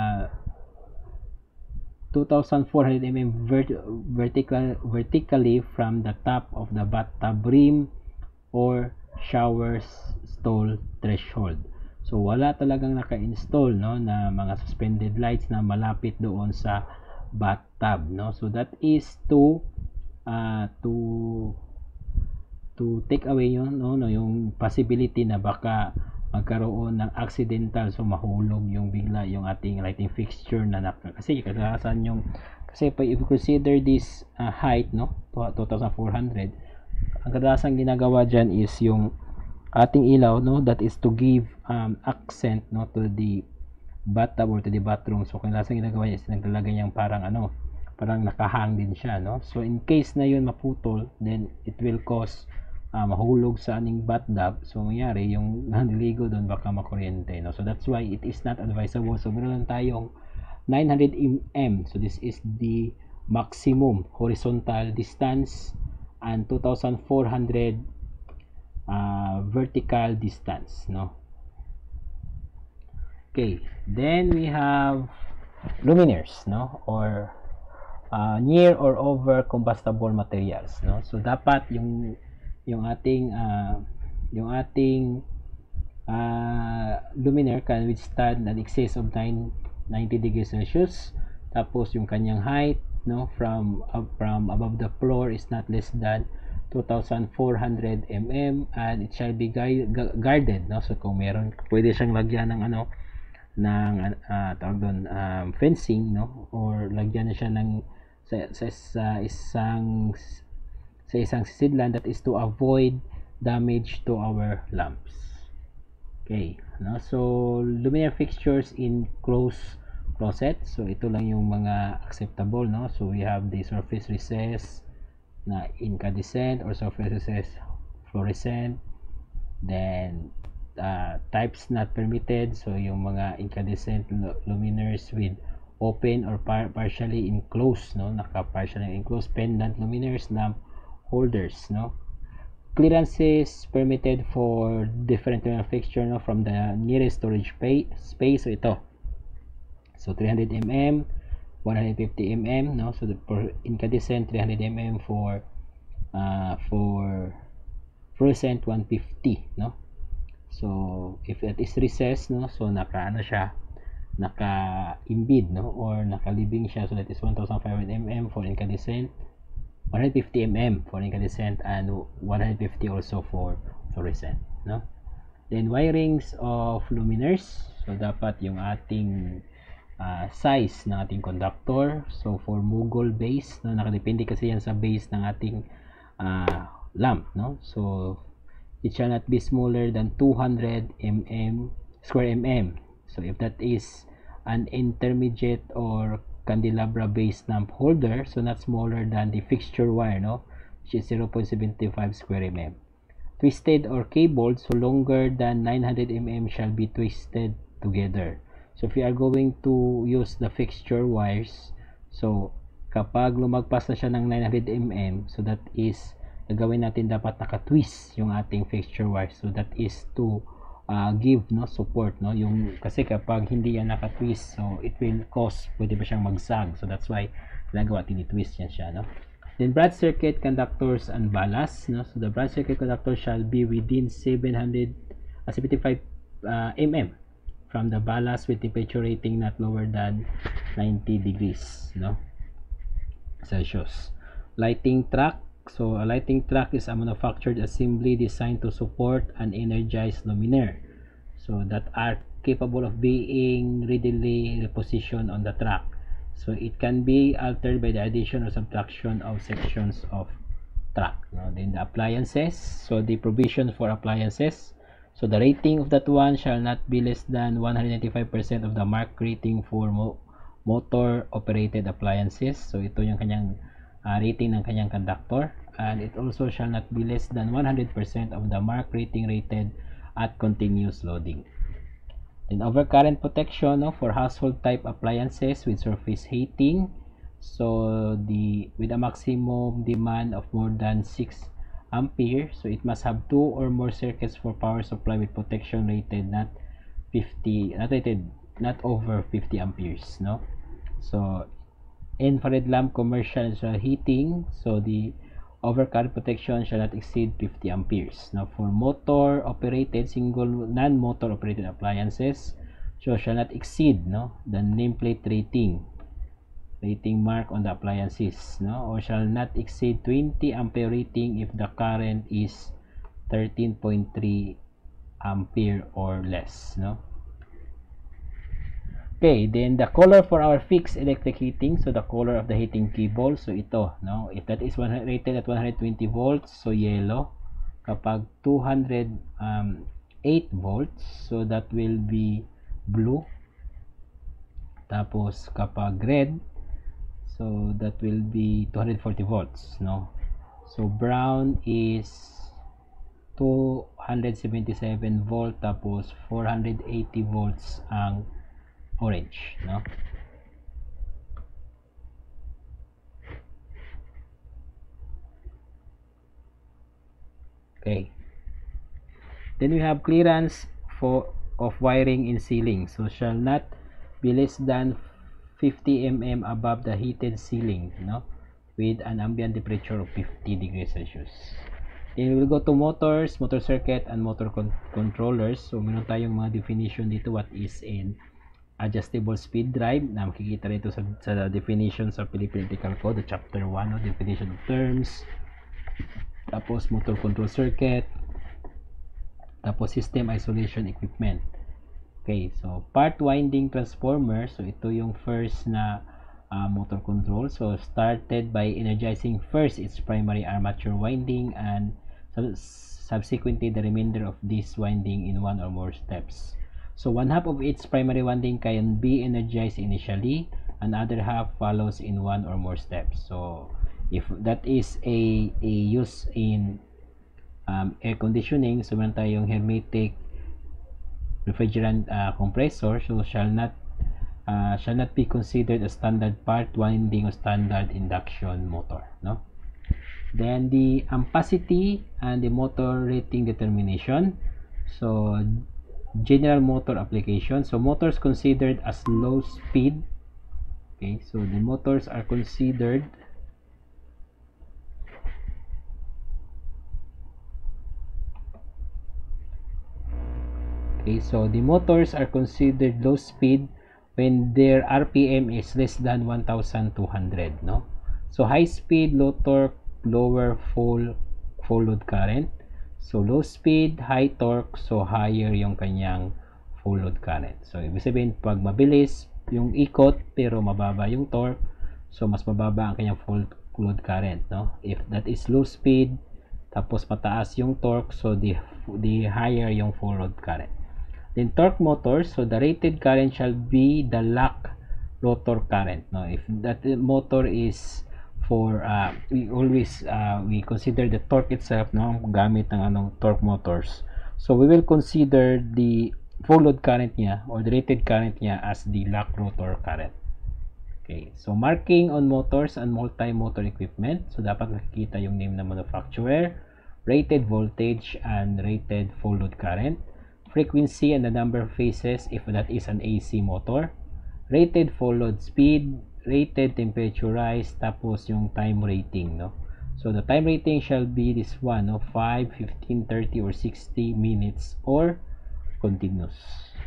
2,400 mm vertically from the top of the bathtub rim or shower stall threshold. So wala talagang naka-install, no, na mga suspended lights na malapit doon sa bathtub, no? So that is to take away yung possibility na baka magkaroon ng accidental, so mahulog yung bigla yung ating lighting fixture na kasi kadalasan kasi if you consider this height, no, 2,400, ang kadalasan ginagawa dyan is yung ating ilaw, no, that is to give accent, no, to the bathtub or to the bathroom. So kadalasan ginagawa niya is naglalagay niyang parang nakahang din siya, no? So in case na yun maputol, then it will cause mahulog sa aning bathtub. So mangyari yung naliligo doon baka makuryente, no? So that's why it is not advisable. So meron lang tayong 900 mm. So this is the maximum horizontal distance and 2,400 vertical distance, no? Okay, then we have luminaires, no, or near or over combustible materials, no? So dapat yung ating luminaire can withstand an excess of 90 degrees Celsius. Tapos yung kanyang height, no, from above the floor is not less than 2,400 mm and it shall be guarded, no? So kung meron, pwede siyang lagyan ng tawag doon, fencing, no, or lagyan na siya ng sa isang sisidlan, that is to avoid damage to our lamps. Okay, no? So luminaire fixtures in closed closet, so ito lang yung mga acceptable, no? So we have the surface recess na incandescent or surface recess fluorescent. Then types not permitted, so yung mga incandescent luminaires with open or partially enclosed, no, partially enclosed pendant luminaires, lamp holders, no. Clearances permitted for different fixture, no, from the nearest storage space. So ito, so 300 mm, 150 mm, no. So for incandescent 300 mm, for fluorescent 150, no. So if that is recessed, no, so naka-embed, no, or nakalibing siya, so that is 1,500 mm for incandescent, 150 mm for incandescent and 150 also for fluorescent, no? Then wirings of luminaires, so dapat yung ating size ng ating conductor. So for Mogul base, no, nakadepende kasi yan sa base ng ating lamp, no? So it shall not be smaller than 200 square mm. So if that is an intermediate or candelabra based lamp holder, so not smaller than the fixture wire, no, which is 0.75 square mm. Twisted or cabled, so longer than 900 mm shall be twisted together. So if we are going to use the fixture wires, so kapag lumagpas na siya ng 900 mm, so that is gagawin natin, dapat naka-twist yung ating fixture wire. So that is to give support, no, yung kasi kapag hindi yan naka-twist, so it will cause, pwede ba siyang magsag. So that's why ginagawa, tini-twist yan siya, no. Then branch circuit conductors and ballast, no. So the branch circuit conductor shall be within 75 mm from the ballast with temperature rating not lower than 90 degrees, no, Celsius. Lighting track. So a lighting track is a manufactured assembly designed to support an energized luminaire, so that are capable of being readily repositioned on the track. So it can be altered by the addition or subtraction of sections of track. Then the appliances. So the provision for appliances. So the rating of that one shall not be less than 195% of the mark rating for motor operated appliances. So ito yung kanyang rating ng kanyang conductor, and it also shall not be less than 100% of the mark rating rated at continuous loading. Then overcurrent protection, no, for household type appliances with surface heating, so with a maximum demand of more than 6 ampere, so it must have 2 or more circuits for power supply with protection rated not over 50 amperes, no. So infrared lamp commercial heating, so the overcurrent protection shall not exceed 50 amperes. Now for motor operated, single non-motor operated appliances, so shall not exceed, no, the nameplate rating mark on the appliances, no, or shall not exceed 20 ampere rating if the current is 13.3 ampere or less, no. Okay, then the color for our fixed electric heating, so the color of the heating cable, so ito, no, if that is rated at 120 volts, so yellow. Kapag 208 volts, so that will be blue. Tapos kapag red, so that will be 240 volts, no. So brown is 277 volt, tapos 480 volts ang orange, no. Okay, then we have clearance of wiring in ceiling, so shall not be less than 50 mm above the heated ceiling, no, with an ambient temperature of 50 degrees Celsius. Then we will go to motors, motor circuit, and motor controllers. So meron tayong mga definition dito, what is an adjustable speed drive, na makikita rito sa definition sa Philippine Electrical Code, the chapter 1, no, definition of terms. Tapos motor control circuit, tapos system isolation equipment. Okay, so part winding transformer, so ito yung first na motor control. So started by energizing first its primary armature winding and subsequently the remainder of this winding in one or more steps. So one half of its primary winding can be energized initially, and other half follows in one or more steps. So if that is a use in air conditioning, so meron tayong hermetic refrigerant compressor, so shall not be considered a standard part winding or standard induction motor, no. Then the ampacity and the motor rating determination. So general motor application, so motors considered as low speed. Okay, so the motors are considered low speed when their RPM is less than 1,200, no. So high speed, low torque, lower full load current. So low speed, high torque, so higher yung kanyang full load current. So ibig sabihin, pag mabilis yung ikot pero mababa yung torque, so mas mababa ang kanyang full load current, no? If that is low speed, tapos mataas yung torque, so the higher yung full load current. Then torque motors, so the rated current shall be the lock rotor current, no? If that motor is for we always we consider the torque itself, no, gamit ng torque motors. So we will consider the full load current niya or the rated current niya as the lock rotor current. Okay, so marking on motors and multi-motor equipment. So dapat makikita yung name ng manufacturer, rated voltage and rated full load current, frequency and the number of phases if that is an AC motor, rated full load speed, rated temperature rise, tapos yung time rating, no? So the time rating shall be this one, no? 5, 15, 30 or 60 minutes or continuous.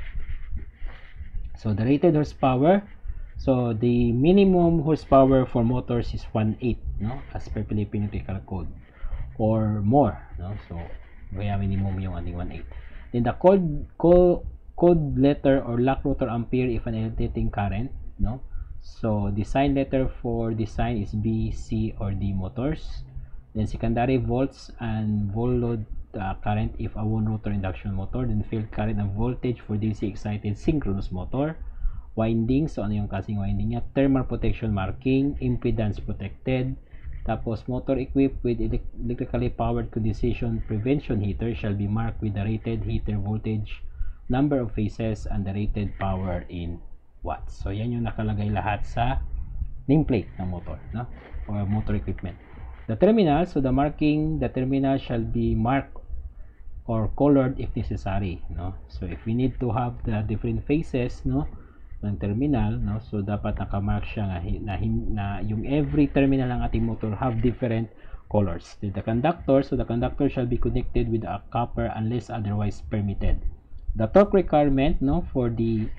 So the rated horsepower, so the minimum horsepower for motors is 1.8, no, as per Philippine Electrical Code, or more, no? So kaya minimum yung 1.8. Then the code letter or lock rotor ampere if an alternating current, no? So design letter for design is B, C, or D motors. Then secondary volts and vol load current if a one rotor induction motor. Then field current and voltage for DC excited synchronous motor. Winding, so ano yung kasing winding niya, thermal protection marking, impedance protected, tapos motor equipped with electrically powered condensation prevention heater shall be marked with the rated heater voltage, number of phases, and the rated power in watts. So yan yung nakalagay lahat sa nameplate ng motor, no, or motor equipment. The terminal, so the terminal shall be marked or colored if necessary, no. So if we need to have the different phases, no, ng terminal, no, so dapat nakamark siya na yung every terminal ng ating motor have different colors. The conductor, so the conductor shall be connected with a copper unless otherwise permitted. The torque requirement, no, for the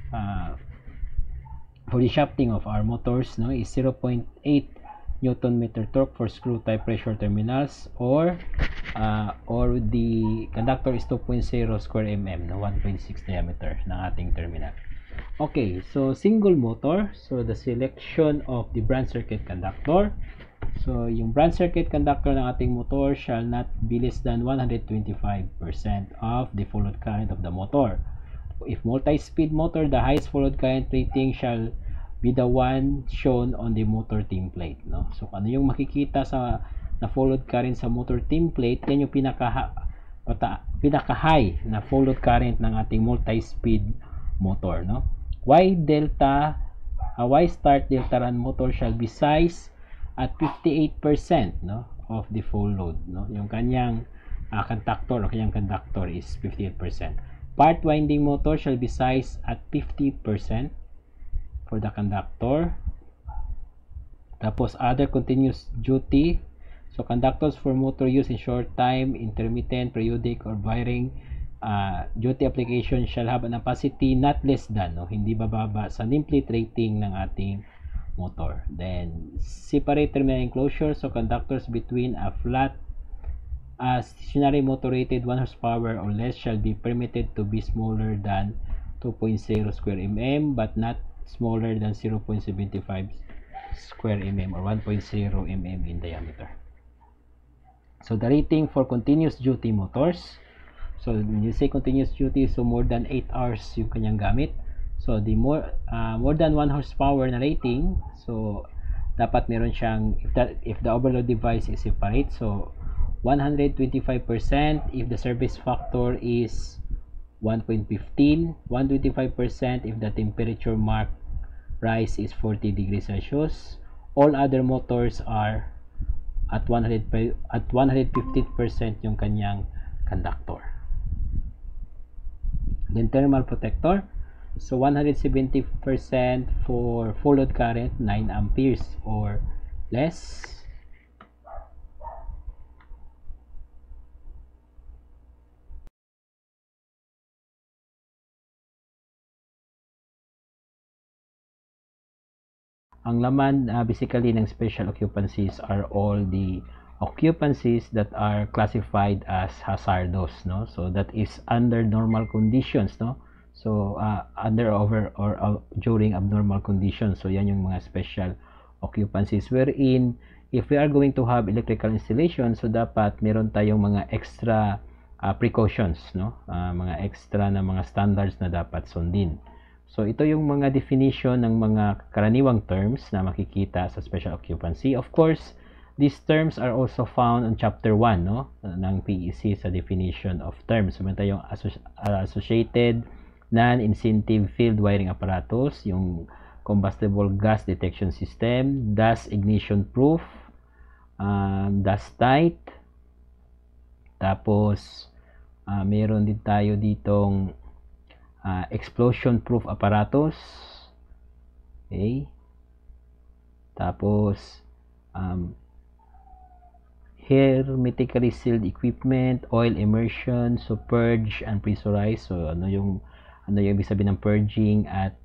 shafting of our motors, no, is 0.8 Newton meter torque for screw type pressure terminals, or the conductor is 2.0 square mm, no, 1.6 diameter ng ating terminal. Okay, so single motor, so the selection of the branch circuit conductor. So yung branch circuit conductor ng ating motor shall not be less than 125% of the full load current of the motor. If multi-speed motor, the highest full load current rating shall be the one shown on the motor template, no? So ano yung makikita sa na full load current sa motor template, yan yung pinaka-high na full load current ng ating multi-speed motor, no? Y start delta run motor shall be sized at 58%, no, of the full load, no? Yung kanyang conductor o kanyang conductor is 58%. Part winding motor shall be sized at 50% for the conductor. Tapos other continuous duty, so conductors for motor use in short time, intermittent, periodic, or varying duty application shall have a capacity not less than, no, hindi bababa sa nameplate rating ng ating motor. Then separate terminal enclosure, so conductors between a flat stationary motor rated 1 horsepower or less shall be permitted to be smaller than 2.0 square mm but not smaller than 0.75 square mm or 1.0 mm in diameter. So the rating for continuous duty motors, so when you say continuous duty, so more than 8 hours yung kanyang gamit. So the more than 1 horsepower na rating, so dapat meron siyang, if the overload device is separate, so 125% if the service factor is 1.15, 125% if the temperature mark rise is 40 degrees Celsius. All other motors are at 150% yung kanyang conductor. Then thermal protector, so 170% for full load current 9 amperes or less. ang laman basically ng special occupancies are all the occupancies that are classified as hazardous, no? So that is under normal conditions, no? So under over or during abnormal conditions. So yan yung mga special occupancies wherein if we are going to have electrical installation, so dapat meron tayong mga extra precautions, no? Mga extra na mga standards na dapat sundin. So ito yung mga definition ng mga karaniwang terms na makikita sa special occupancy. Of course, these terms are also found on chapter 1, no, ng PEC sa definition of terms. So meron tayong associated non-incentive field wiring apparatus, yung combustible gas detection system, dust ignition proof, dust tight. Tapos meron din tayo ditong explosion proof apparatus. Okay. Tapos hermetically sealed equipment, oil immersion, so purge and pressurize. So ano yung ibig sabihin ng purging at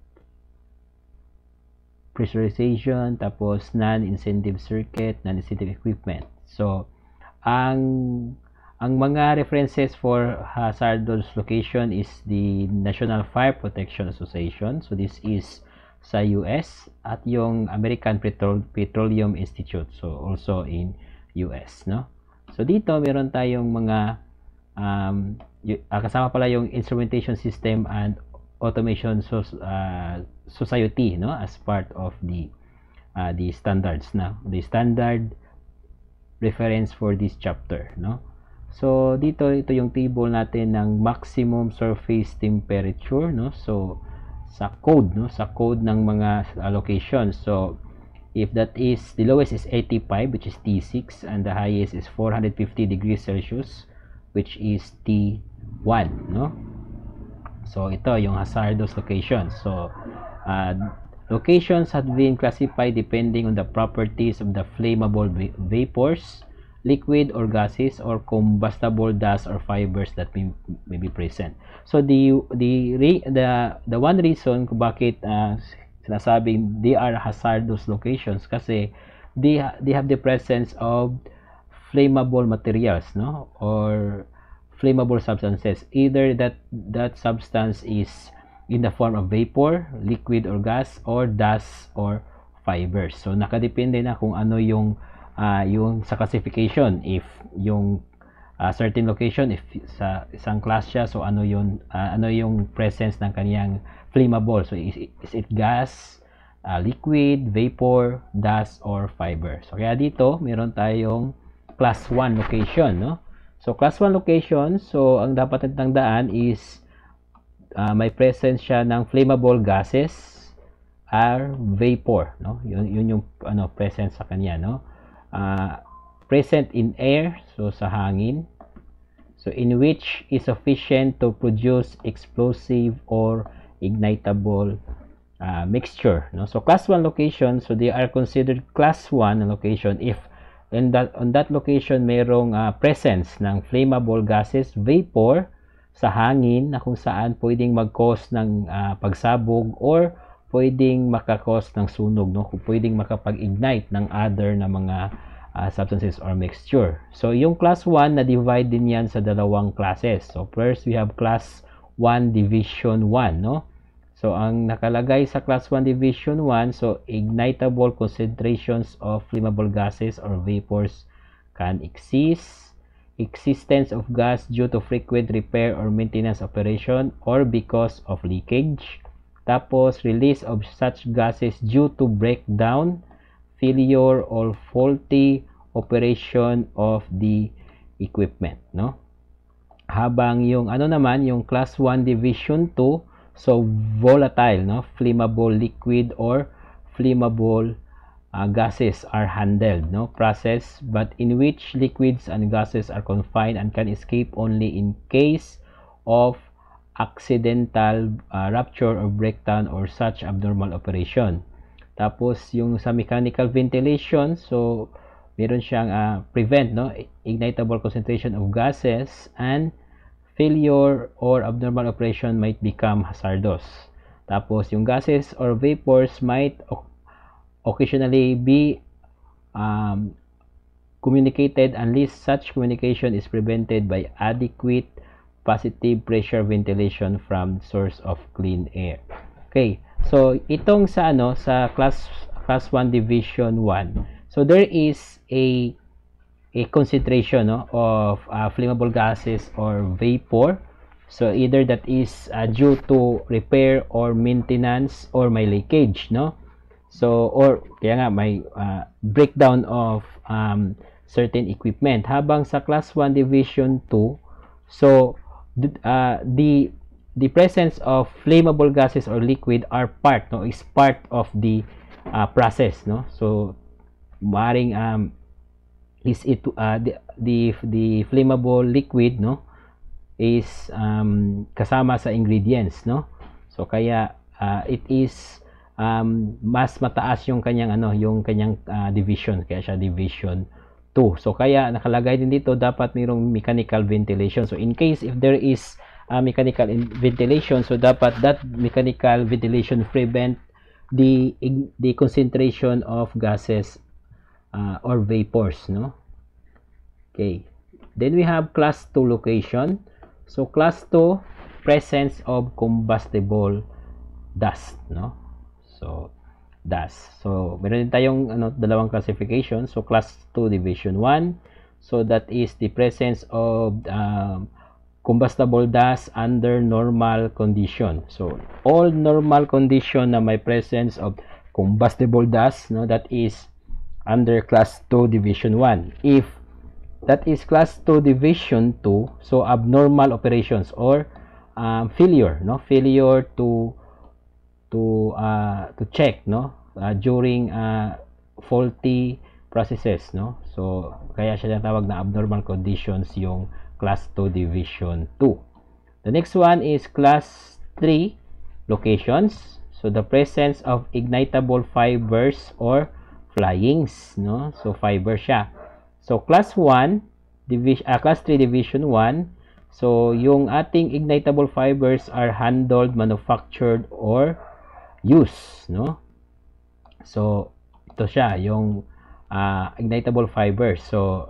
pressurization. Tapos non-incentive circuit, non-incentive equipment. So ang mga references for hazardous location is the National Fire Protection Association. So this is sa US at yung American Petroleum Institute. So also in US, no? So dito meron tayong mga kasama pala yung instrumentation system and automation society, no, as part of the standards na the standard reference for this chapter, no? So dito ito yung table natin ng maximum surface temperature, no? So sa code, no, sa code ng mga locations. So if that is, the lowest is 85, which is T6, and the highest is 450 degrees Celsius, which is T1, no? So ito yung hazardous locations. So locations have been classified depending on the properties of the flammable vapors, liquid or gases, or combustible dust or fibers that may be present. So the one reason kung bakit sinasabing they are hazardous locations kasi they have the presence of flammable materials, no, or flammable substances, either that substance is in the form of vapor, liquid or gas, or dust or fibers. So nakadepende na kung ano yung sa classification, if yung certain location, if sa isang class siya, so ano yung presence ng kaniyang flammable. So is it gas, liquid, vapor, dust, or fiber. So kaya dito meron tayong class 1 location, no? So class 1 location, so ang dapat tandaan is may presence siya ng flammable gases or vapor, no? Yun yung presence sa kanya, no? Present in air, so sa hangin, so in which is sufficient to produce explosive or ignitable mixture, no? So class 1 location, so they are considered class 1 location if on that location mayroong presence ng flammable gases, vapor sa hangin na kung saan pwedeng mag-cause ng pagsabog or pwedeng makakos ng sunog, no? Kung pwedeng makapag-ignite ng other na mga substances or mixture. So yung class 1 na divide din yan sa dalawang classes. So first we have class 1 division 1, no? So ang nakalagay sa class 1 division 1, so ignitable concentrations of flammable gases or vapors can exist, existence of gas due to frequent repair or maintenance operation or because of leakage. Tapos release of such gases due to breakdown, failure, or faulty operation of the equipment, no? Habang yung naman yung class 1 division 2, so volatile, no, flammable liquid or flammable gases are handled, no, process, but in which liquids and gases are confined and can escape only in case of accidental rupture or breakdown or such abnormal operation. Tapos yung sa mechanical ventilation, so meron siyang prevent, no, ignitable concentration of gases, and failure or abnormal operation might become hazardous. Tapos yung gases or vapors might occasionally be communicated unless such communication is prevented by adequate positive pressure ventilation from source of clean air. Okay, so itong sa sa class 1 division 1, so there is a concentration of flammable gases or vapor. So either that is due to repair or maintenance or may leakage, no? So or kaya nga may breakdown of certain equipment. Habang sa class 1 division 2, so the presence of flammable gases or liquid are is part of the process, no? So maaring is it the flammable liquid, no, is kasama sa ingredients, no? So kaya it is mas mataas yung kanyang division, kaya siya division 2. So kaya nakalagay din dito dapat mayroong mechanical ventilation. So in case if there is mechanical ventilation, so dapat that mechanical ventilation prevent the concentration of gases or vapors, no? Okay, then we have class 2 location. So class 2, presence of combustible dust, no? So dust. So meron din tayong dalawang classification. So class 2 division 1, so that is the presence of combustible dust under normal condition. So all normal condition na may presence of combustible dust, no, that is under class 2 division 1. If that is class 2 division 2, so abnormal operations or failure, no, failure to check, no, during faulty processes, no. So kaya siya tinatawag na abnormal conditions yung class 2 division 2. The next one is class 3 locations. So the presence of ignitable fibers or flyings, no. So fiber siya. So class 1 class 3 division 1, so yung ating ignitable fibers are handled, manufactured or used, no. So ito siya yung ignitable fibers. So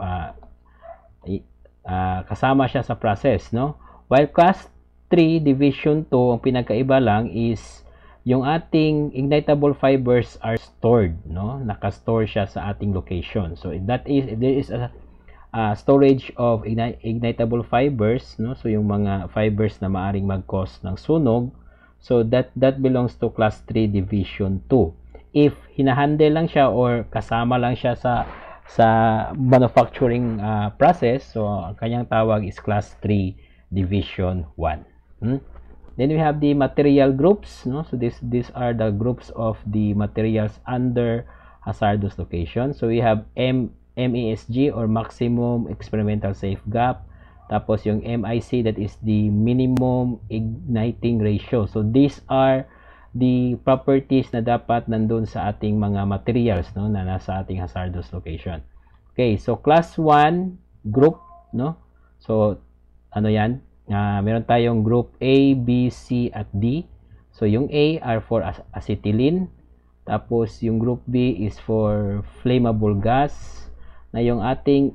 kasama siya sa process, no. While class 3 division 2, ang pinagkaiba lang is yung ating ignitable fibers are stored, no, naka-store siya sa ating location. So that is, if there is a storage of ignitable fibers, no, so yung mga fibers na maaring mag-cause ng sunog, so that belongs to class 3 division 2. If hinahandle lang siya or kasama lang siya sa manufacturing process, so ang kanyang tawag is class 3 division 1. Then we have the material groups, no. So these are the groups of the materials under hazardous location. So we have MESG or maximum experimental safe gap. Tapos yung MIC, that is the minimum igniting ratio. So these are the properties na dapat nandun sa ating mga materials, no, na nasa ating hazardous location. Okay, so class 1 group, no. So ano yan? Meron tayong group A, B, C at D. So yung A are for acetylene. Tapos yung group B is for flammable gas. Na yung ating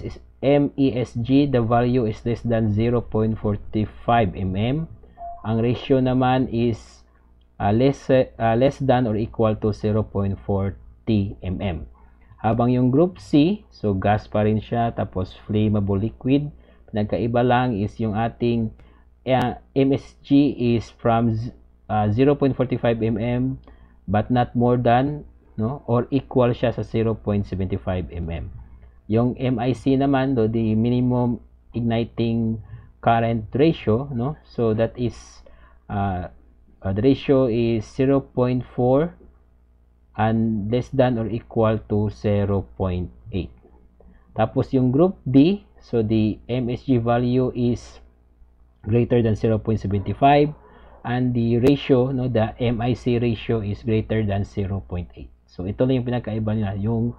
MESG, the value is less than 0.45 mm. Ang ratio naman is less than or equal to 0.40 mm. Habang yung group C, so gas pa rin siya, tapos flammable liquid. Nagkaiba lang is yung ating MSG is from 0.45 mm but not more than, no, or equal siya sa 0.75 mm. Yung MIC naman, the minimum igniting current ratio, no, so that is the ratio is 0.4 and less than or equal to 0.8. Tapos yung group D, so the MSG value is greater than 0.75 and the ratio, no, the MIC ratio is greater than 0.8. So ito lang yung pinakaiba nila, yung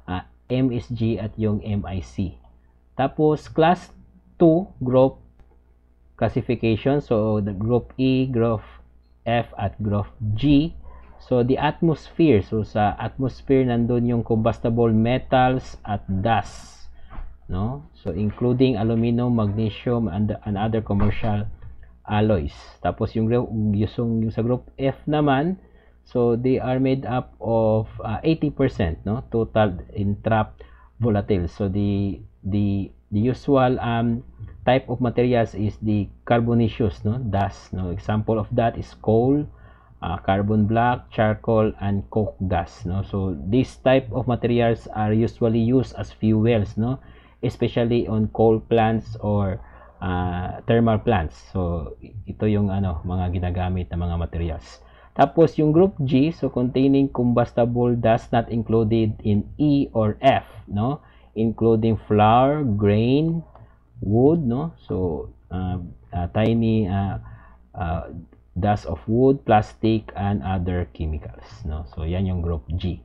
MSG at yung MIC. Tapos class 2 group classification, so the group E, group F at group G. So, the atmosphere. So, sa atmosphere, nandun yung combustible metals at dust. No? So, including aluminum, magnesium, and other commercial alloys. Tapos, yung sa group F naman, so, they are made up of 80%, no? Total entrapped volatile. So, the usual type of materials is the carbonaceous, no? Dust, no? Example of that is coal, carbon black, charcoal, and coke gas, no? So this type of materials are usually used as fuels, no? Especially on coal plants or thermal plants. So ito yung mga ginagamit na mga materials. Tapos yung group G, so containing combustible dust not included in E or F, no? Including flour, grain, wood, no? So tiny dust of wood, plastic, and other chemicals, no? So yan yung group G.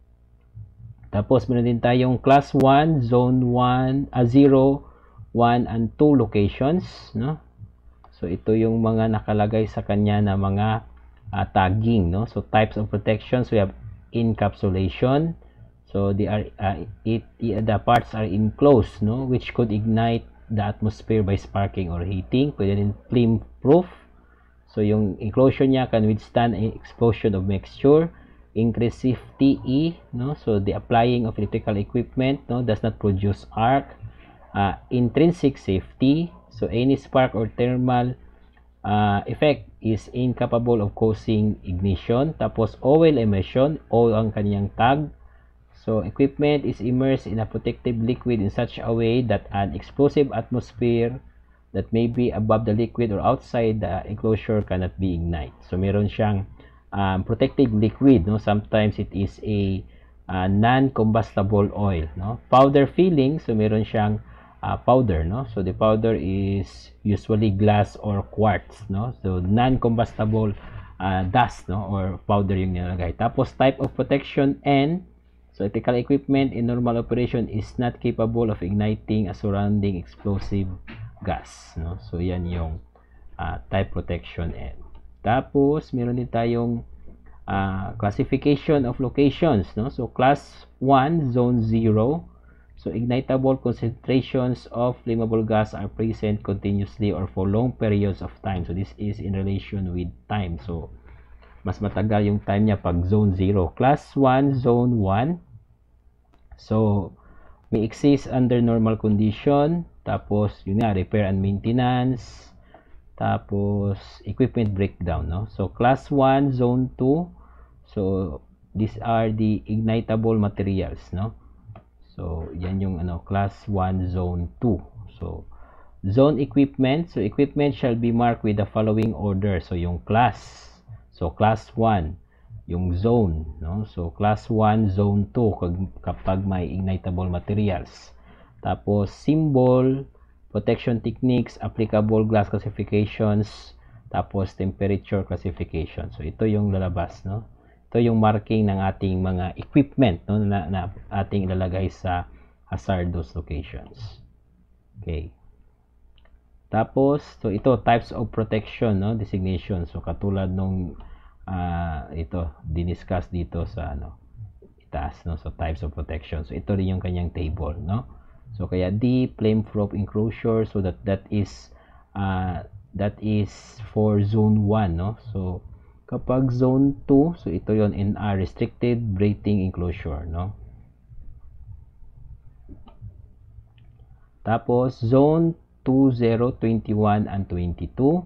Tapos meron din tayong class 1, zone 1, 0, 1 and 2 locations, no? So ito yung mga nakalagay sa kanya na mga tagging, no? So types of protections, we have encapsulation. So they are the parts are enclosed, no, which could ignite the atmosphere by sparking or heating. Pwede din flame proof. So yung enclosure niya can withstand an explosion of mixture. Increase safety E, no? So the applying of electrical equipment, no, does not produce arc. Intrinsic safety. So any spark or thermal effect is incapable of causing ignition. Tapos oil emission, oil ang kanyang tag. So equipment is immersed in a protective liquid in such a way that an explosive atmosphere that may be above the liquid or outside the enclosure cannot be ignited. So meron siyang protective liquid, no? Sometimes it is a non-combustible oil, no? Powder filling, so meron siyang powder, no? So the powder is usually glass or quartz, no? So non-combustible dust, no, or powder yung nilalagay. Tapos type of protection N, so electrical equipment in normal operation is not capable of igniting a surrounding explosive gas, no? So yan yung type protection N. Tapos meron din tayong classification of locations, no? So class 1, zone 0. So ignitable concentrations of flammable gas are present continuously or for long periods of time. So this is in relation with time. So mas matagal yung time niya pag zone 0. Class 1, zone 1. So may exist under normal condition. Tapos yun nga, repair and maintenance. Tapos equipment breakdown, no? So class 1, zone 2. So these are the ignitable materials, no? So yan yung class 1, zone 2. So zone equipment, so equipment shall be marked with the following order. So yung class, so class 1 yung zone, no? So class 1, zone 2 kapag may ignitable materials. Tapos symbol, protection techniques, applicable glass classifications, tapos temperature classification. So ito yung lalabas, no? Ito yung marking ng ating mga equipment, no, na ating ilalagay sa hazardous locations. Okay. Tapos, so ito types of protection, no, designation. So katulad nung ito diniscuss dito sa itaas, no, so types of protection. So ito rin yung kanyang table, no? So kaya D, flame-proof enclosure, so that is for zone 1, no? So kapag zone 2, so ito yon NR, restricted breathing enclosure, no? Tapos zone 20, 21 and 22.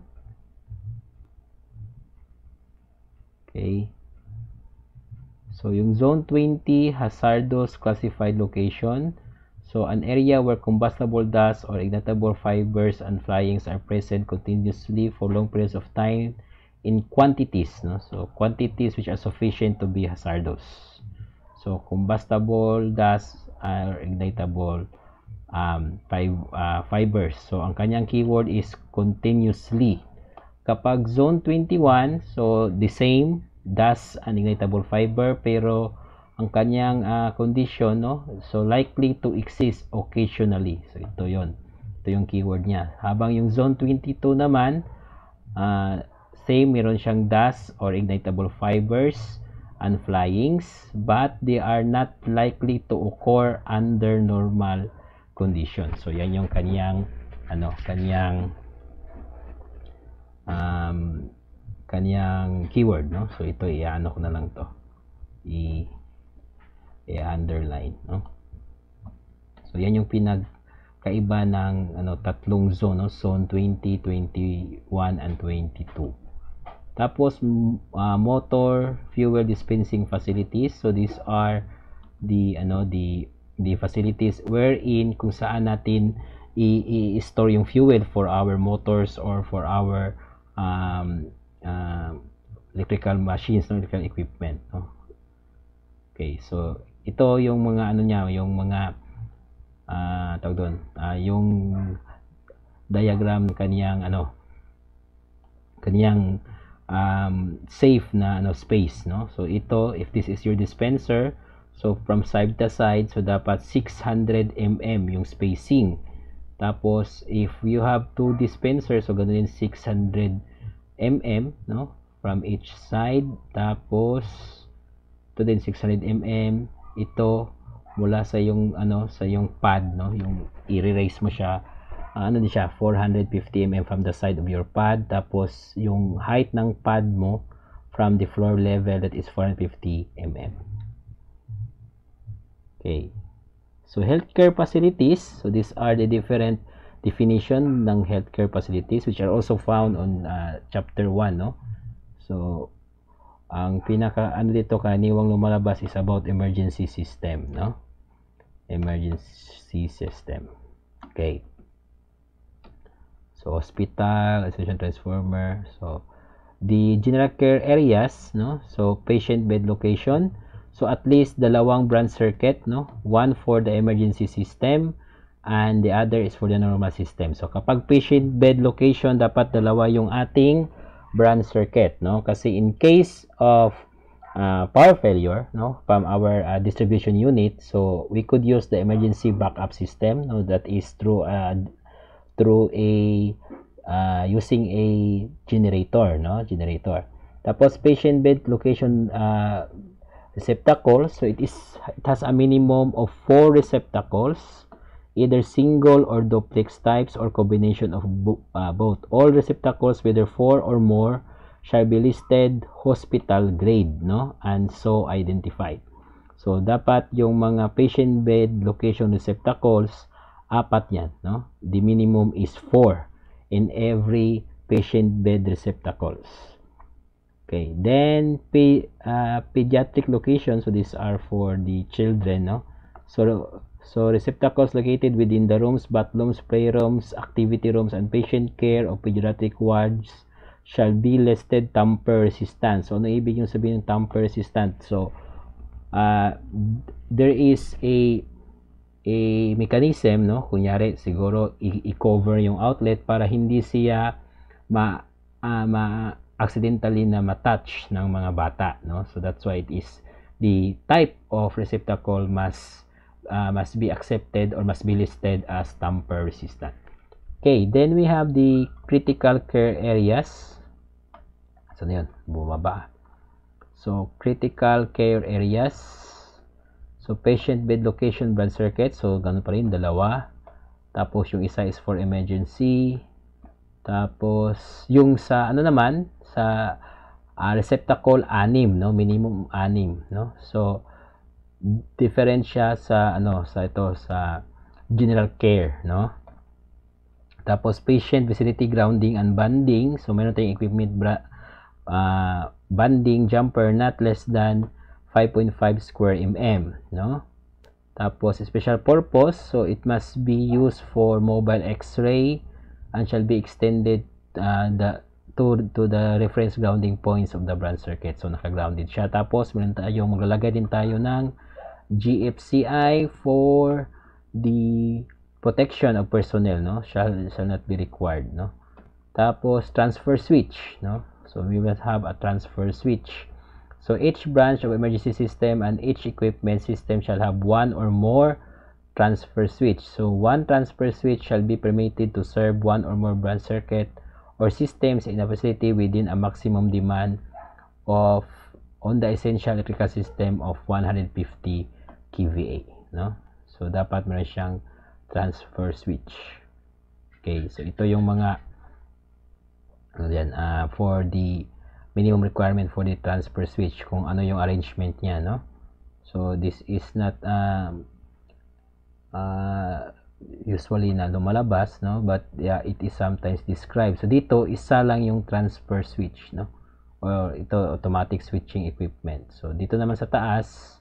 Okay. So yung zone 20, hazardous classified location. So an area where combustible dust or ignitable fibers and flyings are present continuously for long periods of time in quantities, no? So quantities which are sufficient to be hazardous. So combustible dust or ignitable fibers. So ang kanyang keyword is continuously. Kapag zone 21, so the same dust and ignitable fiber, pero ang kanyang condition, no, so likely to exist occasionally. So ito yung keyword niya. Habang yung zone 22 naman, same, meron siyang dust or ignitable fibers and flyings, but they are not likely to occur under normal conditions. So yan yung kaniyang kaniyang keyword, no? So ito i-ano ko na lang to, i-underline, no? So yan yung pinagkaiba ng tatlong zone, no? Zone 20, 21 and 22. Tapos motor fuel dispensing facilities. So these are the facilities wherein kung saan natin i-store yung fuel for our motors or for our electrical machines, no? Electrical equipment, no? Okay, so ito yung mga yung mga tawag doon, yung diagram kaniyang safe na space, no? So ito, if this is your dispenser, so from side to side, so dapat 600 mm yung spacing. Tapos if you have two dispensers, so ganun din 600 mm, no, from each side. Tapos ito din 600 mm, ito mula sa yung sa yung pad, no, yung i-raise mo siya, din siya 450 mm from the side of your pad. Tapos yung height ng pad mo from the floor level, that is 450 mm. Okay, so healthcare facilities, so these are the different definition ng healthcare facilities which are also found on chapter 1, no? So ang pinaka dito kaniwang lumalabas is about emergency system, no? Emergency system. Okay, so hospital, isolation transformer. So the general care areas, no? So patient bed location, so at least dalawang branch circuit, no? One for the emergency system and the other is for the normal system. So kapag patient bed location, dapat dalawa yung ating branch circuit, no? Kasi in case of power failure, no, from our distribution unit, so we could use the emergency backup system, no, that is through using a generator, no, generator. Tapos patient bed location receptacle, so it has a minimum of 4 receptacles, either single or duplex types or combination of both. All receptacles, whether 4 or more, shall be listed hospital grade, no, and so identified. So dapat yung mga patient bed location receptacles, 4 yan, no? The minimum is 4 in every patient bed receptacles. Okay, then pediatric location, so these are for the children, no? So receptacles located within the rooms, bathrooms, playrooms, activity rooms, and patient care of pediatric wards shall be listed tamper resistant. So ano ibig yung sabihin ng tamper resistant? So there is a mechanism, no, kunyari siguro i-cover yung outlet para hindi siya accidentally na ma-touch ng mga bata, no? So that's why it is the type of receptacle must be accepted or must be listed as tamper resistant. Okay, then we have the critical care areas. So yun, bumaba. So critical care areas, so patient bed location branch circuit, so ganun pa rin, dalawa. Tapos yung isa is for emergency. Tapos yung sa naman sa receptacle 6, no, minimum 6, no. So different siya sa sa general care, no. Tapos patient facility grounding and banding, so meron tayong equipment banding jumper not less than 5.5 square mm, no. Tapos special purpose, so it must be used for mobile x-ray and shall be extended to the reference grounding points of the branch circuit. So naka-grounded siya. Tapos meron tayong maglalagay din tayo ng GFCI for the protection of personnel, no, shall not be required, no. Tapos transfer switch, no, so we will have a transfer switch. So each branch of emergency system and each equipment system shall have one or more transfer switch. So one transfer switch shall be permitted to serve one or more branch circuit or systems in a facility within a maximum demand of on the essential electrical system of 150 kVA, no? So dapat meron siyang transfer switch. Okay, so ito yung mga for the minimum requirement for the transfer switch, kung ano yung arrangement niya, no? So this is not usually na lumalabas, no, but yeah, it is sometimes described. So dito isa lang yung transfer switch, no, or ito automatic switching equipment. So dito naman sa taas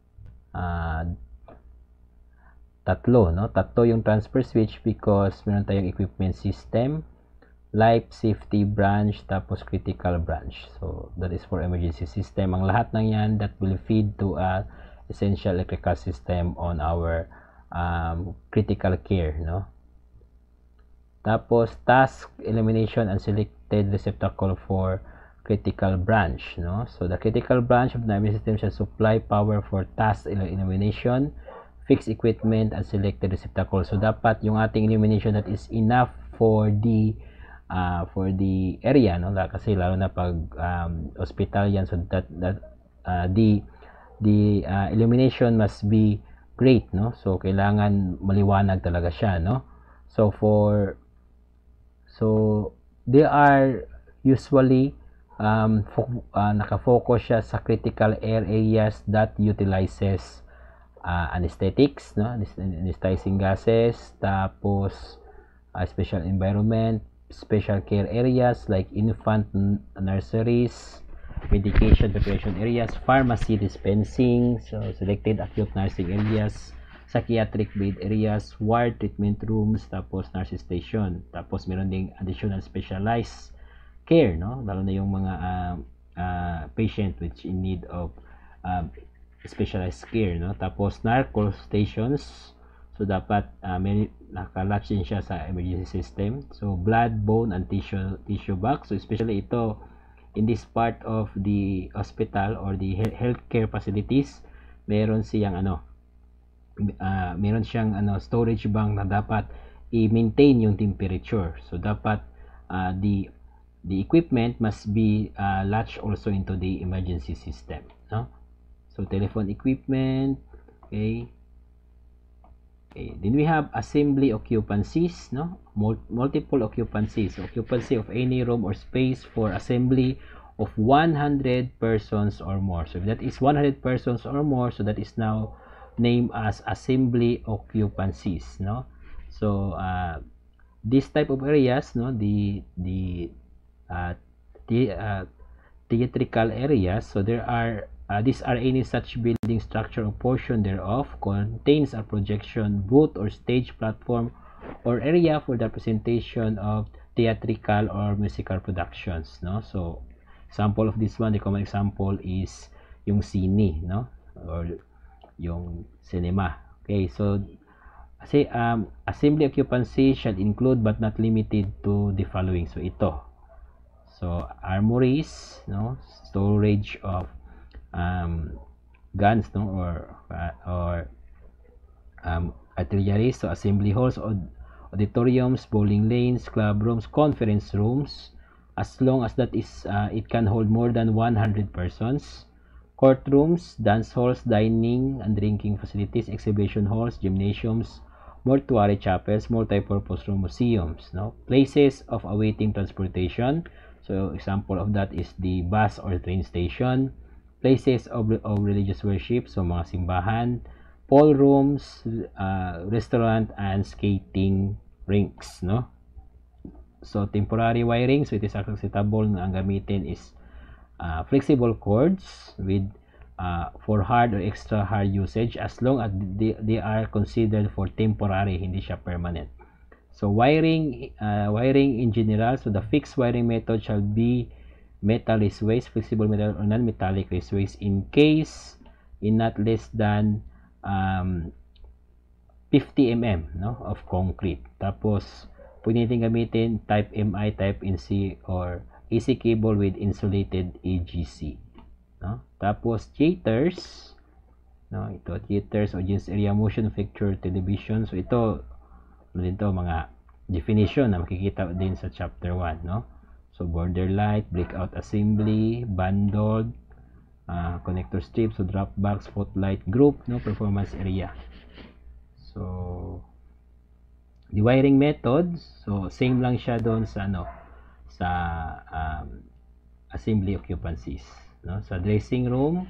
tatlo yung transfer switch because meron tayong equipment system, life safety branch, tapos critical branch. So that is for emergency system. Ang lahat ng yan that will feed to a essential electrical system on our critical care, no? Tapos task elimination and selected receptacle for critical branch, no? So the critical branch of the emergency system shall supply power for task elimination, fixed equipment, and selected receptacle. So dapat yung ating illumination that is enough for the area, no? Kasi lalo na pag hospital yan, so that the illumination must be great, no? So kailangan maliwanag talaga siya, no? So they are usually nakafocus siya sa critical areas that utilizes anesthetics, no? Anesthetizing gases, tapos special environment, special care areas like infant nurseries, medication preparation areas, pharmacy dispensing, so selected acute nursing areas, psychiatric bed areas, ward treatment rooms, tapos nurse station. Tapos meron ding additional specialized care, no? Lalo na yung mga patient which in need of specialized care, no? Tapos narco stations, so dapat may nakalatch din siya sa emergency system. So blood, bone, and tissue box. So especially ito in this part of the hospital or the healthcare facilities, meron siyang storage bank na dapat i-maintain yung temperature. So dapat the equipment must be latched also into the emergency system, no? So telephone equipment, okay. Then we have assembly occupancies, no? Multiple occupancies. So occupancy of any room or space for assembly of 100 persons or more. So if that is 100 persons or more, so that is now named as assembly occupancies, no? So this type of areas, no, the theatrical areas, so there are these are any such building structure or portion thereof contains a projection booth or stage platform or area for the presentation of theatrical or musical productions, no? So example of this one, the common example is yung sine, no, or yung cinema. Okay, so kasi assembly occupancy shall include but not limited to the following. So ito, so armories, no, storage of guns, no, or artillery. So assembly halls, auditoriums, bowling lanes, club rooms, conference rooms, as long as that is it can hold more than 100 persons, courtrooms, dance halls, dining and drinking facilities, exhibition halls, gymnasiums, mortuary chapels, multi-purpose room, museums, no, places of awaiting transportation. So example of that is the bus or train station, places of religious worship, so mga simbahan, ballrooms, restaurant, and skating rinks, no? So temporary wiring, so it is acceptable na ang gamitin is flexible cords with for hard or extra hard usage as long as they are considered for temporary, hindi siya permanent. So wiring in general, so the fixed wiring method shall be metal raceways, flexible metal or non-metallic raceways in case in not less than 50 mm, no, of concrete. Tapos pwede natin gamitin type MI, type NC, or AC cable with insulated AGC, no? Tapos theaters, no, ito theaters, audience area, motion picture television. So ito mga definition na makikita din sa chapter 1, no? So border light, breakout assembly, bundled, connector strip, so drop box, spotlight group, no, performance area. So the wiring methods, so same lang siya doon sa sa assembly occupancies, no? Sa dressing room,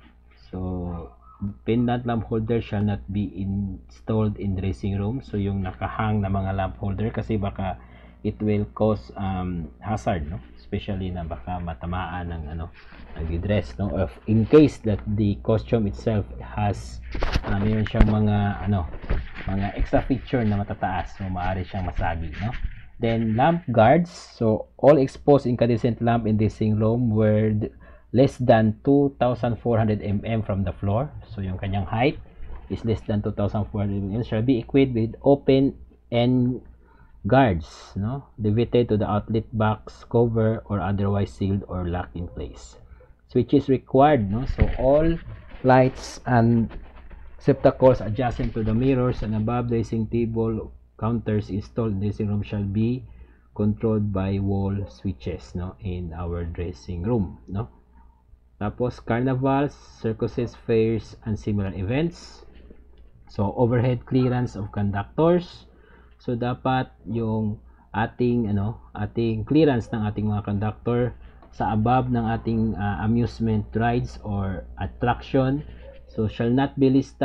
so pendant lamp holder shall not be installed in dressing room. So yung nakahang na mga lamp holder, kasi baka it will cause hazard, no? Especially na baka matamaan ng nag-dress, no? Or in case that the costume itself has mayroon siyang mga mga extra feature na matataas, so maaari siyang masagi, no? Then lamp guards, so all exposed incandescent lamp in dressing room were less than 2,400 mm from the floor. So yung kanyang height is less than 2,400 mm shall be equipped with open end guards, no, deviated to the outlet box cover or otherwise sealed or locked in place. Switch is required, no? So all lights and receptacles adjacent to the mirrors and above dressing table counters installed in dressing room shall be controlled by wall switches, no, in our dressing room, no? Tapos carnivals, circuses, fairs and similar events. So overhead clearance of conductors. So dapat yung ating ating clearance ng ating mga conductor sa above ng ating amusement rides or attraction, so shall not be less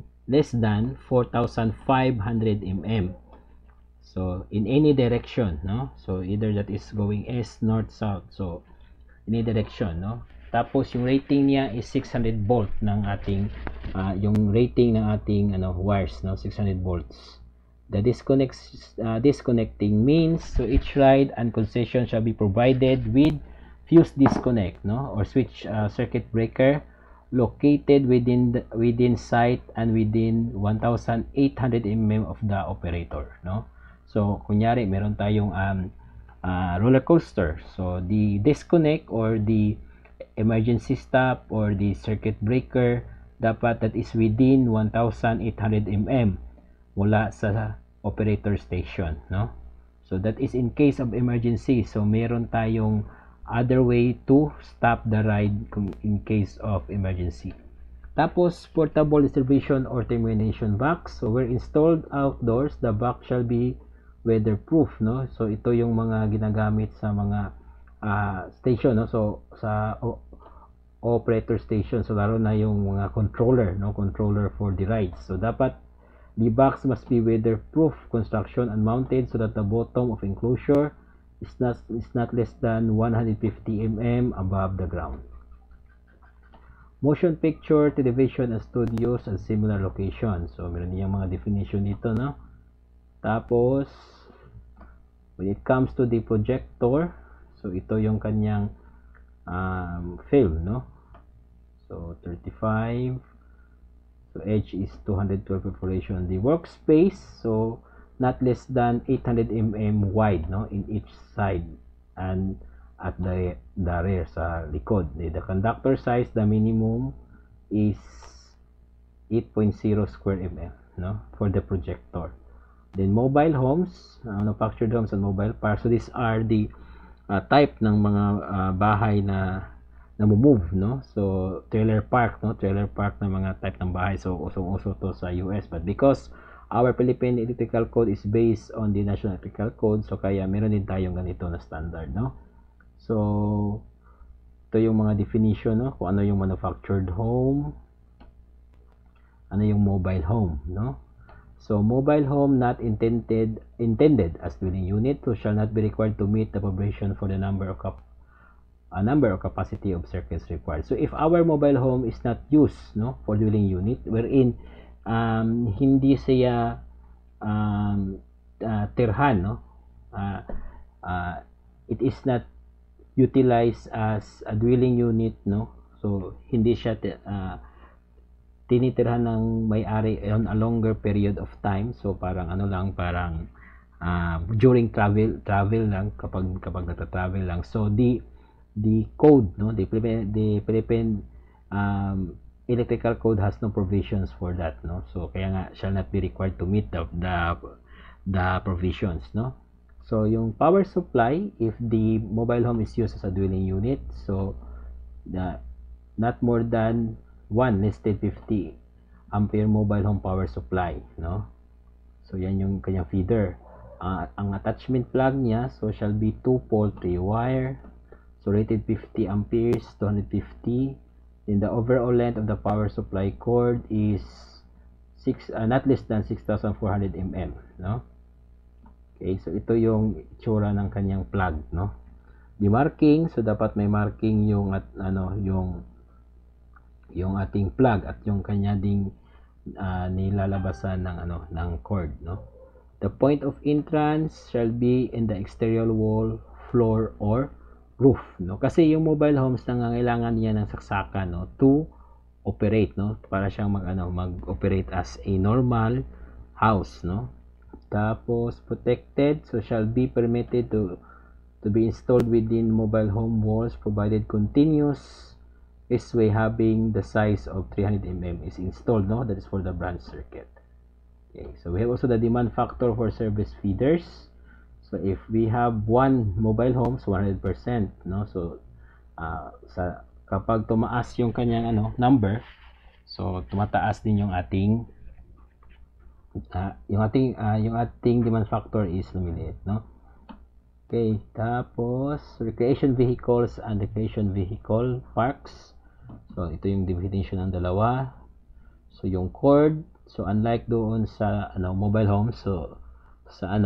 than 4,500 mm. So in any direction, no? So either that is going east, north, south. So any direction, no? Tapos yung rating niya is 600 volt ng ating yung rating ng ating wires, no? 600 volts. The disconnecting means, so each ride and concession shall be provided with fuse disconnect, no, or switch circuit breaker located within sight and within 1,800 mm of the operator, no. So kunyari meron tayong roller coaster, so the disconnect or the emergency stop or the circuit breaker dapat that is within 1,800 mm mula sa operator station, no? So that is in case of emergency. So meron tayong other way to stop the ride in case of emergency. Tapos portable distribution or termination box, so where installed outdoors, the box shall be weatherproof, no? So ito yung mga ginagamit sa mga station, no? So sa operator station, so lalo na yung mga controller, no, controller for the rides. So dapat the box must be weatherproof construction and mounted so that the bottom of enclosure is not less than 150 mm above the ground. Motion picture, television, and studios and similar locations. So meron niyang mga definition dito, no? Tapos when it comes to the projector, so ito yung kanyang film, no? So 35. So edge is 212 perforation. The workspace, so not less than 800 mm wide, no, in each side and at the rear sa likod. The conductor size, the minimum is 8.0 square mm, no, for the projector. Then mobile homes, manufactured homes and mobile parks. So these are the type ng mga bahay na move, no? So trailer park, no, trailer park na mga type ng bahay. So usong-uso to sa US, but because our Philippine Electrical Code is based on the National Electrical Code, so kaya meron din tayong ganito na standard, no? So ito yung mga definition, no, kung ano yung manufactured home, ano yung mobile home, no? So mobile home not intended as dwelling unit, so shall not be required to meet the population for the number of capacity of circuits required. So if our mobile home is not used, no, for dwelling unit, wherein hindi siya tirhan, no, it is not utilized as a dwelling unit, no, so hindi siya tinitirhan ng may-ari on a longer period of time. So parang parang during travel lang, kapag nagta-travel lang. So the code, no, the Philippine Electrical Code has no provisions for that, no. So kaya nga shall not be required to meet the the provisions, no? So yung power supply, if the mobile home is used as a dwelling unit, so the not more than 1 less than 50 ampere mobile home power supply, no? So yan yung kanyang feeder. Ang attachment plug niya, so shall be 2-pole 3 wire, so rated 50 amperes, 250. Then the overall length of the power supply cord is not less than 6,400 mm, no? Okay, so ito yung itsura ng kanyang plug, no? The marking, so dapat may marking yung yung ating plug at yung kanya ding nilalabasan ng cord, no? The point of entrance shall be in the exterior wall, floor, or roof, no? Kasi yung mobile homes nangangailangan niya ng saksakan, no, to operate, no? Para siyang mag-operate as a normal house, no? Tapos protected, so shall be permitted to be installed within mobile home walls provided continuous way having the size of 300 mm is installed, no? That is for the branch circuit. Okay, so we have also the demand factor for service feeders. So if we have one mobile home, so 100%, no? So kapag tumaas yung kanyang number, so tumataas din yung ating demand factor is lumiliit, no? Okay, tapos recreation vehicles and recreation vehicle parks. So ito yung definition ng dalawa. So yung cord, so unlike doon sa mobile home, so sa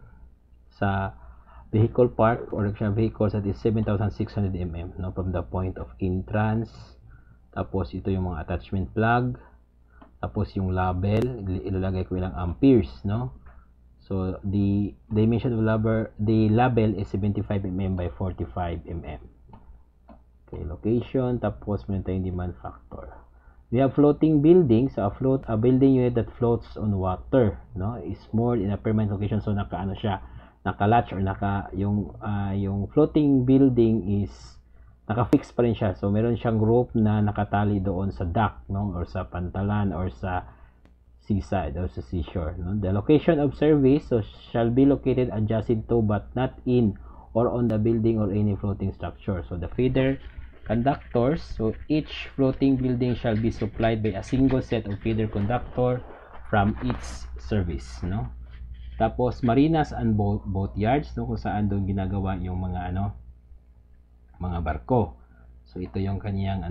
vehicle park or recreational vehicles, that is 7,600 mm, no, from the point of entrance. Tapos ito yung mga attachment plug. Tapos yung label, ilalagay ko ilang amperes, no? So the dimension of the label is 75 mm by 45 mm. Okay, location, tapos meron tayong demand factor. We have floating buildings. So a building unit that floats on water, no, is moored in a permanent location. So naka-latch or yung floating building is naka-fix pa rin siya. So meron siyang rope na nakatali doon sa dock, no, or sa pantalan or sa seaside or sa seashore, no? The location of service, so shall be located adjacent to but not in or on the building or any floating structure. So the feeder conductors, so each floating building shall be supplied by a single set of feeder conductor from each service, no? Tapos marinas and boat yards, no, kung saan doon ginagawa yung mga mga barko. So ito yung kaniyang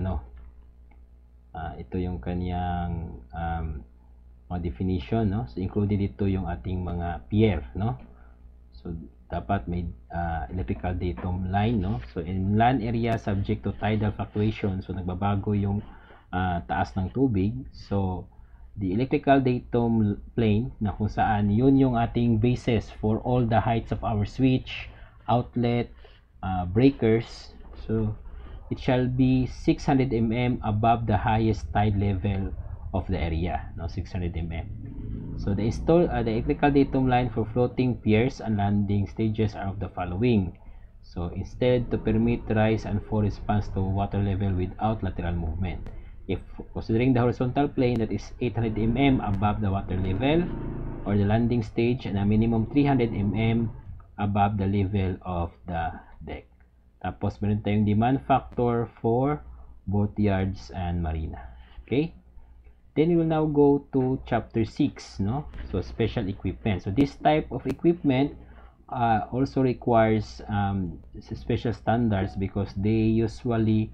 mga definition, no? So included dito yung ating mga pier, no? So dapat may electrical datum line, no? So in land area subject to tidal fluctuation, so nagbabago yung taas ng tubig. So the electrical datum plane, na kung saan yun yung ating basis for all the heights of our switch, outlet, breakers. So it shall be 600 mm above the highest tide level of the area, no, 600 mm. So the electrical datum line for floating piers and landing stages are of the following. So instead, to permit rise and fall response to water level without lateral movement. If considering the horizontal plane, that is 800 mm above the water level or the landing stage, and a minimum 300 mm above the level of the deck. Tapos meron tayong demand factor for boat yards and marina. Okay? Then we will now go to chapter 6, no? So special equipment. So this type of equipment also requires special standards because they usually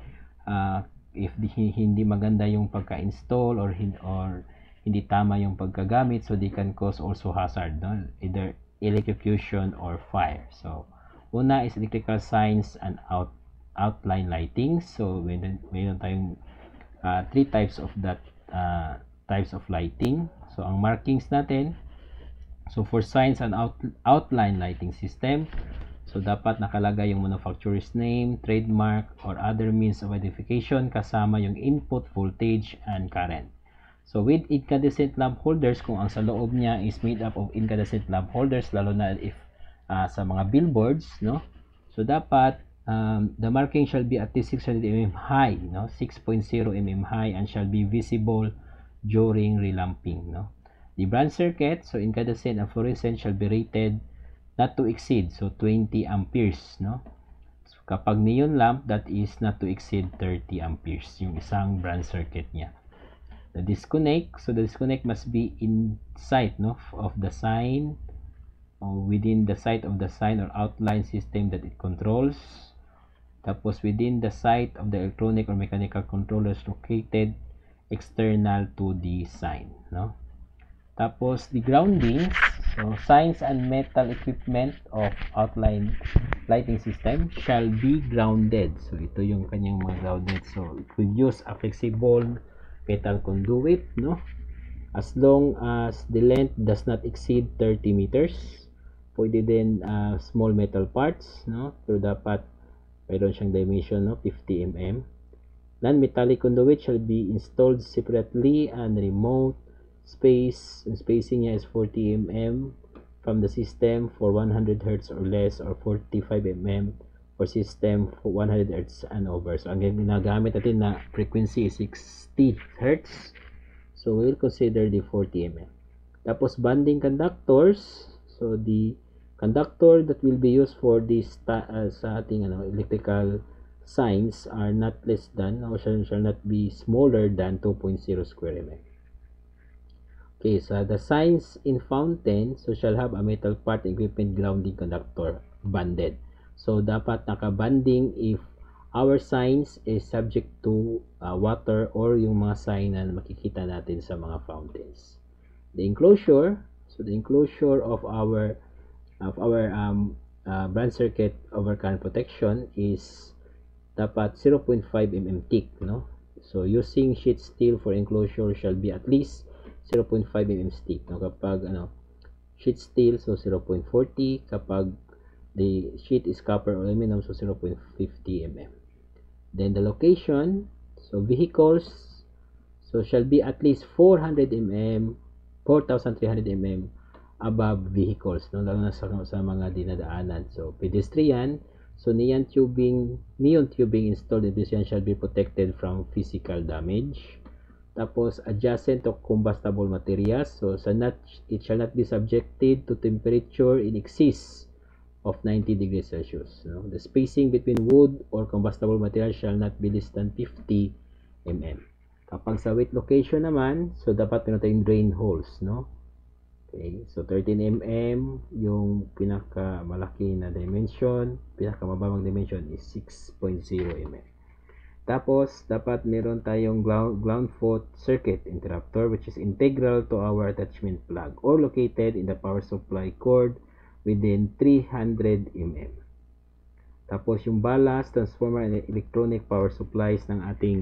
if hindi maganda yung pagka-install or hindi tama yung pagkagamit, so they can cause also hazard, no? Either electrocution or fire. So una is electrical signs and outline lighting. So mayroon tayong three types of that types of lighting. So ang markings natin, so for signs and outline lighting system, so dapat nakalagay yung manufacturer's name, trademark, or other means of identification kasama yung input voltage and current. So with incandescent lamp holders, kung ang sa loob niya is made up of incandescent lamp holders, lalo na if sa mga billboards, no? So dapat the marking shall be at least 600 mm high, no? 6.0 mm high, and shall be visible during relamping, no? The branch circuit, so incandescent and fluorescent shall be rated not to exceed, so 20 amperes, no? So, kapag neon lamp, that is not to exceed 30 amperes, yung isang branch circuit niya. The disconnect, so the disconnect must be in sight, no, of the sign, or within the sight of the sign or outline system that it controls. Tapos within the sight of the electronic or mechanical controllers located external to the sign, no? Tapos, the groundings, so signs and metal equipment of outline lighting system shall be grounded. So, ito yung kanyang mga grounded. So, it will use a flexible metal conduit, no? As long as the length does not exceed 30 meters. Pwede din small metal parts, no? Pero dapat mayroon siyang dimension, no? 50 mm. Non-metallic conduit shall be installed separately and remote spacing niya is 40 mm from the system for 100 Hz or less, or 45 mm for system for 100 Hz and over. So ang ginagamit natin na frequency is 60 Hz, so we will consider the 40 mm. Tapos bonding conductors, so the conductor that will be used for this sa ating electrical signs are not less than, or shall not be smaller than 2.0 square mm. Okay, so the signs in fountain, so shall have a metal part equipment grounding conductor bonded. So dapat naka-bonding if our signs is subject to water or yung mga sign na makikita natin sa mga fountains. The enclosure, so the enclosure of our branch circuit over current protection is dapat 0.5 mm thick, no? So using sheet steel for enclosure shall be at least 0.5 mm thick, no? Kapag sheet steel, so 0.40, kapag the sheet is copper or aluminum, so 0.50 mm. Then the location, so vehicles, so shall be at least 400 mm, 4,300 mm above vehicles, no? Lalo na sa mga dinadaanan. So pedestrian, so neon tubing installed in pedestrian shall be protected from physical damage. Tapos adjacent to combustible materials, so it shall not be subjected to temperature in excess of 90 degrees Celsius, no? The spacing between wood or combustible materials shall not be less than 50 mm. Kapag sa wet location naman, so dapat meron tayong drain holes, no? Okay, so 13 mm yung pinakamalaki na dimension, pinakamababang dimension is 6.0 mm. Tapos, dapat meron tayong ground fault circuit interrupter which is integral to our attachment plug or located in the power supply cord within 300 mm. Tapos, yung ballast, transformer, and electronic power supplies ng ating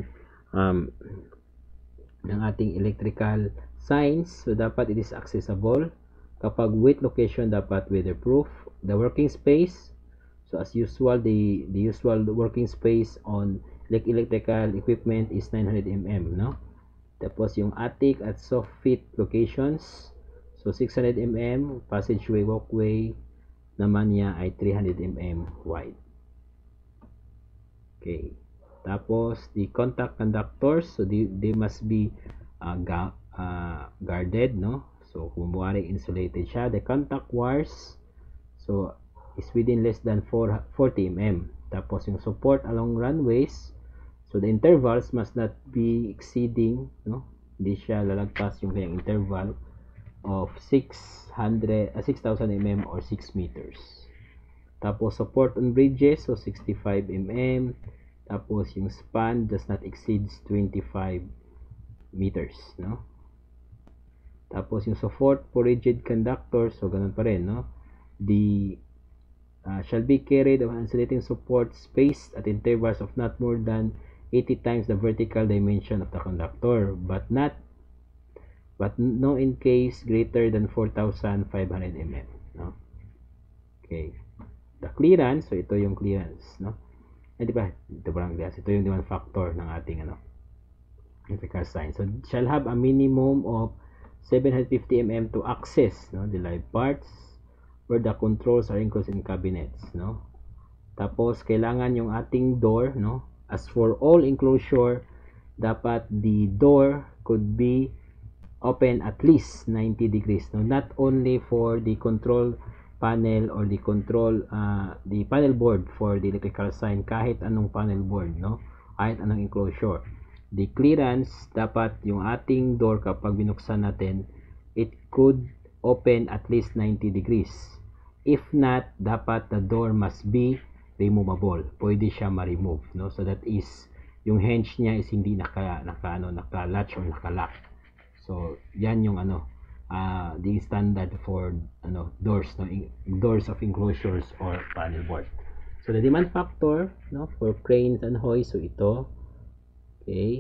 electrical signs, so dapat it is accessible. Kapag wet location, dapat weatherproof. The working space, so as usual, the usual working space on electrical equipment is 900 mm, no? Tapos yung attic at soft fit locations, so 600 mm, passageway walkway naman niya ay 300 mm wide. Okay. Tapos the contact conductors, so they must be guarded, no? So kung buwari insulated siya. The contact wires, so is within less than 40 mm. Tapos yung support along runways, so the intervals must not be exceeding, no? Hindi siya lalagpas yung kanyang interval of 6,000 mm or 6 meters. Tapos support on bridges, so 65 mm. Tapos yung span does not exceed 25 meters, no? Tapos yung support for rigid conductors, so ganun pa rin, no? The shall be carried on insulating support spaced at intervals of not more than 80 times the vertical dimension of the conductor, but no in case greater than 4,500 mm, no? Okay. The clearance, so ito yung clearance, no? Di ba? Ito parang clearance. Ito yung demand factor ng ating electrical sign. So shall have a minimum of 750 mm to access, no, the live parts where the controls are enclosed in cabinets, no? Tapos kailangan yung ating door, no? As for all enclosure, dapat the door could be open at least 90 degrees, no? Not only for the control panel or the panel board for the electrical sign, kahit anong panel board, no? Kahit anong enclosure. The clearance, dapat yung ating door kapag binuksan natin, it could open at least 90 degrees. If not, dapat the door must be removable. Pwede siya ma-remove, no? So that is, yung hinge niya is hindi naka-latch or naka-lock. So, yan yung the standard for doors, no? Doors of enclosures or panel board. So, the demand factor, no, for cranes and hoists, so ito. Okay.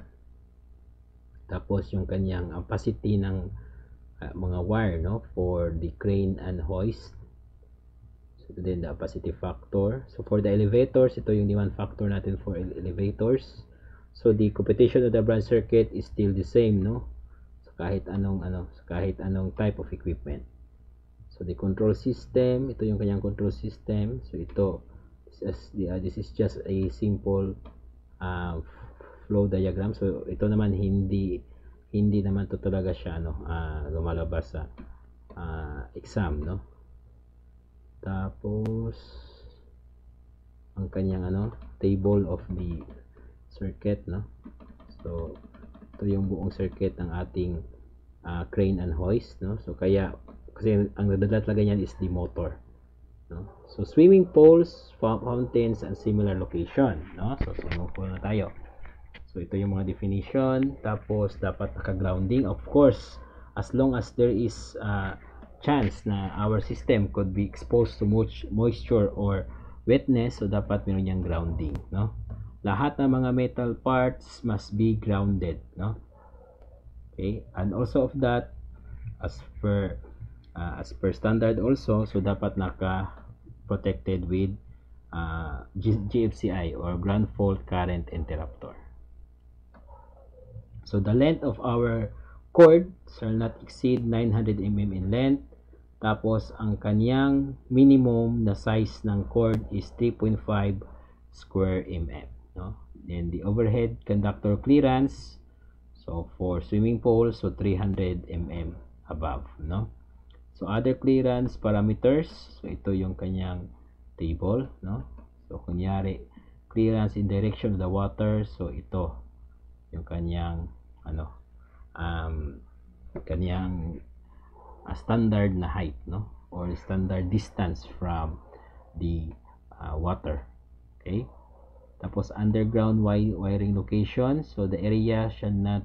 Tapos yung kanyang opacity ng mga wire, no, for the crane and hoist. So, then the opacity factor. So, for the elevators, ito yung demand factor natin for elevators. So, the competition of the branch circuit is still the same, no? So, kahit anong type of equipment. So, the control system, ito yung kanyang control system. So, ito, this is just a simple flow diagram. So, ito naman hindi naman to talaga siya lumalabas sa exam, no? Tapos ang kanyang table of the circuit, no? So ito yung buong circuit ng ating crane and hoist, no? So kasi ang nadadat talaga niyan is the motor, no? So swimming pools, fountains and similar location, no? So swimming pool na tayo. So ito yung mga definition. Tapos dapat naka-grounding, of course, as long as there is chance na our system could be exposed to moisture or wetness, so dapat meron yung grounding, no? Lahat ng mga metal parts must be grounded, no? Okay, and also of that, as per standard also, so dapat naka protected with GFCI or ground fault current interrupter. So the length of our cord shall not exceed 900 mm in length. Tapos ang kanyang minimum na size ng cord is 3.5 square mm, no? Then the overhead conductor clearance, so for swimming pool, so 300 mm above, no? So other clearance parameters, so ito yung kanyang table, no? So kunyari clearance in direction of the water, so ito yung kanyang kanyang standard na height, no, or standard distance from the water. Okay, tapos underground wiring location, so the area shall not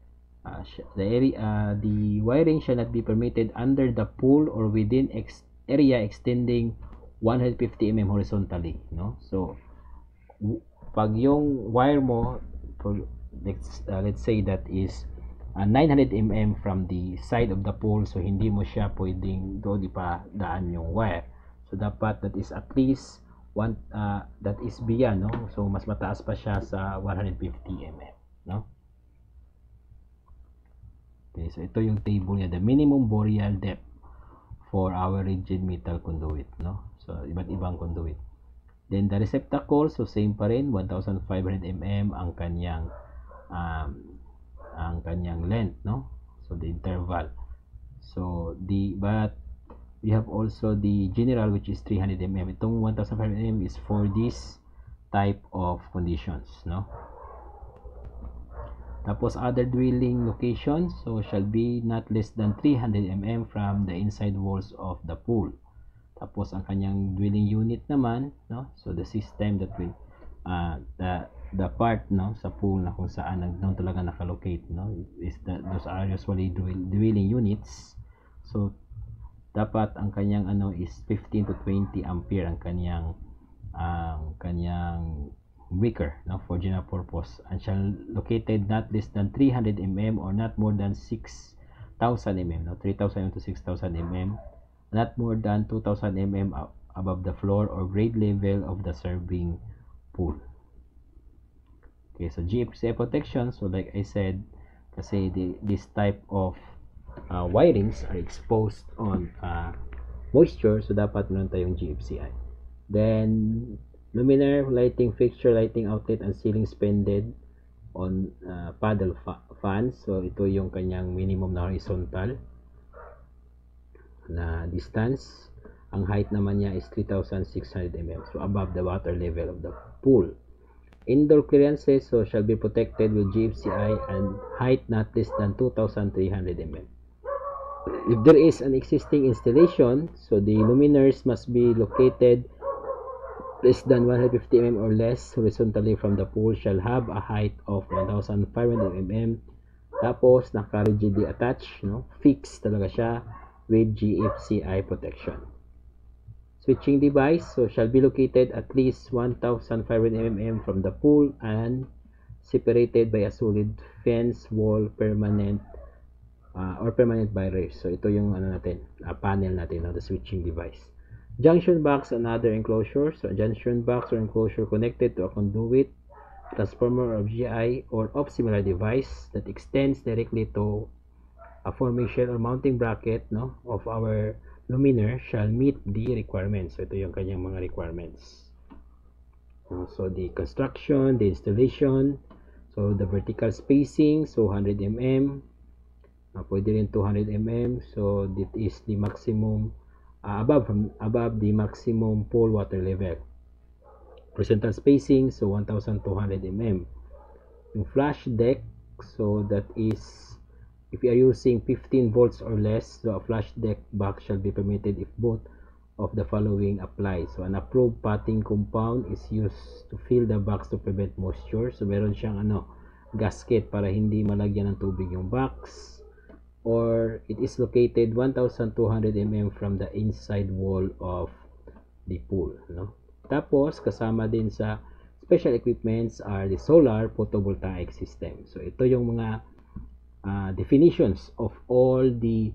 the wiring shall not be permitted under the pool or within area extending 150 mm horizontally, no? So pag yung wire mo, let's say that is 900 mm from the side of the pole, so hindi mo siya pwedeng doon ipadaan yung wire. So dapat that is at least that is beyond, no? So mas mataas pa siya sa 150 mm, no? Okay, so ito yung table niya, the minimum boreal depth for our rigid metal conduit, no? So iba't ibang conduit. Then the receptacle, so same pa rin, 1500 mm ang kanyang length, no? So the interval. So but we have also the general, which is 300 mm. Itong 1500 mm is for this type of conditions, no? Tapos other dwelling locations, so shall be not less than 300 mm from the inside walls of the pool. Tapos ang kanyang dwelling unit naman, no? So the system that will the part, no, sa pool na kung saan doon talaga nakalocate, no, is those are usually dwelling units. So dapat ang kanyang is 15 to 20 ampere ang kanyang breaker, no, for general purpose, and shall located not less than 300 mm or not more than 6,000 mm, no, 3,000 to 6,000 mm, not more than 2,000 mm above the floor or grade level of the serving pool. Okay, so GFCI protection, so like I said, kasi this type of wirings are exposed on moisture, so dapat meron tayong GFCI. Then luminaire, lighting fixture, lighting outlet and ceiling suspended on paddle fan. So ito yung kanyang minimum na horizontal na distance. Ang height naman niya is 3,600 mm, so above the water level of the pool. Indoor clearances so shall be protected with GFCI and height not less than 2,300 mm. If there is an existing installation, so the luminaires must be located less than 150 mm or less horizontally from the pool, shall have a height of 1,500 mm. Tapos naka-rigidly attached, no? Fixed talaga siya with GFCI protection. Switching device so shall be located at least 1,500 mm from the pool and separated by a solid fence wall permanent or permanent barriers. So ito yung ano natin, panel natin, the switching device. Junction box and other enclosure. So a junction box or enclosure connected to a conduit, transformer of GI or of similar device that extends directly to a formation or mounting bracket, no, of our luminaire shall meet the requirements. So ito yung kanyang mga requirements. So the construction, the installation, so the vertical spacing, so 100 mm, pwede rin 200 mm. So that is the maximum above the maximum pool water level. Horizontal spacing, so 1,200 mm. Yung flush deck, so that is if you are using 15 volts or less, so a flush deck box shall be permitted if both of the following apply. So an approved potting compound is used to fill the box to prevent moisture. So meron siyang gasket para hindi malagyan ng tubig yung box. Or it is located 1,200 mm from the inside wall of the pool, no? Tapos kasama din sa special equipments are the solar photovoltaic system. So ito yung mga definitions of all the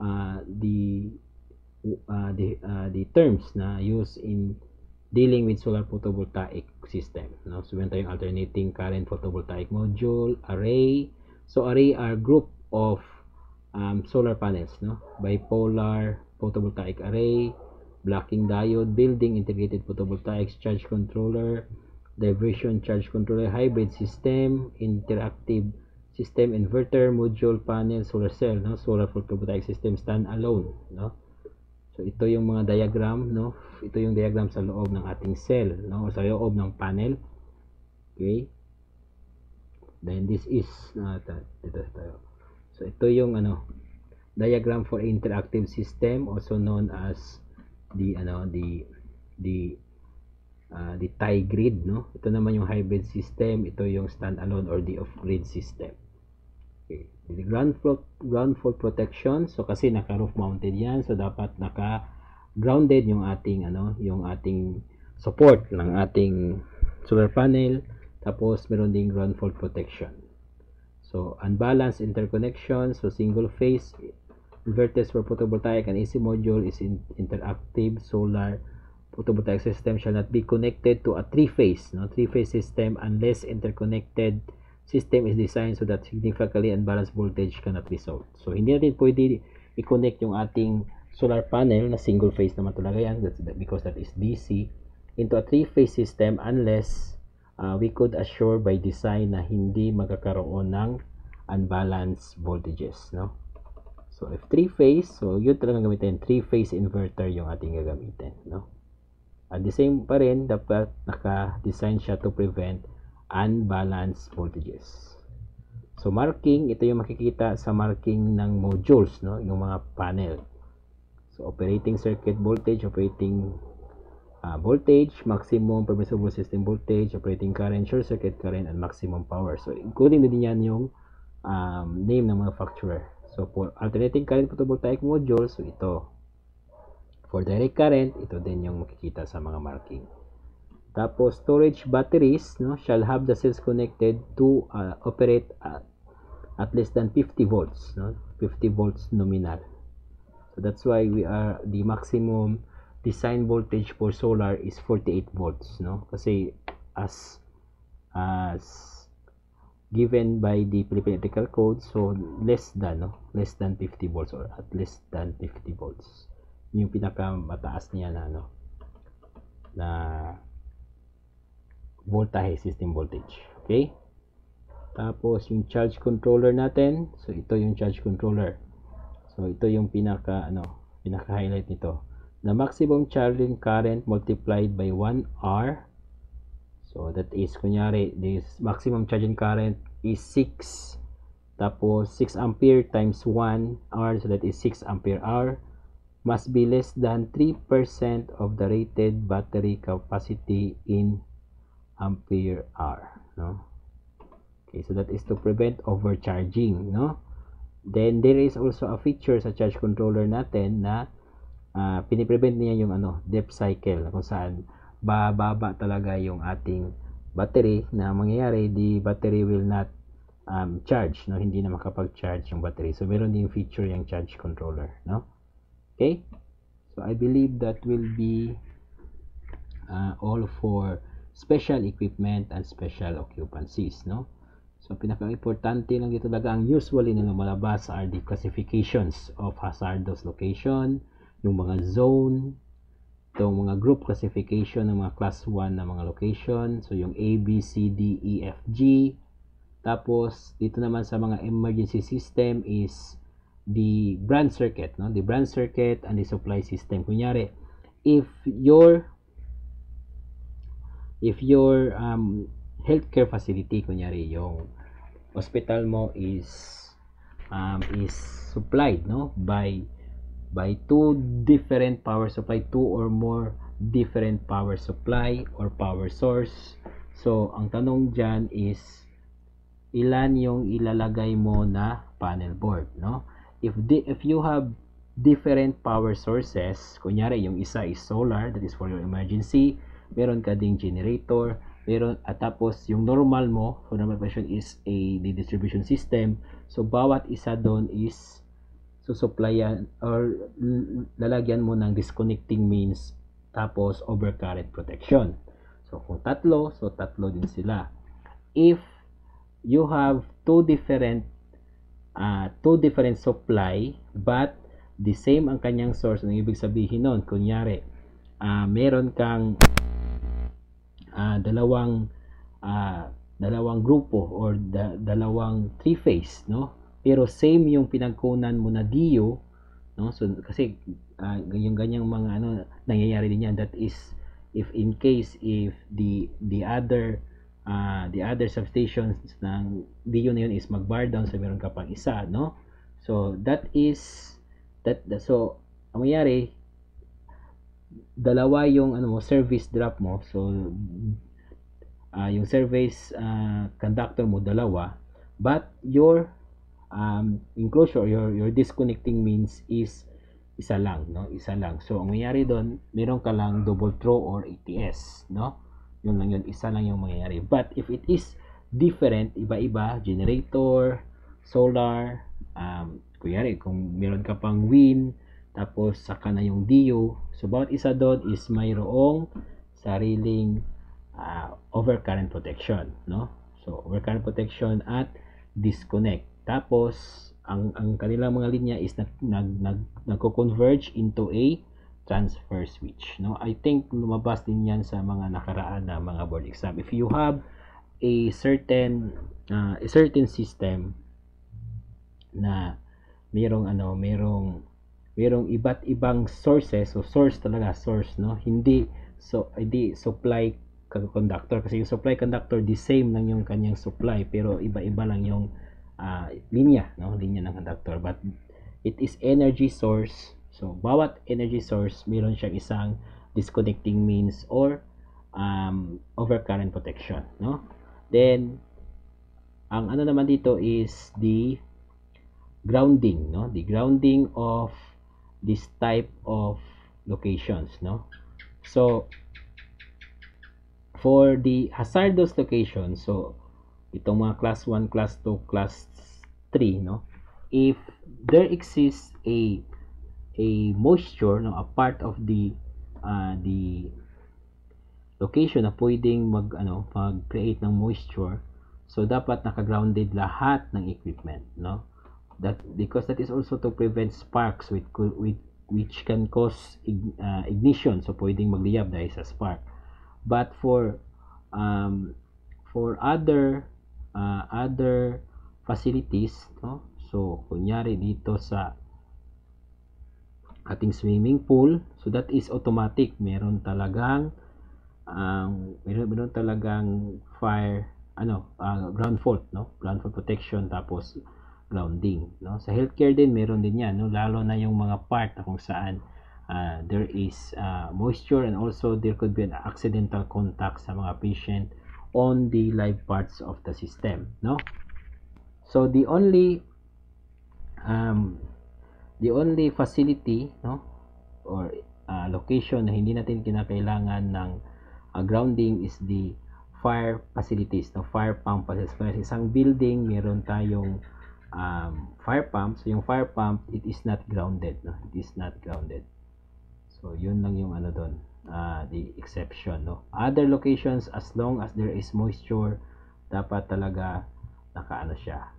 terms na used in dealing with solar photovoltaic system, no? So meron tayong alternating current photovoltaic module, array. So array are group of solar panels, no? Bipolar photovoltaic array, blocking diode, building integrated photovoltaics, charge controller, diversion charge controller, hybrid system, interactive system, inverter, module, panel, solar cell, no? Solar photovoltaic system stand alone, no? So ito yung mga diagram, no? Ito yung diagram sa loob ng ating cell, no? O sa loob ng panel. Okay? Then this is dito tayo. So ito yung diagram for interactive system, also known as the tie grid, no? Ito naman yung hybrid system, ito yung standalone or the off-grid system. Okay. The ground fault protection, so kasi naka roof mounted yan, so dapat naka grounded yung ating support ng ating solar panel. Tapos meron ding ground fault protection. So unbalanced interconnection, so single phase inverters for photovoltaic and AC module is interactive solar photovoltaic system shall not be connected to a three-phase system unless interconnected system is designed so that significantly unbalanced voltage cannot be solved. So hindi natin pwede i-connect yung ating solar panel na single phase naman talaga yan, because that is DC, into a three-phase system unless we could assure by design na hindi magkakaroon ng unbalanced voltages, no? So if three-phase, so yun talagang gamitin, three-phase inverter yung ating gagamitin, no? At the same pa rin, dapat naka-design siya to prevent unbalanced voltages. So marking, ito yung makikita sa marking ng modules, no? Yung mga panel. So operating circuit voltage, operating voltage, maximum permissible system voltage, operating current, short circuit current, and maximum power. So including din yan yung name ng mga manufacturer. So for alternating current photovoltaic module, so ito. For direct current, ito din yung makikita sa mga marking. Tapos storage batteries, no, shall have the cells connected to operate at less than 50 volts, no? 50 volts nominal. So that's why the maximum design voltage for solar is 48 volts, no? Kasi as given by the Philippine Electrical Code, so less than 50 volts or at less than 50 volts. Yung pinakamataas niya na voltage, system voltage. Okay? Tapos yung charge controller natin, so ito yung charge controller. So ito yung pinaka-highlight nito. The maximum charging current multiplied by 1 R. So that is, kunyari, this maximum charging current is 6. Tapos 6 ampere times 1 R, so that is 6 ampere hour. Must be less than 3% of the rated battery capacity in ampere hour, no? Okay, so that is to prevent overcharging, no? Then there is also a feature sa charge controller natin na piniprevent niya yung depth cycle, kung saan bababa talaga yung ating battery, na mangyayari the battery will not charge, no? Hindi na makapag-charge yung battery. So meron din feature yung charge controller, no? Okay, so I believe that will be all for special equipment and special occupancies, no? So pinaka-importante lang dito talaga, ang usually na lumalabas are the classifications of hazardous location, yung mga zone, itong mga group classification ng mga class 1 na mga location, so yung A, B, C, D, E, F, G. Tapos dito naman sa mga emergency system is the branch circuit, no? The branch circuit and the supply system. Kunyari, if your healthcare facility, kunyari yung hospital mo is supplied, no, by two different power supply, two or more different power supply or power source. So ang tanong dyan is, ilan yung ilalagay mo na panel board, no? If you have different power sources, kunyari yung isa is solar, that is for your emergency, meron ka ding generator, at tapos yung normal mo, for normal operation is the distribution system. So bawat isa doon is susupplyan or lalagyan mo ng disconnecting means, tapos overcurrent protection. So kung tatlo, so tatlo din sila. If you have two different supply but the same ang kanyang source, ang ibig sabihin nun, kunyari meron kang dalawang grupo or dalawang three-phase, no? Pero same yung pinagkunan mo na DIO, no? So kasi yung ganyang mga nangyayari din yan. That is if in case if the other substations ng DIO na yun is mag-bar down, so meron ka pang isa, no? So so ang mangyari, dalawa yung service drop mo. So yung service conductor mo dalawa, but your enclosure, your disconnecting means is isa lang, no? Isa lang. So ang mangyayari doon, meron ka lang double throw or ATS, no? Yun lang yun, isa lang yung mangyayari. But if it is different, iba-iba, generator, solar, kunyari kung meron ka pang wind, tapos saka na yung DIO, so bawat isa doon is mayroong sariling overcurrent protection, no? So overcurrent protection at disconnect. Tapos ang kanilang mga linya is nagko-converge into a transfer switch, no? I think lumabas din yan sa mga nakaraan na mga board exam. If you have a certain system na merong iba't ibang sources, so source talaga, source, no? Hindi supply conductor, kasi yung supply conductor the same lang yung kanyang supply, pero iba-iba lang yung linya, no? Linya ng conductor, but it is energy source. So bawat energy source meron siyang isang disconnecting means or overcurrent protection, no? Then ang naman dito is the grounding, no? The grounding of this type of locations, no? So for the hazardous location, so itong mga class 1, class 2, class 3, no? If there exists a moisture, no, a part of the location na pwedeng mag-create ng moisture, so dapat naka-grounded lahat ng equipment, no? Because that is also to prevent sparks which can cause ignition, so pwedeng magliyab dahil sa spark. But for other other facilities, no? So kunyari dito sa ating swimming pool, so that is automatic, meron talagang meron talagang fire ground fault, no? Ground fault protection, tapos grounding, no? Sa healthcare din meron din yan, no? Lalo na yung mga part na kung saan there is moisture, and also there could be an accidental contact sa mga patient on the live parts of the system, no? So the only facility, no, or location na hindi natin kinakailangan ng grounding is the fire facilities, no, fire pump facilities. Isang building meron tayong fire pump, so yung fire pump, it is not grounded, no, it is not grounded. So yun lang yung doon, the exception, no. Other locations, as long as there is moisture, dapat talaga siya,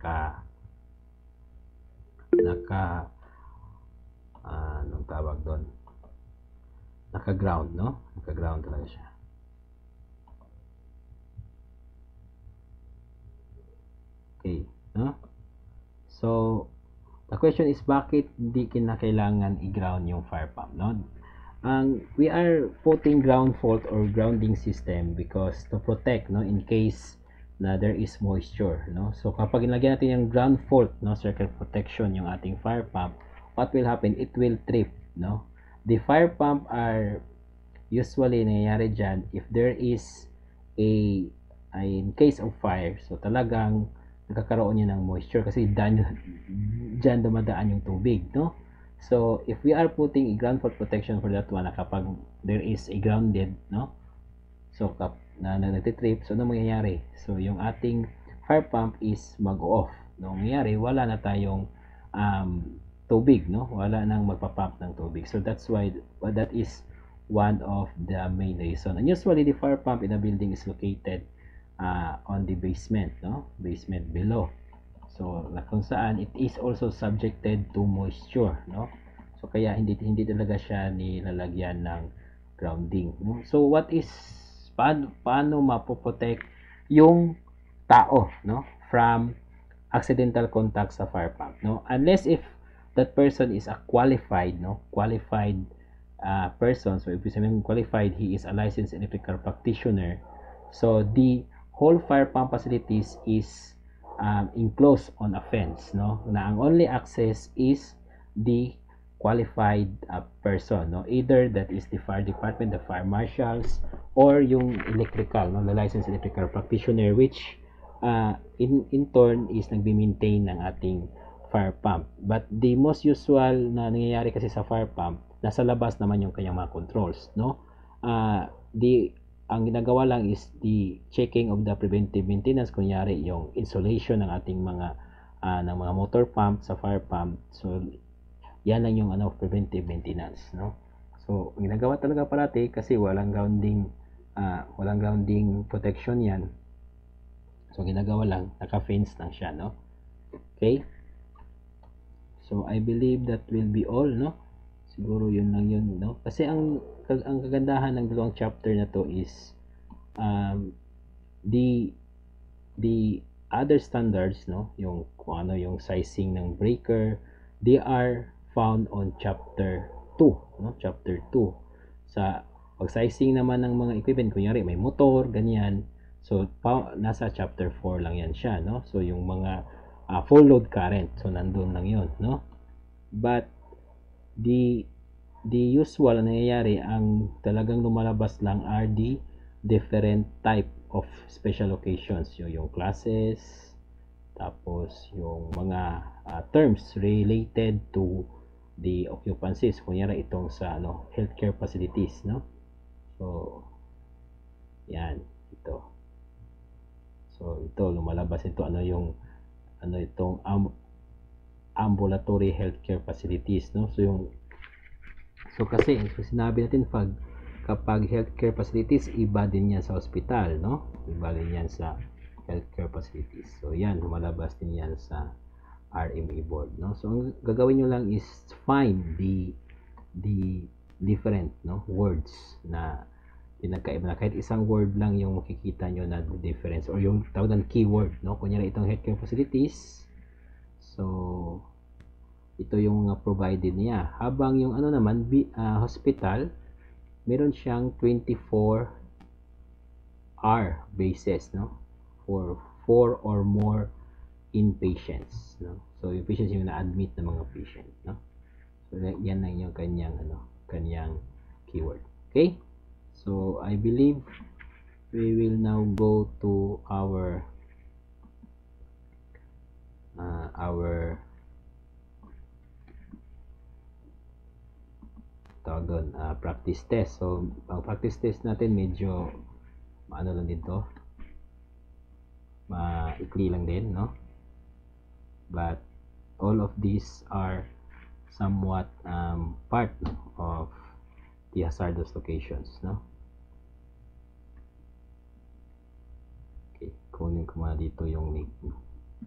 anong tawag doon, naka-ground, no? Naka-ground talaga siya. Okay, no? So the question is, bakit hindi kinakailangan i-ground yung fire pump, no? We are putting ground fault or grounding system because to protect, no, in case na there is moisture, no? So kapag nilagyan natin yung ground fault, no, circuit protection yung ating fire pump, what will happen? It will trip, no? The fire pump are usually nangyayari dyan if there is in case of fire, so talagang nagkakaroon niya ng moisture kasi dyan dumadaan yung tubig, no? So if we are putting a ground fault protection for that one, na kapag there is a grounded, no, so na nagtitrip, so ano mangyayari? So yung ating fire pump is mag-off. No, mangyayari, wala na tayong tubig, no? Wala nang magpa-pump ng tubig. So that's why that is one of the main reason. And usually the fire pump in a building is located on the basement, no? Basement below. So kung saan it is also subjected to moisture, no? So kaya hindi talaga siya nilalagyan ng grounding, no? So what is paano mapoprotect yung tao, no, from accidental contact sa fire pump, no? Unless if that person is a qualified person. So if you say qualified, he is a licensed electrical practitioner. So the whole fire pump facilities is enclosed on a fence, no, na ang only access is the qualified person, no, either that is the fire department, the fire marshals, or yung electrical, no, the licensed electrical practitioner, which in turn is nagbi-maintain ng ating fire pump. But the most usual na nangyayari kasi sa fire pump, nasa labas naman yung kanyang mga controls, no. Ang ginagawa lang is the checking of the preventive maintenance, kunyari yung insulation ng ating mga motor pump sa fire pump. So yan lang yung preventive maintenance, no. So ginagawa talaga parati kasi walang grounding protection yan. So ginagawa lang, naka-fence lang siya, no. Okay, so I believe that will be all, no. Siguro yun lang yun, no. Kasi ang kagandahan ng dalawang chapter na to is the other standards, no, yung kung ano yung sizing ng breaker, they are found on chapter 2, no, chapter 2. Sa pag-sizing naman ng mga equipment, kunyari may motor, ganyan, so nasa chapter 4 lang yan siya, no. So yung mga full load current, so nandun lang yun, no. But the usual na nangyayari, ang talagang lumalabas lang are the different type of special occasions, yung classes, tapos yung mga terms related to the occupancies, kunyari itong sa healthcare facilities, no. So yan, ito. So ito lumalabas ito itong ambulatory healthcare facilities, no. So kasi sinabi natin kapag healthcare facilities, iba din yan sa hospital, no. Iba din yan sa healthcare facilities. So yan, lumalabas din yan sa RMA board, no. So ang gagawin nyo lang is find the different, no, words na pinagkaiba na. Kahit isang word lang yung makikita nyo na difference or yung tawag ng keyword, no? Kunyari itong healthcare facilities. So, ito yung provided niya. Habang yung ano naman, hospital, meron siyang 24-hour basis, no? For 4 or more inpatients, no? So, yung patients yung na-admit na mga patient, no? So, yan lang yung kanyang keyword. Okay? So, I believe we will now go to our tawag doon, practice test. So, ang practice test natin medyo maano lang dito, maikli lang din, no? But all of these are somewhat part of the hazardous locations, no? Okay, kunin ko muna dito yung link, no?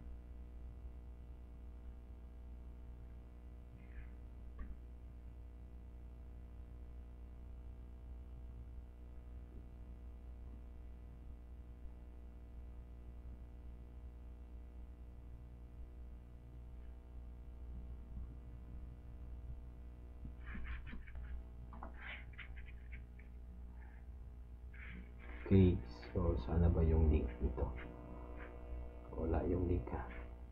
Okay, so sana ba yung link dito? Wala yung link, ha?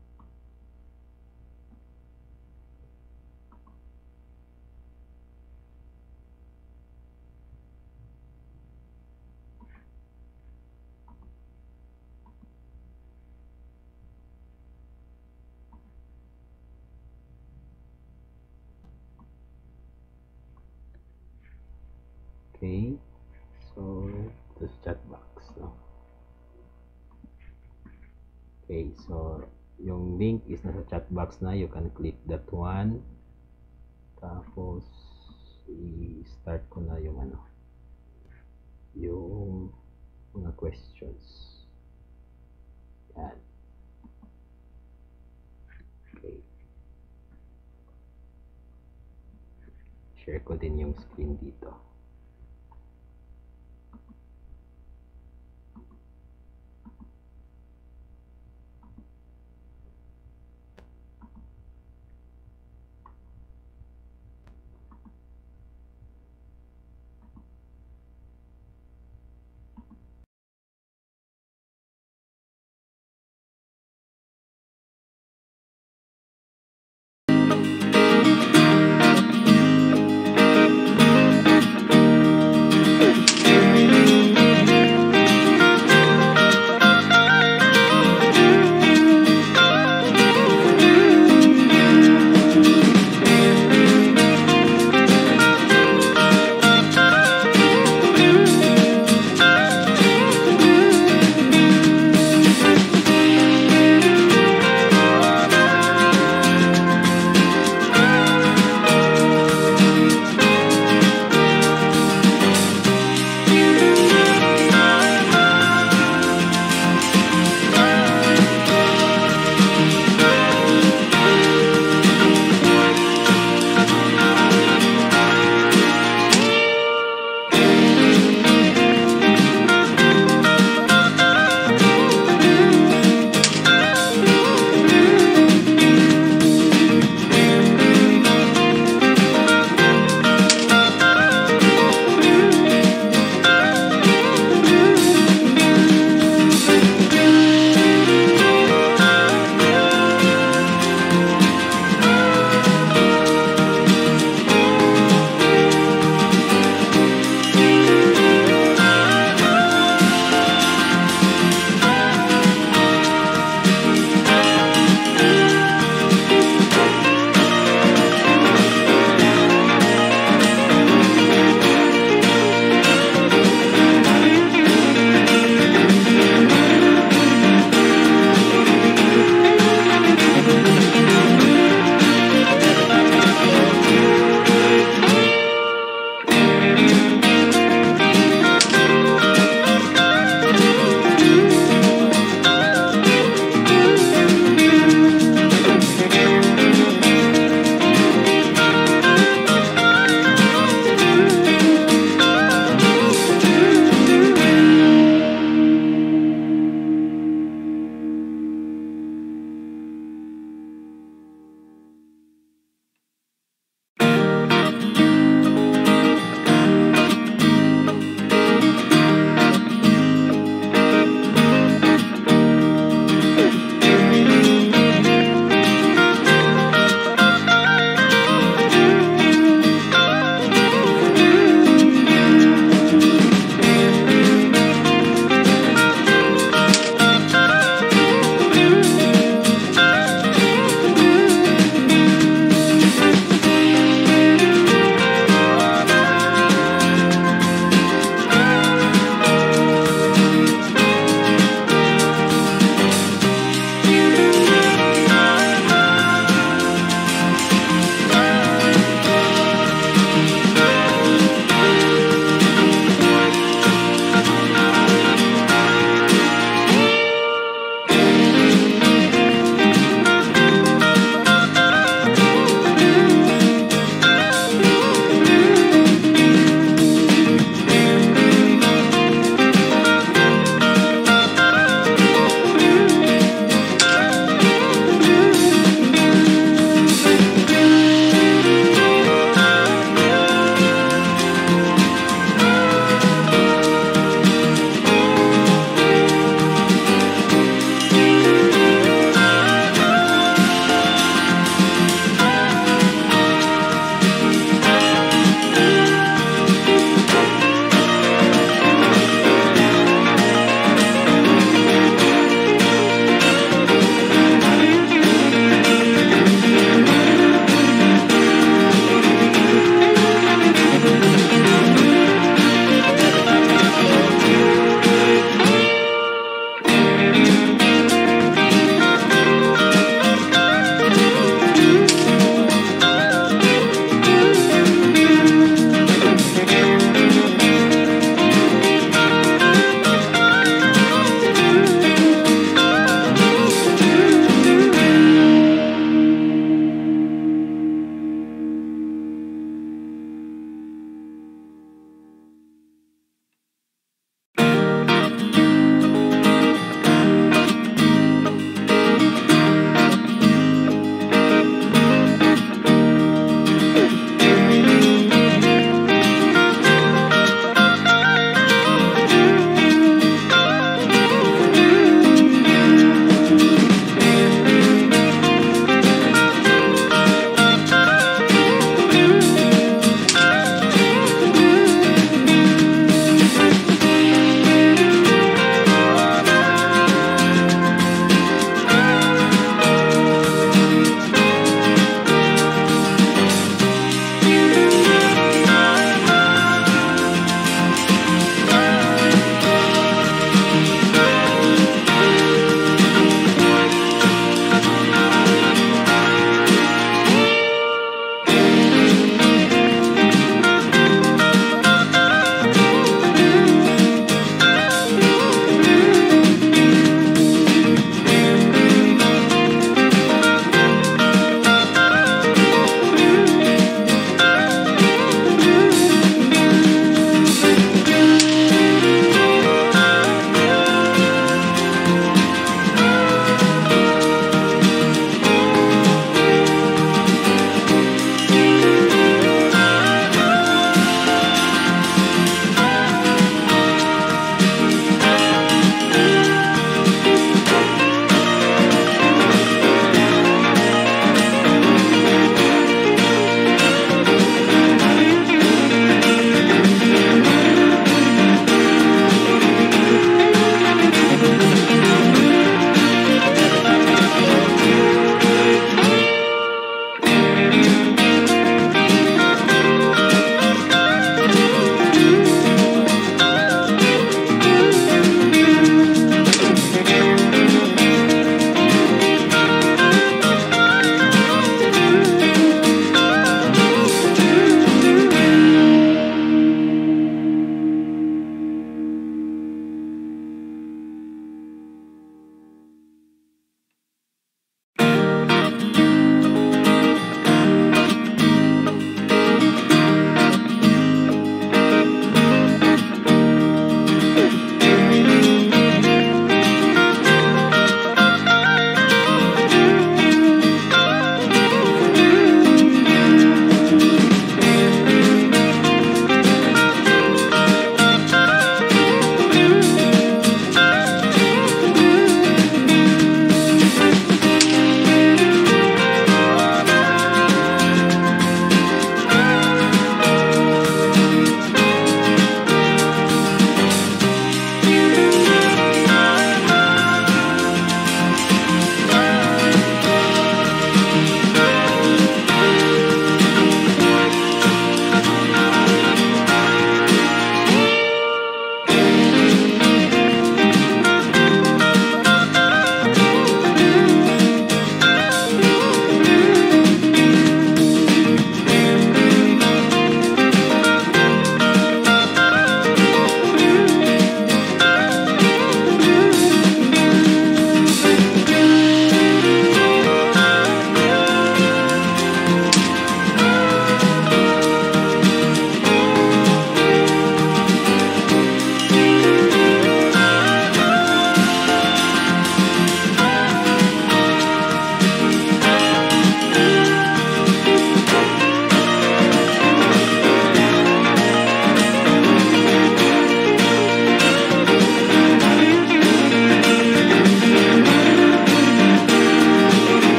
Okay, so this chat box, no? Okay, so yung link is nasa chat box na. You can click that one. Tapos i-start ko na yung yung mga questions. Yan. Okay. Share ko din yung screen dito.